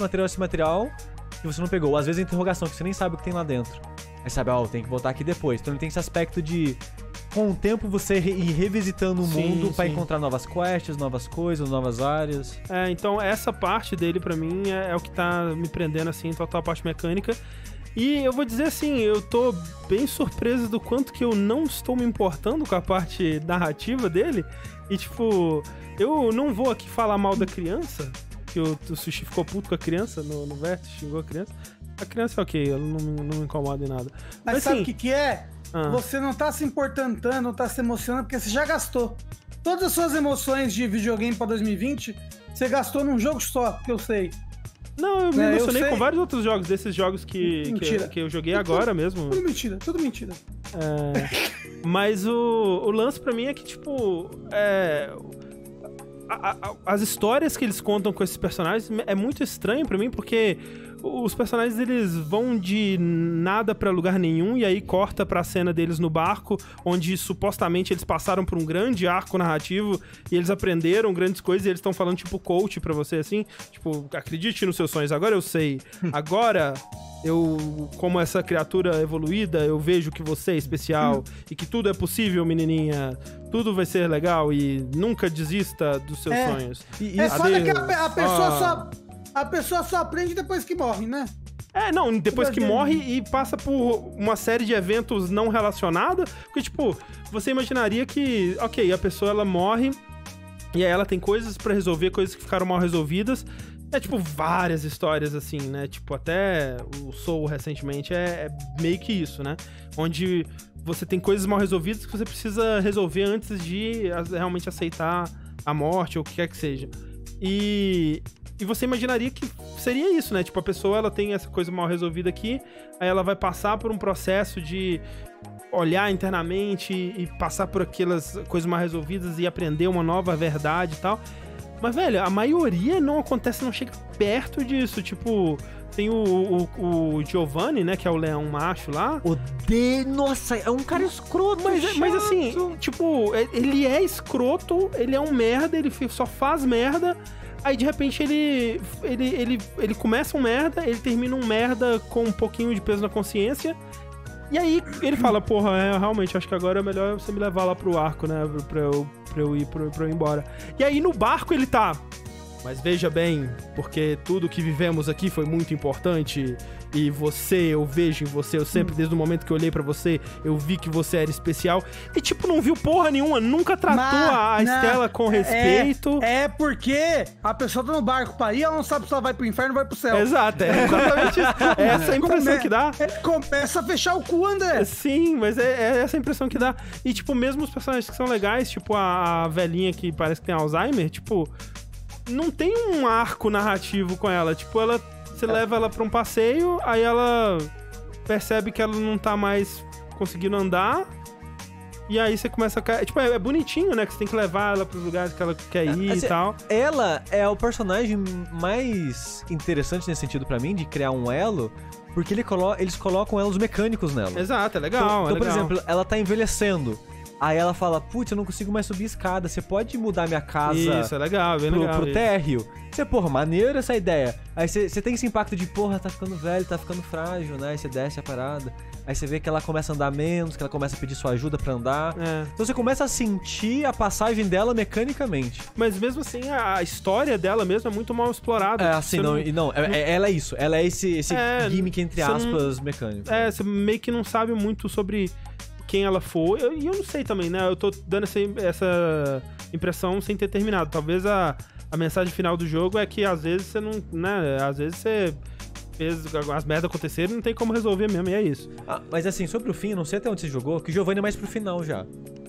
e você não pegou. Ou às vezes é interrogação, que você nem sabe o que tem lá dentro. Aí sabe, tem que voltar aqui depois. Então ele tem esse aspecto de, com o tempo, você ir revisitando o mundo pra encontrar novas quests, novas coisas, novas áreas. Então essa parte dele, pra mim, é o que tá me prendendo, assim, total a parte mecânica. E eu vou dizer assim, eu tô bem surpreso do quanto que eu não estou me importando com a parte narrativa dele. E, tipo, eu não vou aqui falar mal da criança, que o Sushi ficou puto com a criança no Vértice, xingou a criança. A criança é ok, ela não me incomoda em nada. Mas sabe o que é? Você não tá se importando, não tá se emocionando, porque você já gastou. Todas as suas emoções de videogame pra 2020, você gastou num jogo só, que eu sei. Não, eu me emocionei com vários outros jogos, desses jogos que eu joguei agora mesmo. Tudo mentira. Mas o lance pra mim é que, tipo, as histórias que eles contam com esses personagens é muito estranho pra mim, porque os personagens, eles vão de nada pra lugar nenhum, e aí corta pra cena deles no barco, onde supostamente eles passaram por um grande arco narrativo, e eles aprenderam grandes coisas, e eles estão falando tipo coach pra você, assim, tipo, acredite nos seus sonhos, agora eu sei, agora eu, como essa criatura evoluída, eu vejo que você é especial, e que tudo é possível, menininha, tudo vai ser legal, e nunca desista dos seus sonhos. Foda que a pessoa só aprende depois que morre, né? Depois que morre e passa por uma série de eventos não relacionados, porque, tipo, você imaginaria que, ok, a pessoa, ela morre, e aí ela tem coisas pra resolver, coisas que ficaram mal resolvidas. Tipo, várias histórias, assim, né? Tipo, até o Soul, recentemente, é meio que isso, né? Onde você tem coisas mal resolvidas que você precisa resolver antes de realmente aceitar a morte, ou o que quer que seja. E você imaginaria que seria isso, né? Tipo, a pessoa, ela tem essa coisa mal resolvida aqui, aí ela vai passar por um processo de olhar internamente e passar por aquelas coisas mal resolvidas e aprender uma nova verdade e tal. Mas, velho, a maioria não acontece, não chega perto disso. Tipo, tem o Giovanni, né, que é o leão macho lá. Nossa, é um cara escroto, mas assim, tipo, ele é escroto, ele é um merda, ele só faz merda. Aí, de repente, ele começa um merda, ele termina um merda com um pouquinho de peso na consciência. E aí, ele fala, porra, realmente, acho que agora é melhor você me levar lá pro arco, né, pra eu ir embora. E aí, no barco, ele tá... Mas veja bem, porque tudo que vivemos aqui foi muito importante e eu vejo em você, eu sempre, desde o momento que eu olhei pra você, eu vi que você era especial. E, tipo, não viu porra nenhuma, nunca tratou a Estela com respeito. É porque a pessoa tá no barco pra ir, ela não sabe se ela vai pro inferno ou vai pro céu. Exato, é exatamente isso. É essa a impressão que dá. Começa a fechar o cu, André. Sim, mas é essa a impressão que dá. E, tipo, mesmo os personagens que são legais, tipo a velhinha que parece que tem Alzheimer, tipo... Não tem um arco narrativo com ela. Tipo, você leva ela pra um passeio, aí ela percebe que ela não tá mais conseguindo andar. E aí você começa a... Tipo, é bonitinho, né? Que você tem que levar ela pros lugares que ela quer ir e tal. Ela é o personagem mais interessante nesse sentido pra mim, de criar um elo, porque eles colocam elos mecânicos nela. Exato, é legal. Então, por exemplo, ela tá envelhecendo. Aí ela fala, putz, eu não consigo mais subir escada, você pode mudar minha casa isso, é legal, bem legal, pro térreo? Você, porra, maneiro essa ideia. Aí você tem esse impacto de, porra, tá ficando velho, tá ficando frágil, né? Aí você desce a parada. Aí você vê que ela começa a andar menos, que ela começa a pedir sua ajuda pra andar. Então você começa a sentir a passagem dela mecanicamente. Mas mesmo assim, a história dela mesmo é muito mal explorada. Assim, ela é isso. Ela é esse gimmick, entre aspas, mecânico. Você meio que não sabe muito sobre... quem ela for, e eu não sei também, né? Eu tô dando essa impressão sem ter terminado. Talvez a mensagem final do jogo é que às vezes você não, né? Às vezes você fez as merdas acontecerem e não tem como resolver mesmo, e é isso. Mas assim, sobre o fim, eu não sei até onde você jogou, que o Giovanni é mais pro final já.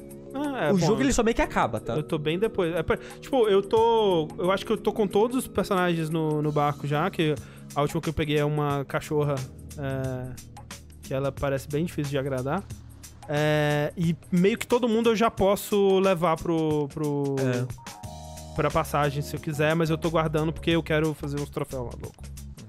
O jogo ele só meio que acaba, tá? Eu tô bem depois. Tipo, eu acho que eu tô com todos os personagens no barco já, que a última que eu peguei é uma cachorra que ela parece bem difícil de agradar. E meio que todo mundo eu já posso levar pra passagem se eu quiser, mas eu tô guardando porque eu quero fazer uns troféus lá, louco.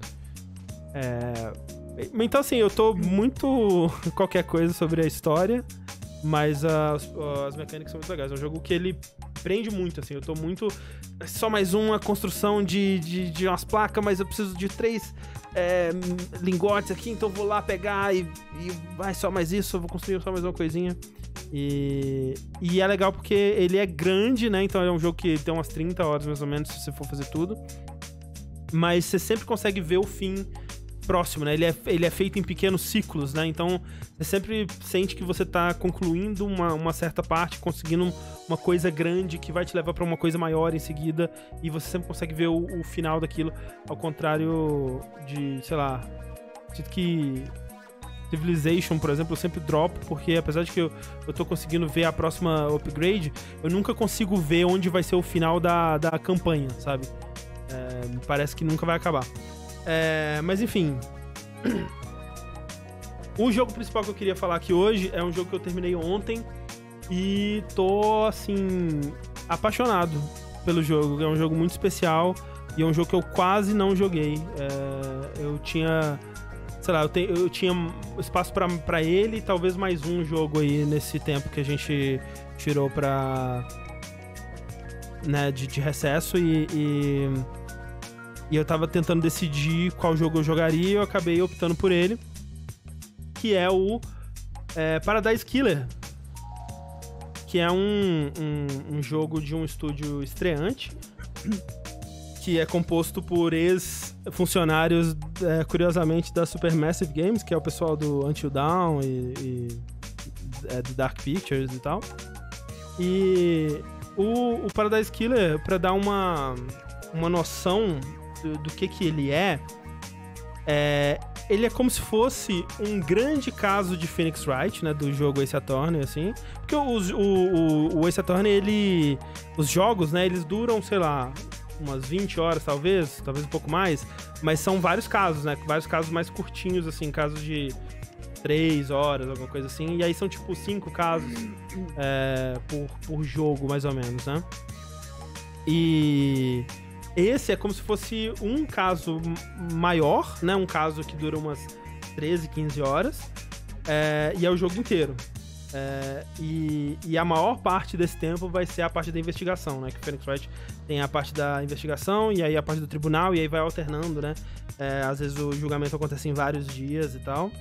Então assim, eu tô muito qualquer coisa sobre a história, mas as mecânicas são muito legais. É um jogo que ele prende muito, assim, eu tô muito... Só mais uma construção de umas placas, mas eu preciso de 3... lingotes aqui, então eu vou lá pegar e vai só mais isso, eu vou construir só mais uma coisinha. E é legal porque ele é grande, né? Então é um jogo que tem umas 30 horas mais ou menos se você for fazer tudo. Mas você sempre consegue ver o fim próximo, né? Ele é feito em pequenos ciclos, né? Então você sempre sente que você tá concluindo uma certa parte, conseguindo uma coisa grande que vai te levar pra uma coisa maior em seguida, e você sempre consegue ver o final daquilo, ao contrário de, sei lá, que Civilization, por exemplo, eu sempre dropo, porque apesar de que eu tô conseguindo ver a próxima upgrade, eu nunca consigo ver onde vai ser o final da campanha, sabe? Parece que nunca vai acabar. Mas enfim, o jogo principal que eu queria falar aqui hoje é um jogo que eu terminei ontem e tô, assim, apaixonado pelo jogo. É um jogo muito especial e é um jogo que eu quase não joguei. Eu tinha, sei lá, eu tinha espaço pra ele e talvez mais um jogo aí nesse tempo que a gente tirou pra, né, de recesso, e eu tava tentando decidir qual jogo eu jogaria e eu acabei optando por ele, que é o Paradise Killer, que é um jogo de um estúdio estreante, que é composto por ex-funcionários, curiosamente, da Supermassive Games, que é o pessoal do Until Dawn e do Dark Pictures e tal. E o Paradise Killer, pra dar uma noção do que ele ele é como se fosse um grande caso de Phoenix Wright, né, do jogo Ace Attorney, assim, porque o Ace Attorney, os jogos, né, eles duram, sei lá, umas 20 horas, talvez um pouco mais, mas são vários casos, né, vários casos mais curtinhos, assim, casos de 3 horas, alguma coisa assim, e aí são, tipo, 5 casos por jogo, mais ou menos, né. E esse é como se fosse um caso maior, né? Um caso que dura umas 13, 15 horas. E é o jogo inteiro. E a maior parte desse tempo vai ser a parte da investigação, né? Que o Phoenix Wright tem a parte da investigação e aí a parte do tribunal, e aí vai alternando, né? Às vezes o julgamento acontece em vários dias e tal.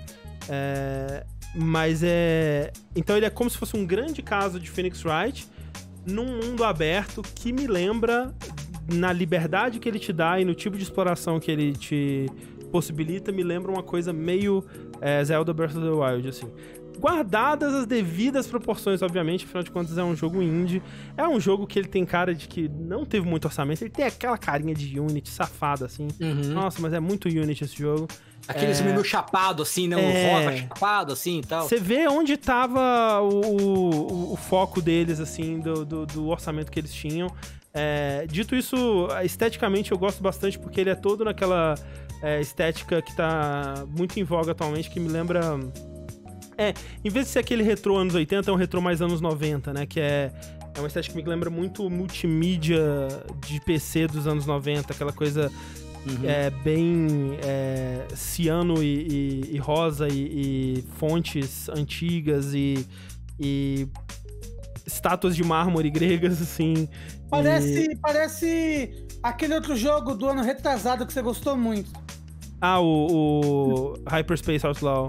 Então ele é como se fosse um grande caso de Phoenix Wright num mundo aberto que me lembra, na liberdade que ele te dá e no tipo de exploração que ele te possibilita, me lembra uma coisa meio Zelda Breath of the Wild, assim. Guardadas as devidas proporções, obviamente, afinal de contas é um jogo indie. É um jogo que ele tem cara de que não teve muito orçamento, ele tem aquela carinha de Unity safada, assim. Nossa, mas é muito Unity esse jogo. Aquele meio chapado, assim, né? Um rosa chapado, assim, e tal. Você vê onde tava o foco deles, assim, do orçamento que eles tinham. Dito isso, esteticamente eu gosto bastante, porque ele é todo naquela estética que tá muito em voga atualmente, que me lembra... em vez de ser aquele retrô anos 80, é um retrô mais anos 90, né? Que é uma estética que me lembra muito multimídia de PC dos anos 90, aquela coisa bem ciano e rosa e fontes antigas e estátuas de mármore gregas, assim. Parece aquele outro jogo do ano retrasado que você gostou muito. O Hyperspace Outlaw.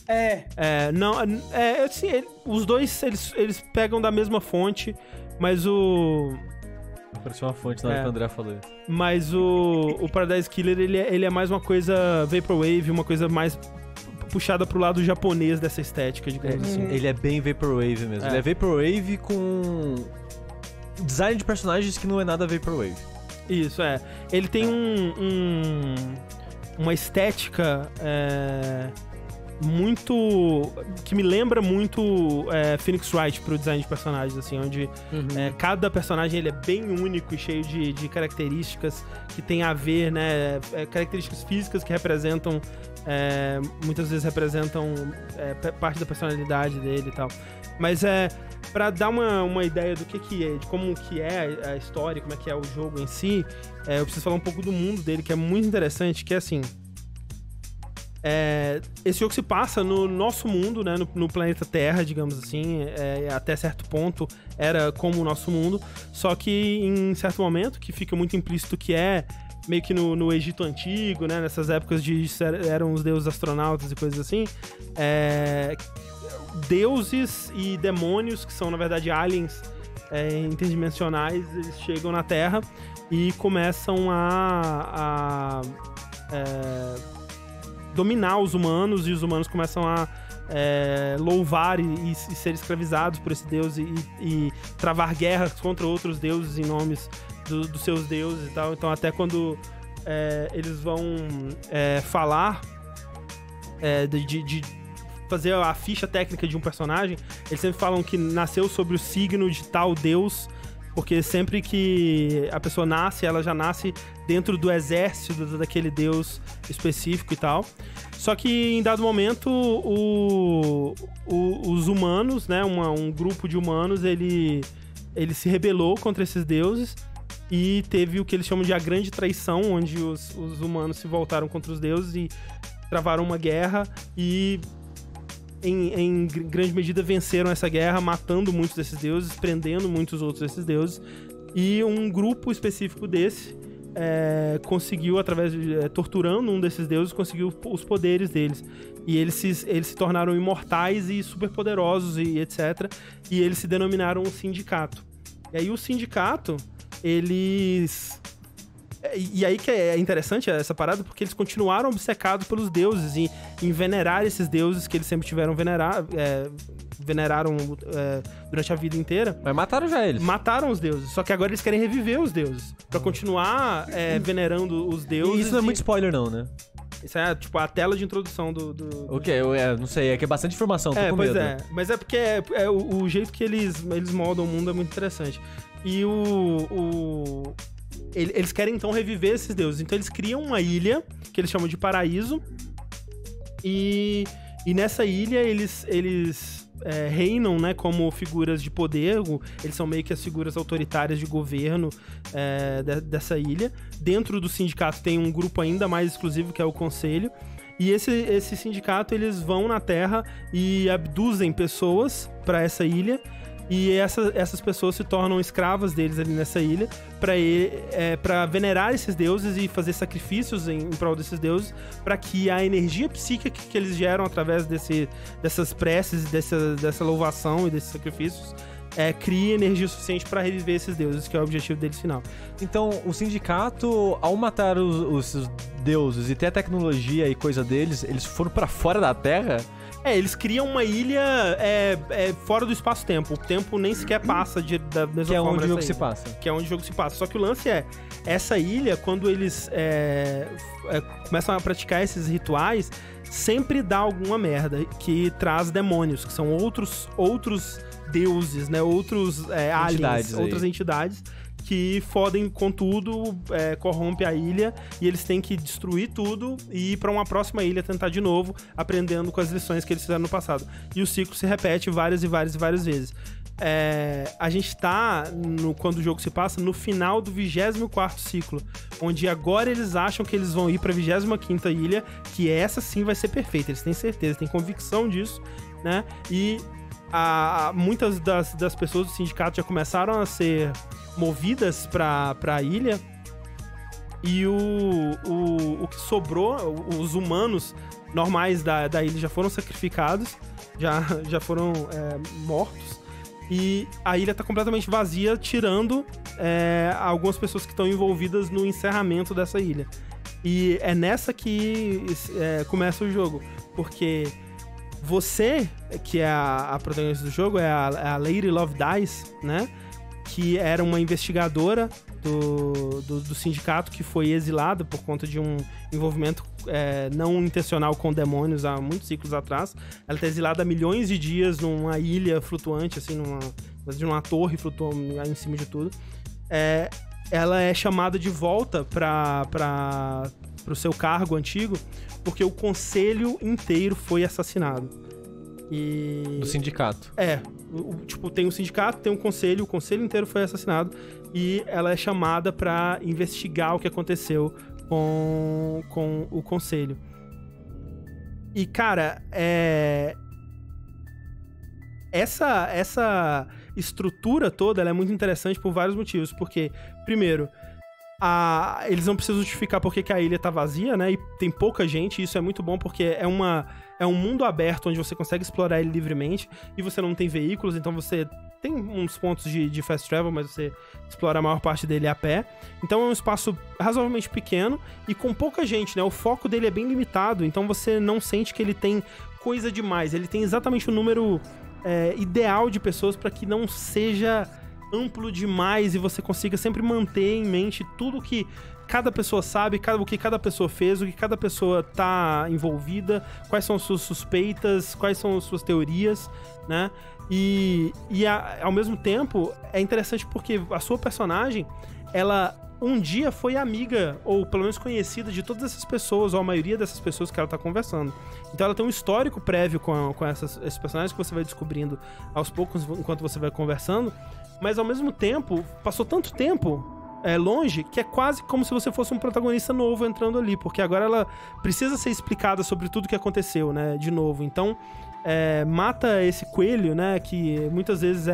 Assim, os dois, eles pegam da mesma fonte, mas apareceu uma fonte na hora que o André falou. Mas o Paradise Killer, ele é mais uma coisa Vaporwave, uma coisa mais puxada pro lado japonês dessa estética, digamos assim. Ele é bem Vaporwave mesmo. Ele é Vaporwave com design de personagens que não é nada Vaporwave. Isso, Ele tem uma estética... muito... que me lembra muito Phoenix Wright pro design de personagens, assim, onde cada personagem ele é bem único e cheio de características que tem a ver, né, características físicas que representam, muitas vezes representam parte da personalidade dele e tal. Mas pra dar uma ideia do que é, de como que é a história, como é que é o jogo em si, eu preciso falar um pouco do mundo dele, que é muito interessante, que é assim... esse jogo se passa no nosso mundo, né, no planeta Terra, digamos assim, até certo ponto era como o nosso mundo, só que em certo momento, que fica muito implícito que é meio que no Egito Antigo, né, nessas épocas eram os deuses astronautas e coisas assim, deuses e demônios, que são na verdade aliens interdimensionais, eles chegam na Terra e começam a dominar os humanos, e os humanos começam a louvar e ser escravizados por esse deus e travar guerras contra outros deuses em nomes dos seus deuses e tal. Então até quando eles vão falar de fazer a ficha técnica de um personagem, eles sempre falam que nasceu sobre o signo de tal deus, porque sempre que a pessoa nasce, ela já nasce dentro do exército daquele deus específico e tal. Só que em dado momento, os humanos, né, um grupo de humanos, ele se rebelou contra esses deuses e teve o que eles chamam de a grande traição, onde os humanos se voltaram contra os deuses e travaram uma guerra e... Em grande medida venceram essa guerra, matando muitos desses deuses, prendendo muitos outros desses deuses, e um grupo específico desse conseguiu, através de torturando um desses deuses, conseguiu os poderes deles, e eles se tornaram imortais e superpoderosos e etc, e eles se denominaram um sindicato. E aí o sindicato, eles... E aí que é interessante essa parada, porque eles continuaram obcecados pelos deuses e em venerar esses deuses que eles sempre tiveram veneraram durante a vida inteira. Mas mataram já eles. Mataram os deuses, só que agora eles querem reviver os deuses, pra continuar venerando os deuses. E isso não é muito spoiler não, né? Isso é tipo a tela de introdução do... Ok, não sei, é que é bastante informação, tô com medo. Mas é porque o jeito que eles moldam o mundo é muito interessante. E eles querem então reviver esses deuses. Então eles criam uma ilha, que eles chamam de Paraíso. E nessa ilha eles reinam, né, como figuras de poder, eles são meio que as figuras autoritárias de governo dessa ilha. Dentro do sindicato tem um grupo ainda mais exclusivo, que é o Conselho, e esse sindicato, eles vão na Terra e abduzem pessoas para essa ilha, e essas pessoas se tornam escravas deles ali nessa ilha para venerar esses deuses e fazer sacrifícios em prol desses deuses, para que a energia psíquica que eles geram através dessas preces, dessa louvação e desses sacrifícios crie energia suficiente para reviver esses deuses, que é o objetivo deles final. Então, o sindicato, ao matar os deuses e ter a tecnologia e coisa deles, eles foram pra fora da Terra? Eles criam uma ilha fora do espaço-tempo. O tempo nem sequer passa da mesma forma. Que é onde o jogo se passa. Que é onde o jogo se passa. Só que o lance essa ilha, quando eles começam a praticar esses rituais, sempre dá alguma merda que traz demônios, que são outros deuses, né? Outros aliens, outras entidades que fodem com tudo, corrompe a ilha, e eles têm que destruir tudo e ir pra uma próxima ilha tentar de novo, aprendendo com as lições que eles fizeram no passado. E o ciclo se repete várias e várias e várias vezes. A gente tá, quando o jogo se passa, no final do 24º ciclo, onde agora eles acham que eles vão ir pra 25ª ilha, que essa sim vai ser perfeita, eles têm certeza, têm convicção disso, né? E muitas das pessoas do sindicato já começaram a ser movidas pra ilha, e o que sobrou, os humanos normais da ilha já foram sacrificados, já foram mortos, e a ilha tá completamente vazia, tirando algumas pessoas que estão envolvidas no encerramento dessa ilha. E é nessa que começa o jogo, porque você, que é a protagonista do jogo, é a Lady Love Dice, né? Que era uma investigadora do sindicato que foi exilada por conta de um envolvimento não intencional com demônios há muitos ciclos atrás. Ela tá exilada há milhões de dias numa ilha flutuante, assim, numa torre flutuando em cima de tudo. Ela é chamada de volta pro seu cargo antigo, porque o conselho inteiro foi assassinado. Do sindicato. Tem um sindicato, tem um conselho, o conselho inteiro foi assassinado, e ela é chamada pra investigar o que aconteceu com o conselho. E, cara, essa estrutura toda, ela é muito interessante por vários motivos, porque, primeiro, eles não precisam justificar por que a ilha tá vazia, né? E tem pouca gente, e isso é muito bom, porque é um mundo aberto onde você consegue explorar ele livremente, e você não tem veículos, então você tem uns pontos de fast travel, mas você explora a maior parte dele a pé. Então é um espaço razoavelmente pequeno e com pouca gente, né? O foco dele é bem limitado, então você não sente que ele tem coisa demais. Ele tem exatamente o número ideal de pessoas para que não seja amplo demais e você consiga sempre manter em mente tudo que cada pessoa sabe, o que cada pessoa fez, o que cada pessoa tá envolvida, quais são as suas suspeitas, quais são as suas teorias, né? E ao mesmo tempo, é interessante porque a sua personagem, ela um dia foi amiga, ou pelo menos conhecida, de todas essas pessoas, ou a maioria dessas pessoas que ela tá conversando. Então ela tem um histórico prévio com esses personagens que você vai descobrindo aos poucos enquanto você vai conversando, mas ao mesmo tempo, passou tanto tempo longe, que é quase como se você fosse um protagonista novo entrando ali, porque agora ela precisa ser explicada sobre tudo que aconteceu, né, de novo. Então, mata esse coelho, né, que muitas vezes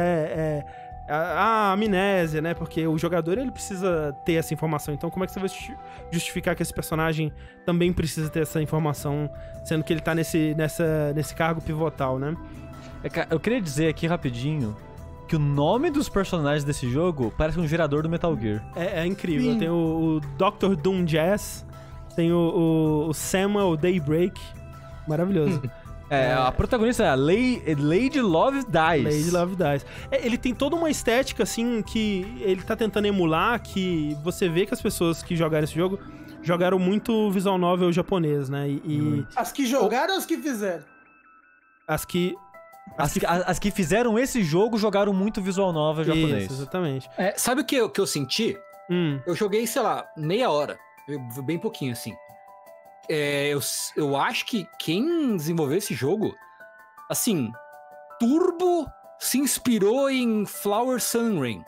a amnésia, né, porque o jogador, ele precisa ter essa informação. Então, como é que você vai justificar que esse personagem também precisa ter essa informação, sendo que ele tá nesse cargo pivotal, né? Eu queria dizer aqui rapidinho que o nome dos personagens desse jogo parece um gerador do Metal Gear. É incrível. Sim. Tem o Dr. Doom Jazz, tem o Samuel Daybreak, maravilhoso. A protagonista é a Lady Love Dice. Lady Love Dice. Ele tem toda uma estética, assim, que ele tá tentando emular, que você vê que as pessoas que jogaram esse jogo jogaram muito visual novel japonês, né? As que jogaram ou as que fizeram? As que fizeram esse jogo jogaram muito visual novel japonês. Isso, exatamente. Sabe o que eu senti? Eu joguei, sei lá, meia hora. Bem pouquinho, assim. Eu acho que quem desenvolveu esse jogo, assim, Turbo se inspirou em Flower Sun Rain.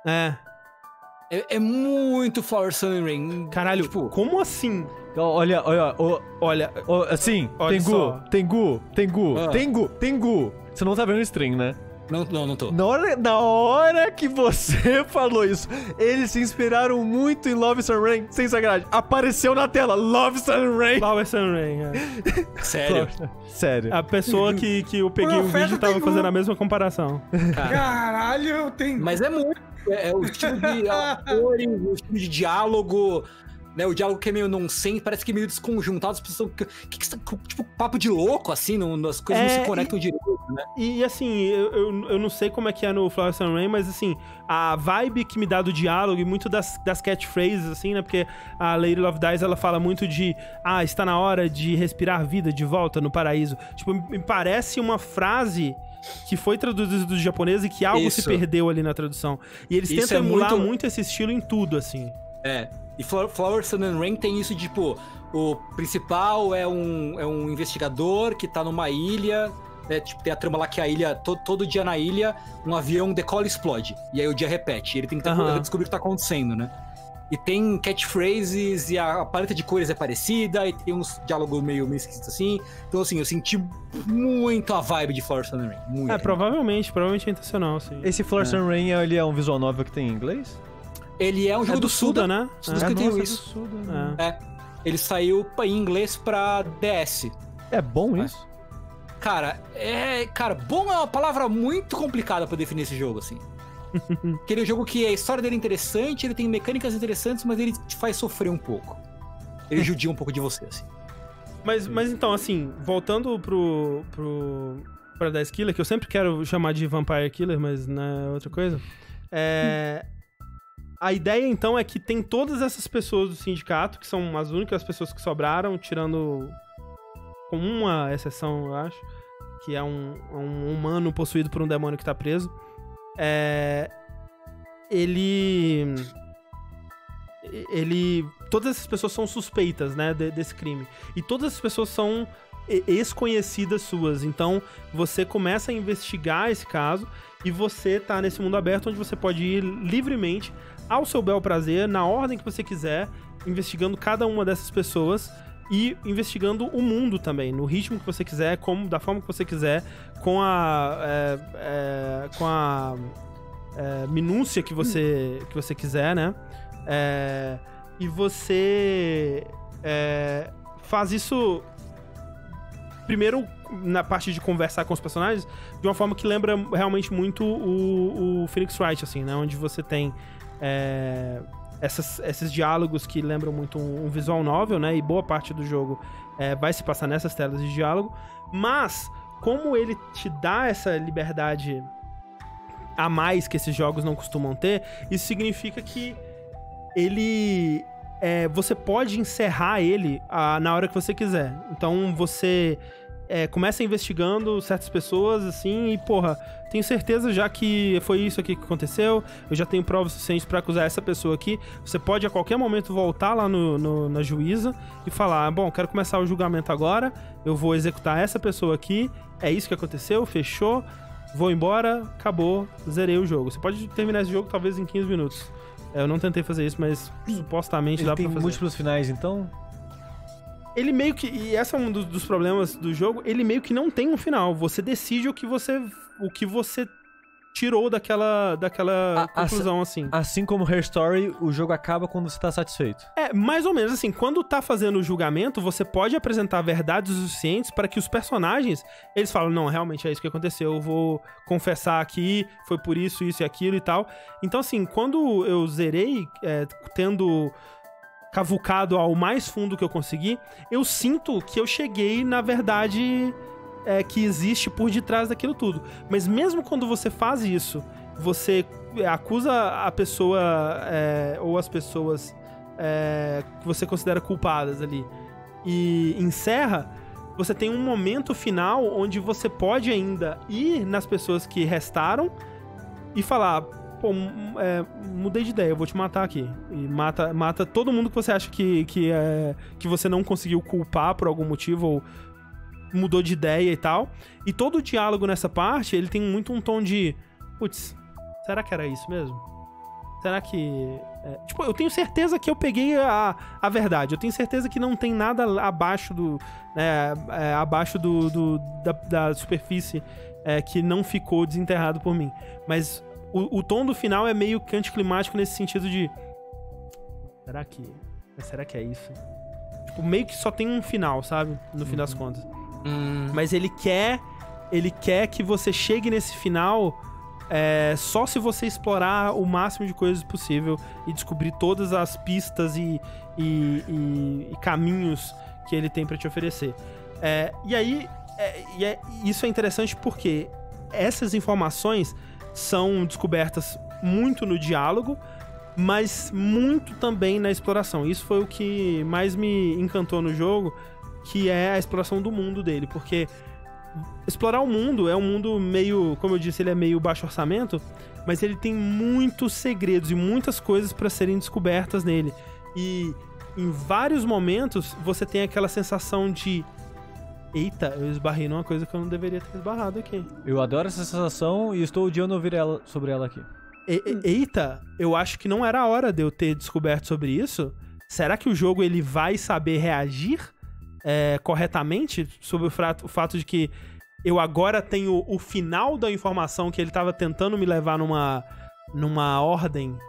É muito Flower Sun Rain. Caralho, tipo, como assim? Olha, assim, Tengu. Você não tá vendo o stream, né? Não tô. Na hora que você falou isso, eles se inspiraram muito em Love Sun Rain, sem sacanagem. Apareceu na tela, Love Sun Rain. Love Sun Rain, Sério. A pessoa que eu peguei o vídeo tava fazendo a mesma comparação. Caralho, tem... Mas é muito... É o estilo de atores, o estilo de diálogo... Né, o diálogo que é meio nonsense, parece que é meio desconjuntado, as pessoas... tipo, papo de louco, assim, as coisas não se conectam direito, né? E assim, eu não sei como é que é no Flower Sun Rain, mas assim, a vibe que me dá do diálogo e muito das catchphrases, assim, né? Porque a Lady Love Dies, ela fala muito de... está na hora de respirar vida de volta no paraíso. Tipo, me parece uma frase... que foi traduzida do japonês e que algo se perdeu ali na tradução. E eles tentam emular muito esse estilo em tudo, assim. E Flower Sun and Rain tem isso de, tipo, o principal é um investigador que tá numa ilha, né? Tipo, tem a trama lá que a ilha, todo dia na ilha, um avião decola e explode. E aí o dia repete. E ele tem que descobrir o que tá acontecendo, né? E tem catchphrases, e a paleta de cores é parecida, e tem uns diálogos meio esquisitos assim. Então, assim, eu senti muito a vibe de Flower Sun and Rain. Muito. Provavelmente é intencional, sim. Esse Flower Sun and Rain, ele é um visual novel que tem em inglês? Ele é um jogo do Suda, né? Suda que tem isso. Ele saiu em inglês pra DS. É bom isso? Cara, bom é uma palavra muito complicada pra definir esse jogo, assim. Aquele jogo que a história dele é interessante, ele tem mecânicas interessantes, mas ele te faz sofrer um pouco. Ele judia um pouco de você, assim. Mas então, assim, voltando pra Paradise Killer, que eu sempre quero chamar de Vampire Killer, mas não é outra coisa. A ideia, então, é que tem todas essas pessoas do sindicato, que são as únicas pessoas que sobraram, tirando com uma exceção, eu acho, que é um humano possuído por um demônio que tá preso. Todas essas pessoas são suspeitas, né, desse crime. E todas as pessoas são ex-conhecidas suas. Então, você começa a investigar esse caso e você tá nesse mundo aberto onde você pode ir livremente, ao seu bel prazer, na ordem que você quiser, investigando cada uma dessas pessoas e investigando o mundo também, no ritmo que você quiser, da forma que você quiser, com a minúcia que você quiser, né? E você faz isso primeiro na parte de conversar com os personagens de uma forma que lembra realmente muito o Phoenix Wright, assim, né? Onde você tem esses diálogos que lembram muito um visual novel, né? E boa parte do jogo vai se passar nessas telas de diálogo. Mas, como ele te dá essa liberdade a mais que esses jogos não costumam ter, isso significa que ele... você pode encerrar ele na hora que você quiser. Então, você começa investigando certas pessoas, assim, e, porra, tenho certeza já que foi isso aqui que aconteceu, eu já tenho provas suficientes pra acusar essa pessoa aqui. Você pode, a qualquer momento, voltar lá na juíza e falar, bom, quero começar o julgamento agora, eu vou executar essa pessoa aqui, é isso que aconteceu, fechou, vou embora, acabou, zerei o jogo. Você pode terminar esse jogo, talvez, em 15 minutos. Eu não tentei fazer isso, mas supostamente dá pra fazer. Ele tem múltiplos finais, então? Ele meio que... E esse é um dos problemas do jogo. Ele meio que não tem um final. Você decide o que você tirou daquela conclusão, assim. Assim como Her Story, o jogo acaba quando você tá satisfeito. Mais ou menos assim. Quando tá fazendo o julgamento, você pode apresentar verdades suficientes para que os personagens, eles falam, não, realmente é isso que aconteceu, eu vou confessar aqui, foi por isso, isso e aquilo e tal. Então, assim, quando eu zerei, tendo cavucado ao mais fundo que eu consegui, eu sinto que eu cheguei na verdade que existe por detrás daquilo tudo. Mas mesmo quando você faz isso, você acusa a pessoa ou as pessoas que você considera culpadas ali e encerra, você tem um momento final onde você pode ainda ir nas pessoas que restaram e falar, pô, mudei de ideia, eu vou te matar aqui. E mata todo mundo que você acha que você não conseguiu culpar por algum motivo, ou mudou de ideia e tal. E todo o diálogo nessa parte, ele tem muito um tom de... Putz, será que era isso mesmo? Será que... tipo, eu tenho certeza que eu peguei a verdade. Eu tenho certeza que não tem nada abaixo do... abaixo da superfície que não ficou desenterrado por mim. Mas o tom do final é meio que anticlimático nesse sentido de... Será que é isso? Tipo, meio que só tem um final, sabe? No fim das contas. Mas ele quer que você chegue nesse final só se você explorar o máximo de coisas possível e descobrir todas as pistas e caminhos que ele tem pra te oferecer. E aí, isso é interessante porque essas informações são descobertas muito no diálogo, mas muito também na exploração. Isso foi o que mais me encantou no jogo, que é a exploração do mundo dele, porque explorar o mundo é um mundo meio, como eu disse, ele é meio baixo orçamento, mas ele tem muitos segredos e muitas coisas para serem descobertas nele. E em vários momentos você tem aquela sensação de eita, eu esbarrei numa coisa que eu não deveria ter esbarrado aqui. Eu adoro essa sensação e estou odiando ouvir sobre ela aqui. Eita, eu acho que não era a hora de eu ter descoberto sobre isso. Será que o jogo ele vai saber reagir corretamente sobre o fato de que eu agora tenho o final da informação que ele estava tentando me levar numa ordem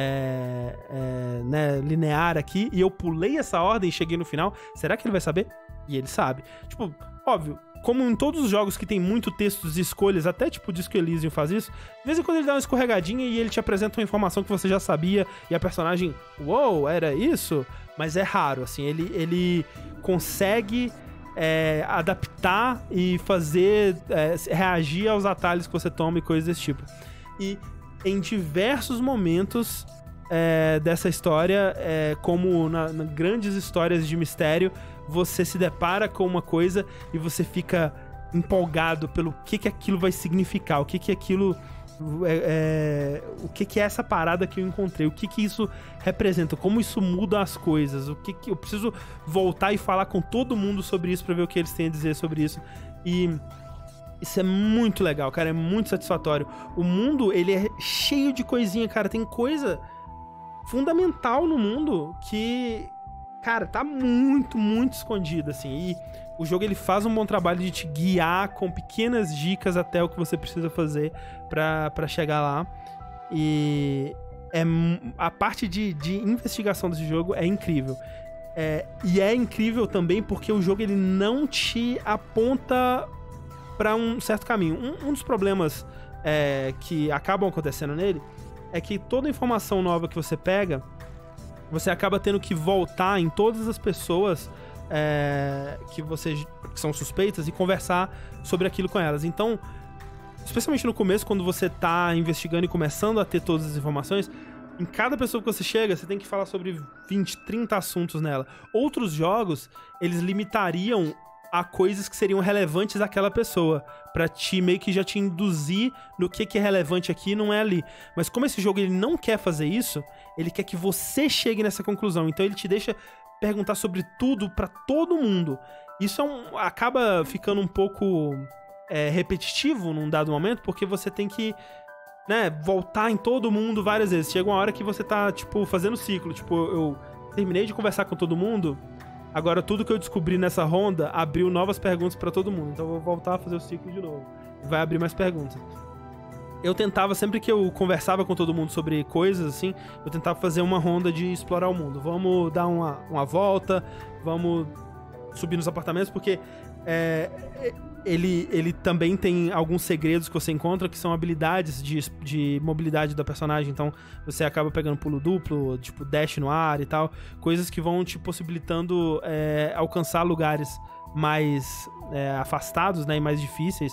linear aqui, e eu pulei essa ordem e cheguei no final? Será que ele vai saber? E ele sabe. Tipo, óbvio, como em todos os jogos que tem muito textos e escolhas, até tipo o Disco Elysium faz isso, de vez em quando ele dá uma escorregadinha e ele te apresenta uma informação que você já sabia e a personagem, uou, era isso? Mas é raro, assim, ele consegue adaptar e fazer reagir aos atalhos que você toma e coisas desse tipo. E em diversos momentos dessa história, como na grandes histórias de mistério, você se depara com uma coisa e você fica empolgado pelo que aquilo vai significar, o que aquilo... o que é essa parada que eu encontrei, o que isso representa, como isso muda as coisas, o que eu preciso voltar e falar com todo mundo sobre isso pra ver o que eles têm a dizer sobre isso. E isso é muito legal, cara, é muito satisfatório. O mundo, ele é cheio de coisinha, cara, tem coisa fundamental no mundo que, cara, tá muito, muito escondida, assim. E o jogo, ele faz um bom trabalho de te guiar com pequenas dicas até o que você precisa fazer pra chegar lá. E a parte de investigação desse jogo é incrível. E é incrível também porque o jogo, ele não te aponta pra um certo caminho. Um dos problemas que acabam acontecendo nele é que toda informação nova que você pega, você acaba tendo que voltar em todas as pessoas que são suspeitas e conversar sobre aquilo com elas. Então, especialmente no começo, quando você tá investigando e começando a ter todas as informações, em cada pessoa que você chega, você tem que falar sobre 20, 30 assuntos nela. Outros jogos, eles limitariam a coisas que seriam relevantes àquela pessoa, pra meio que já te induzir no que é relevante aqui e não é ali. Mas como esse jogo, ele não quer fazer isso, ele quer que você chegue nessa conclusão. Então ele te deixa perguntar sobre tudo pra todo mundo. Isso acaba ficando um pouco repetitivo num dado momento, porque você tem que voltar em todo mundo várias vezes. Chega uma hora que você tá, tipo, fazendo ciclo. Tipo, eu terminei de conversar com todo mundo, agora tudo que eu descobri nessa ronda abriu novas perguntas pra todo mundo. Então eu vou voltar a fazer o ciclo de novo. Vai abrir mais perguntas. Eu tentava, sempre que eu conversava com todo mundo sobre coisas, assim, eu tentava fazer uma ronda de explorar o mundo. Vamos dar uma volta, vamos subir nos apartamentos, porque ele também tem alguns segredos que você encontra, que são habilidades de mobilidade da personagem. Então você acaba pegando pulo duplo, tipo dash no ar e tal, coisas que vão te possibilitando alcançar lugares mais afastados, né, e mais difíceis.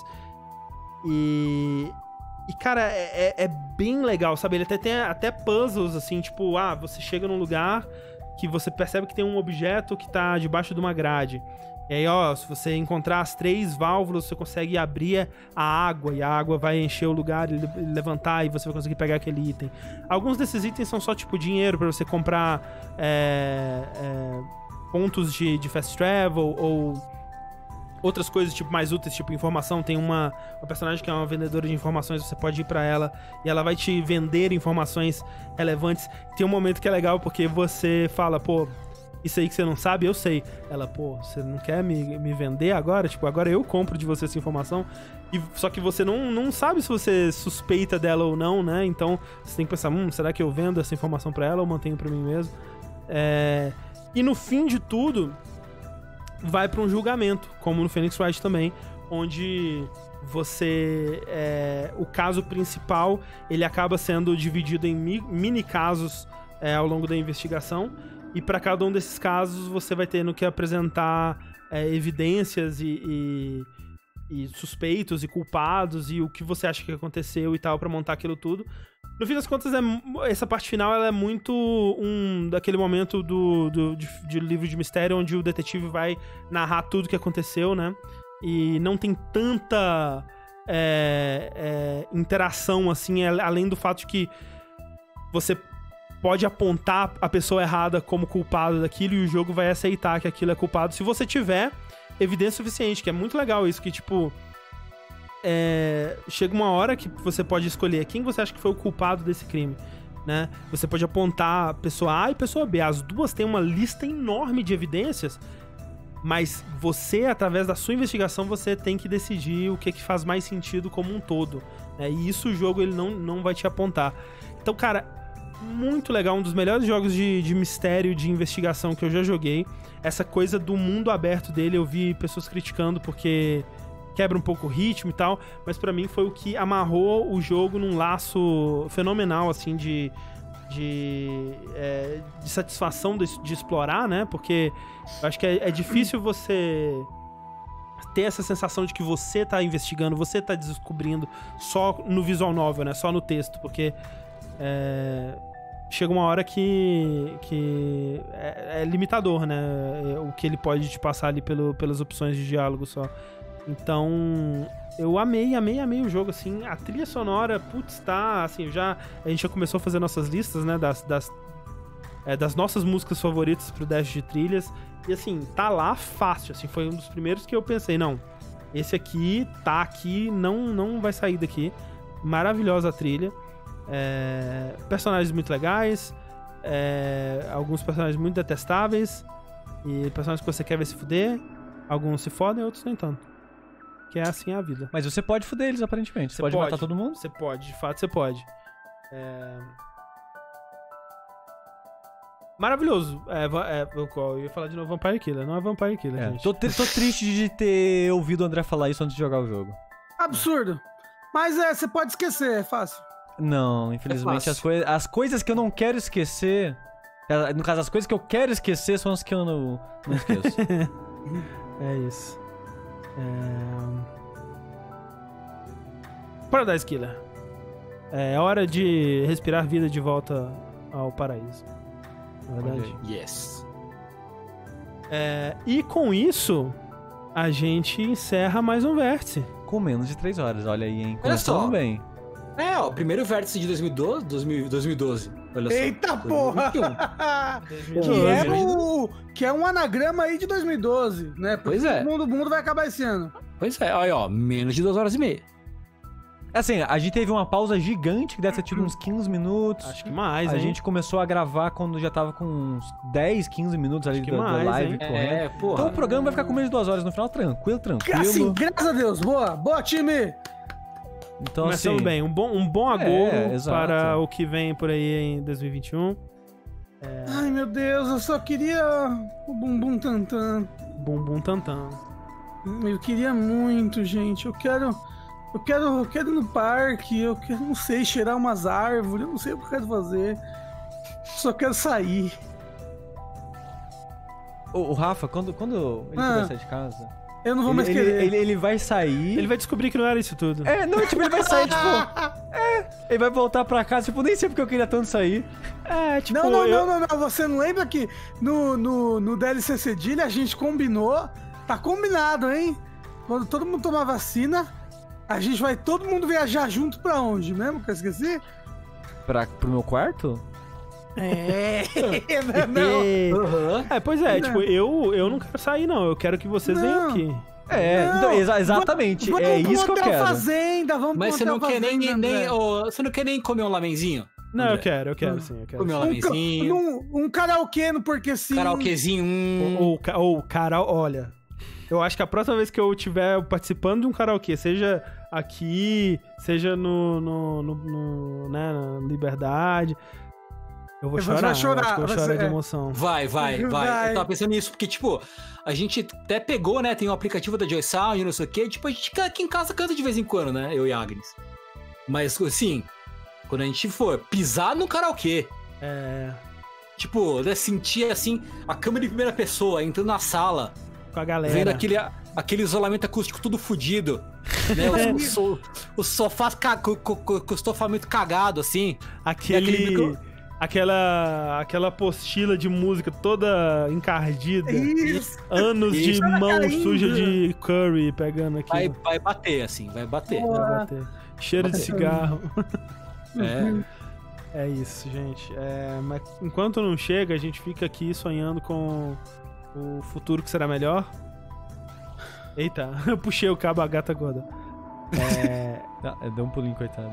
E cara, é bem legal, sabe? Ele tem até puzzles, assim, tipo, você chega num lugar que você percebe que tem um objeto que tá debaixo de uma grade. E aí, se você encontrar as 3 válvulas, você consegue abrir a água, e a água vai encher o lugar e levantar, e você vai conseguir pegar aquele item. Alguns desses itens são só, tipo, dinheiro pra você comprar pontos de fast travel, ou outras coisas, tipo, mais úteis, tipo informação. Tem uma personagem que é uma vendedora de informações, você pode ir pra ela e ela vai te vender informações relevantes. Tem um momento que é legal porque você fala, pô, isso aí que você não sabe, eu sei. Ela, pô, você não quer me vender agora? Tipo, agora eu compro de você essa informação. Só que você não sabe se você suspeita dela ou não, né? Então, você tem que pensar, será que eu vendo essa informação pra ela ou mantenho pra mim mesmo? E no fim de tudo, vai pra um julgamento, como no Phoenix Wright também, onde você... o caso principal, ele acaba sendo dividido em mini casos ao longo da investigação. E para cada um desses casos, você vai tendo que apresentar evidências e suspeitos e culpados e o que você acha que aconteceu e tal, pra montar aquilo tudo. No fim das contas, essa parte final ela é muito daquele momento de livro de mistério, onde o detetive vai narrar tudo que aconteceu, né? E não tem tanta interação, assim, além do fato de que você pode apontar a pessoa errada como culpado daquilo e o jogo vai aceitar que aquilo é culpado se você tiver evidência suficiente, que é muito legal isso, que tipo... chega uma hora que você pode escolher quem você acha que foi o culpado desse crime, né? Você pode apontar a pessoa A e a pessoa B. As duas têm uma lista enorme de evidências, mas você, através da sua investigação, você tem que decidir o que faz mais sentido como um todo, né? E isso o jogo ele não vai te apontar. Então, cara... muito legal, um dos melhores jogos de mistério, de investigação que eu já joguei. Essa coisa do mundo aberto dele, eu vi pessoas criticando porque quebra um pouco o ritmo e tal, mas pra mim foi o que amarrou o jogo num laço fenomenal, assim, de satisfação de explorar, né? Porque eu acho que é difícil você ter essa sensação de que você tá investigando, você tá descobrindo só no visual novel, né? Só no texto, porque chega uma hora que é limitador, né? O que ele pode te passar ali pelas opções de diálogo só. Então, eu amei o jogo, assim. A trilha sonora, putz, tá, assim, a gente já começou a fazer nossas listas, né, das nossas músicas favoritas pro Dash de trilhas. E, assim, tá lá fácil, assim, foi um dos primeiros que eu pensei, não, esse aqui tá aqui, não vai sair daqui. Maravilhosa a trilha. Personagens muito legais, alguns personagens muito detestáveis e personagens que você quer ver se fuder. Alguns se fodem, outros nem tanto, que é assim a vida. Mas você pode fuder eles, aparentemente. Você pode matar todo mundo? Você pode, de fato você pode. Maravilhoso. Eu ia falar de novo Vampire Killer, não é Vampire Killer, gente. Tô triste de ter ouvido o André falar isso antes de jogar o jogo. Absurdo. Mas você pode esquecer, é fácil. Não, infelizmente as coisas que eu não quero esquecer... No caso, as coisas que eu quero esquecer são as que eu não esqueço. É isso. Paradise Killer. É hora de respirar vida de volta ao paraíso. Na verdade? Yes. E com isso, a gente encerra mais um vértice. Com menos de 3 horas, olha aí, hein? Começando bem. O primeiro vértice de 2012. Olha só. Eita porra! Que é um anagrama aí de 2012, né? Porque o mundo vai acabar esse ano. Pois é, olha, ó, menos de 2 horas e meia. Assim, a gente teve uma pausa gigante, que deve ter tido uns 15 minutos. Acho que mais, A gente começou a gravar quando já tava com uns 10, 15 minutos ali da live correndo. Porra. Então o programa vai ficar com menos de 2 horas no final, tranquilo. Assim, graças a Deus, boa time! Então, começamos assim, bem, um bom agouro para o que vem por aí em 2021. Ai, meu Deus, eu só queria o bumbum tantan. Bumbum tantan. Eu queria muito, gente. Eu quero ir no parque, eu quero, não sei, cheirar umas árvores, eu não sei o que eu quero fazer. Só quero sair. O Rafa, quando ele puder sair de casa... Eu não vou mais querer. Ele vai sair... Ele vai descobrir que não era isso tudo. Ele vai sair, ele vai voltar pra casa, nem sei porque eu queria tanto sair. Não, você não lembra que no DLC Cedilha a gente combinou? Tá combinado, hein? Quando todo mundo tomar vacina, a gente vai todo mundo viajar junto pra onde mesmo, que eu esqueci? Pro meu quarto? Não. Pois é, eu não quero sair, não. Eu quero que vocês venham aqui. Exatamente. É isso que eu quero. Fazenda, vamos Mas você não quer você não quer nem comer um lamenzinho? Não, eu quero sim, eu quero. Comer um lamenzinho. Um karaokê no Porque Sim. Karaokezinho. Ou olha, eu acho que a próxima vez que eu estiver participando de um karaokê, seja aqui, seja né, na Liberdade, eu vou chorar. Acho que eu vou chorar de emoção. Vai. Eu tava pensando nisso, porque, tipo, a gente até pegou, né, tem um aplicativo da Joy Sound e não sei o quê, tipo, a gente aqui em casa canta de vez em quando, né, eu e a Agnes. Mas, assim, quando a gente for pisar no karaokê, tipo, né, sentir, assim, a câmera em primeira pessoa, entrando na sala, com a galera, vendo aquele isolamento acústico tudo fudido, né, os sofás com o estofamento cagado, assim. Aquela apostila de música toda encardida. Isso. Anos de mão suja de curry pegando aqui. Vai bater, assim, vai bater. Vai bater. Cheiro de cigarro. É isso, gente. Mas enquanto não chega, a gente fica aqui sonhando com o futuro que será melhor. Eita, eu puxei o cabo, a gata gorda. Deu um pulinho, coitado.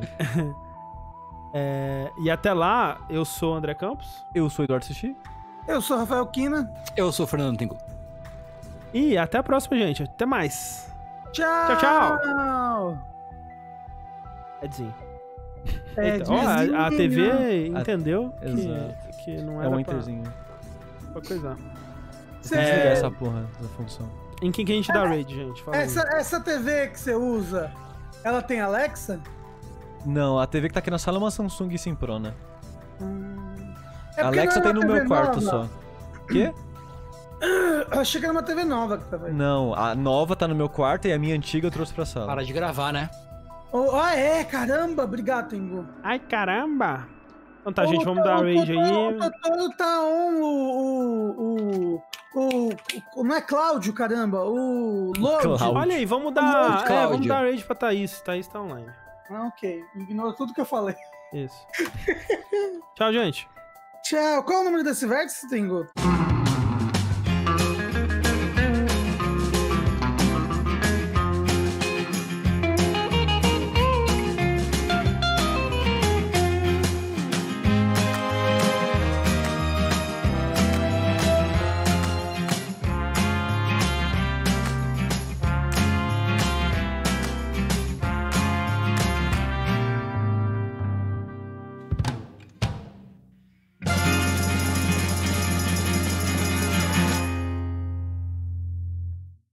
E até lá, eu sou o André Campos. Eu sou o Eduardo Sushi. Eu sou o Rafael Kina. Eu sou o Fernando Tengu. E até a próxima, gente. Até mais. Tchau. Edzinho. A TV entendeu que não era um enterzinho. Pra coisar. Desligar essa porra da função. Em quem que a gente dá raid, gente? Fala essa TV que você usa, ela tem Alexa? Não, a TV que tá aqui na sala é uma Samsung Sim Pro, né? A Alexa tem no meu quarto só. Quê? Eu achei que era uma TV nova que tava aí. Não, a nova tá no meu quarto e a minha antiga eu trouxe pra sala. Para de gravar, né? Caramba, obrigado, Tengu. Ai, caramba. Então tá, gente, vamos dar raid aí. O Totoro tá não é Cláudio, caramba, o Load. Olha aí, vamos dar raid pra Thaís. Thaís tá online. Ok, ignora tudo que eu falei. Isso. Tchau, gente. Tchau. Qual é o número desse vértice, Tengu?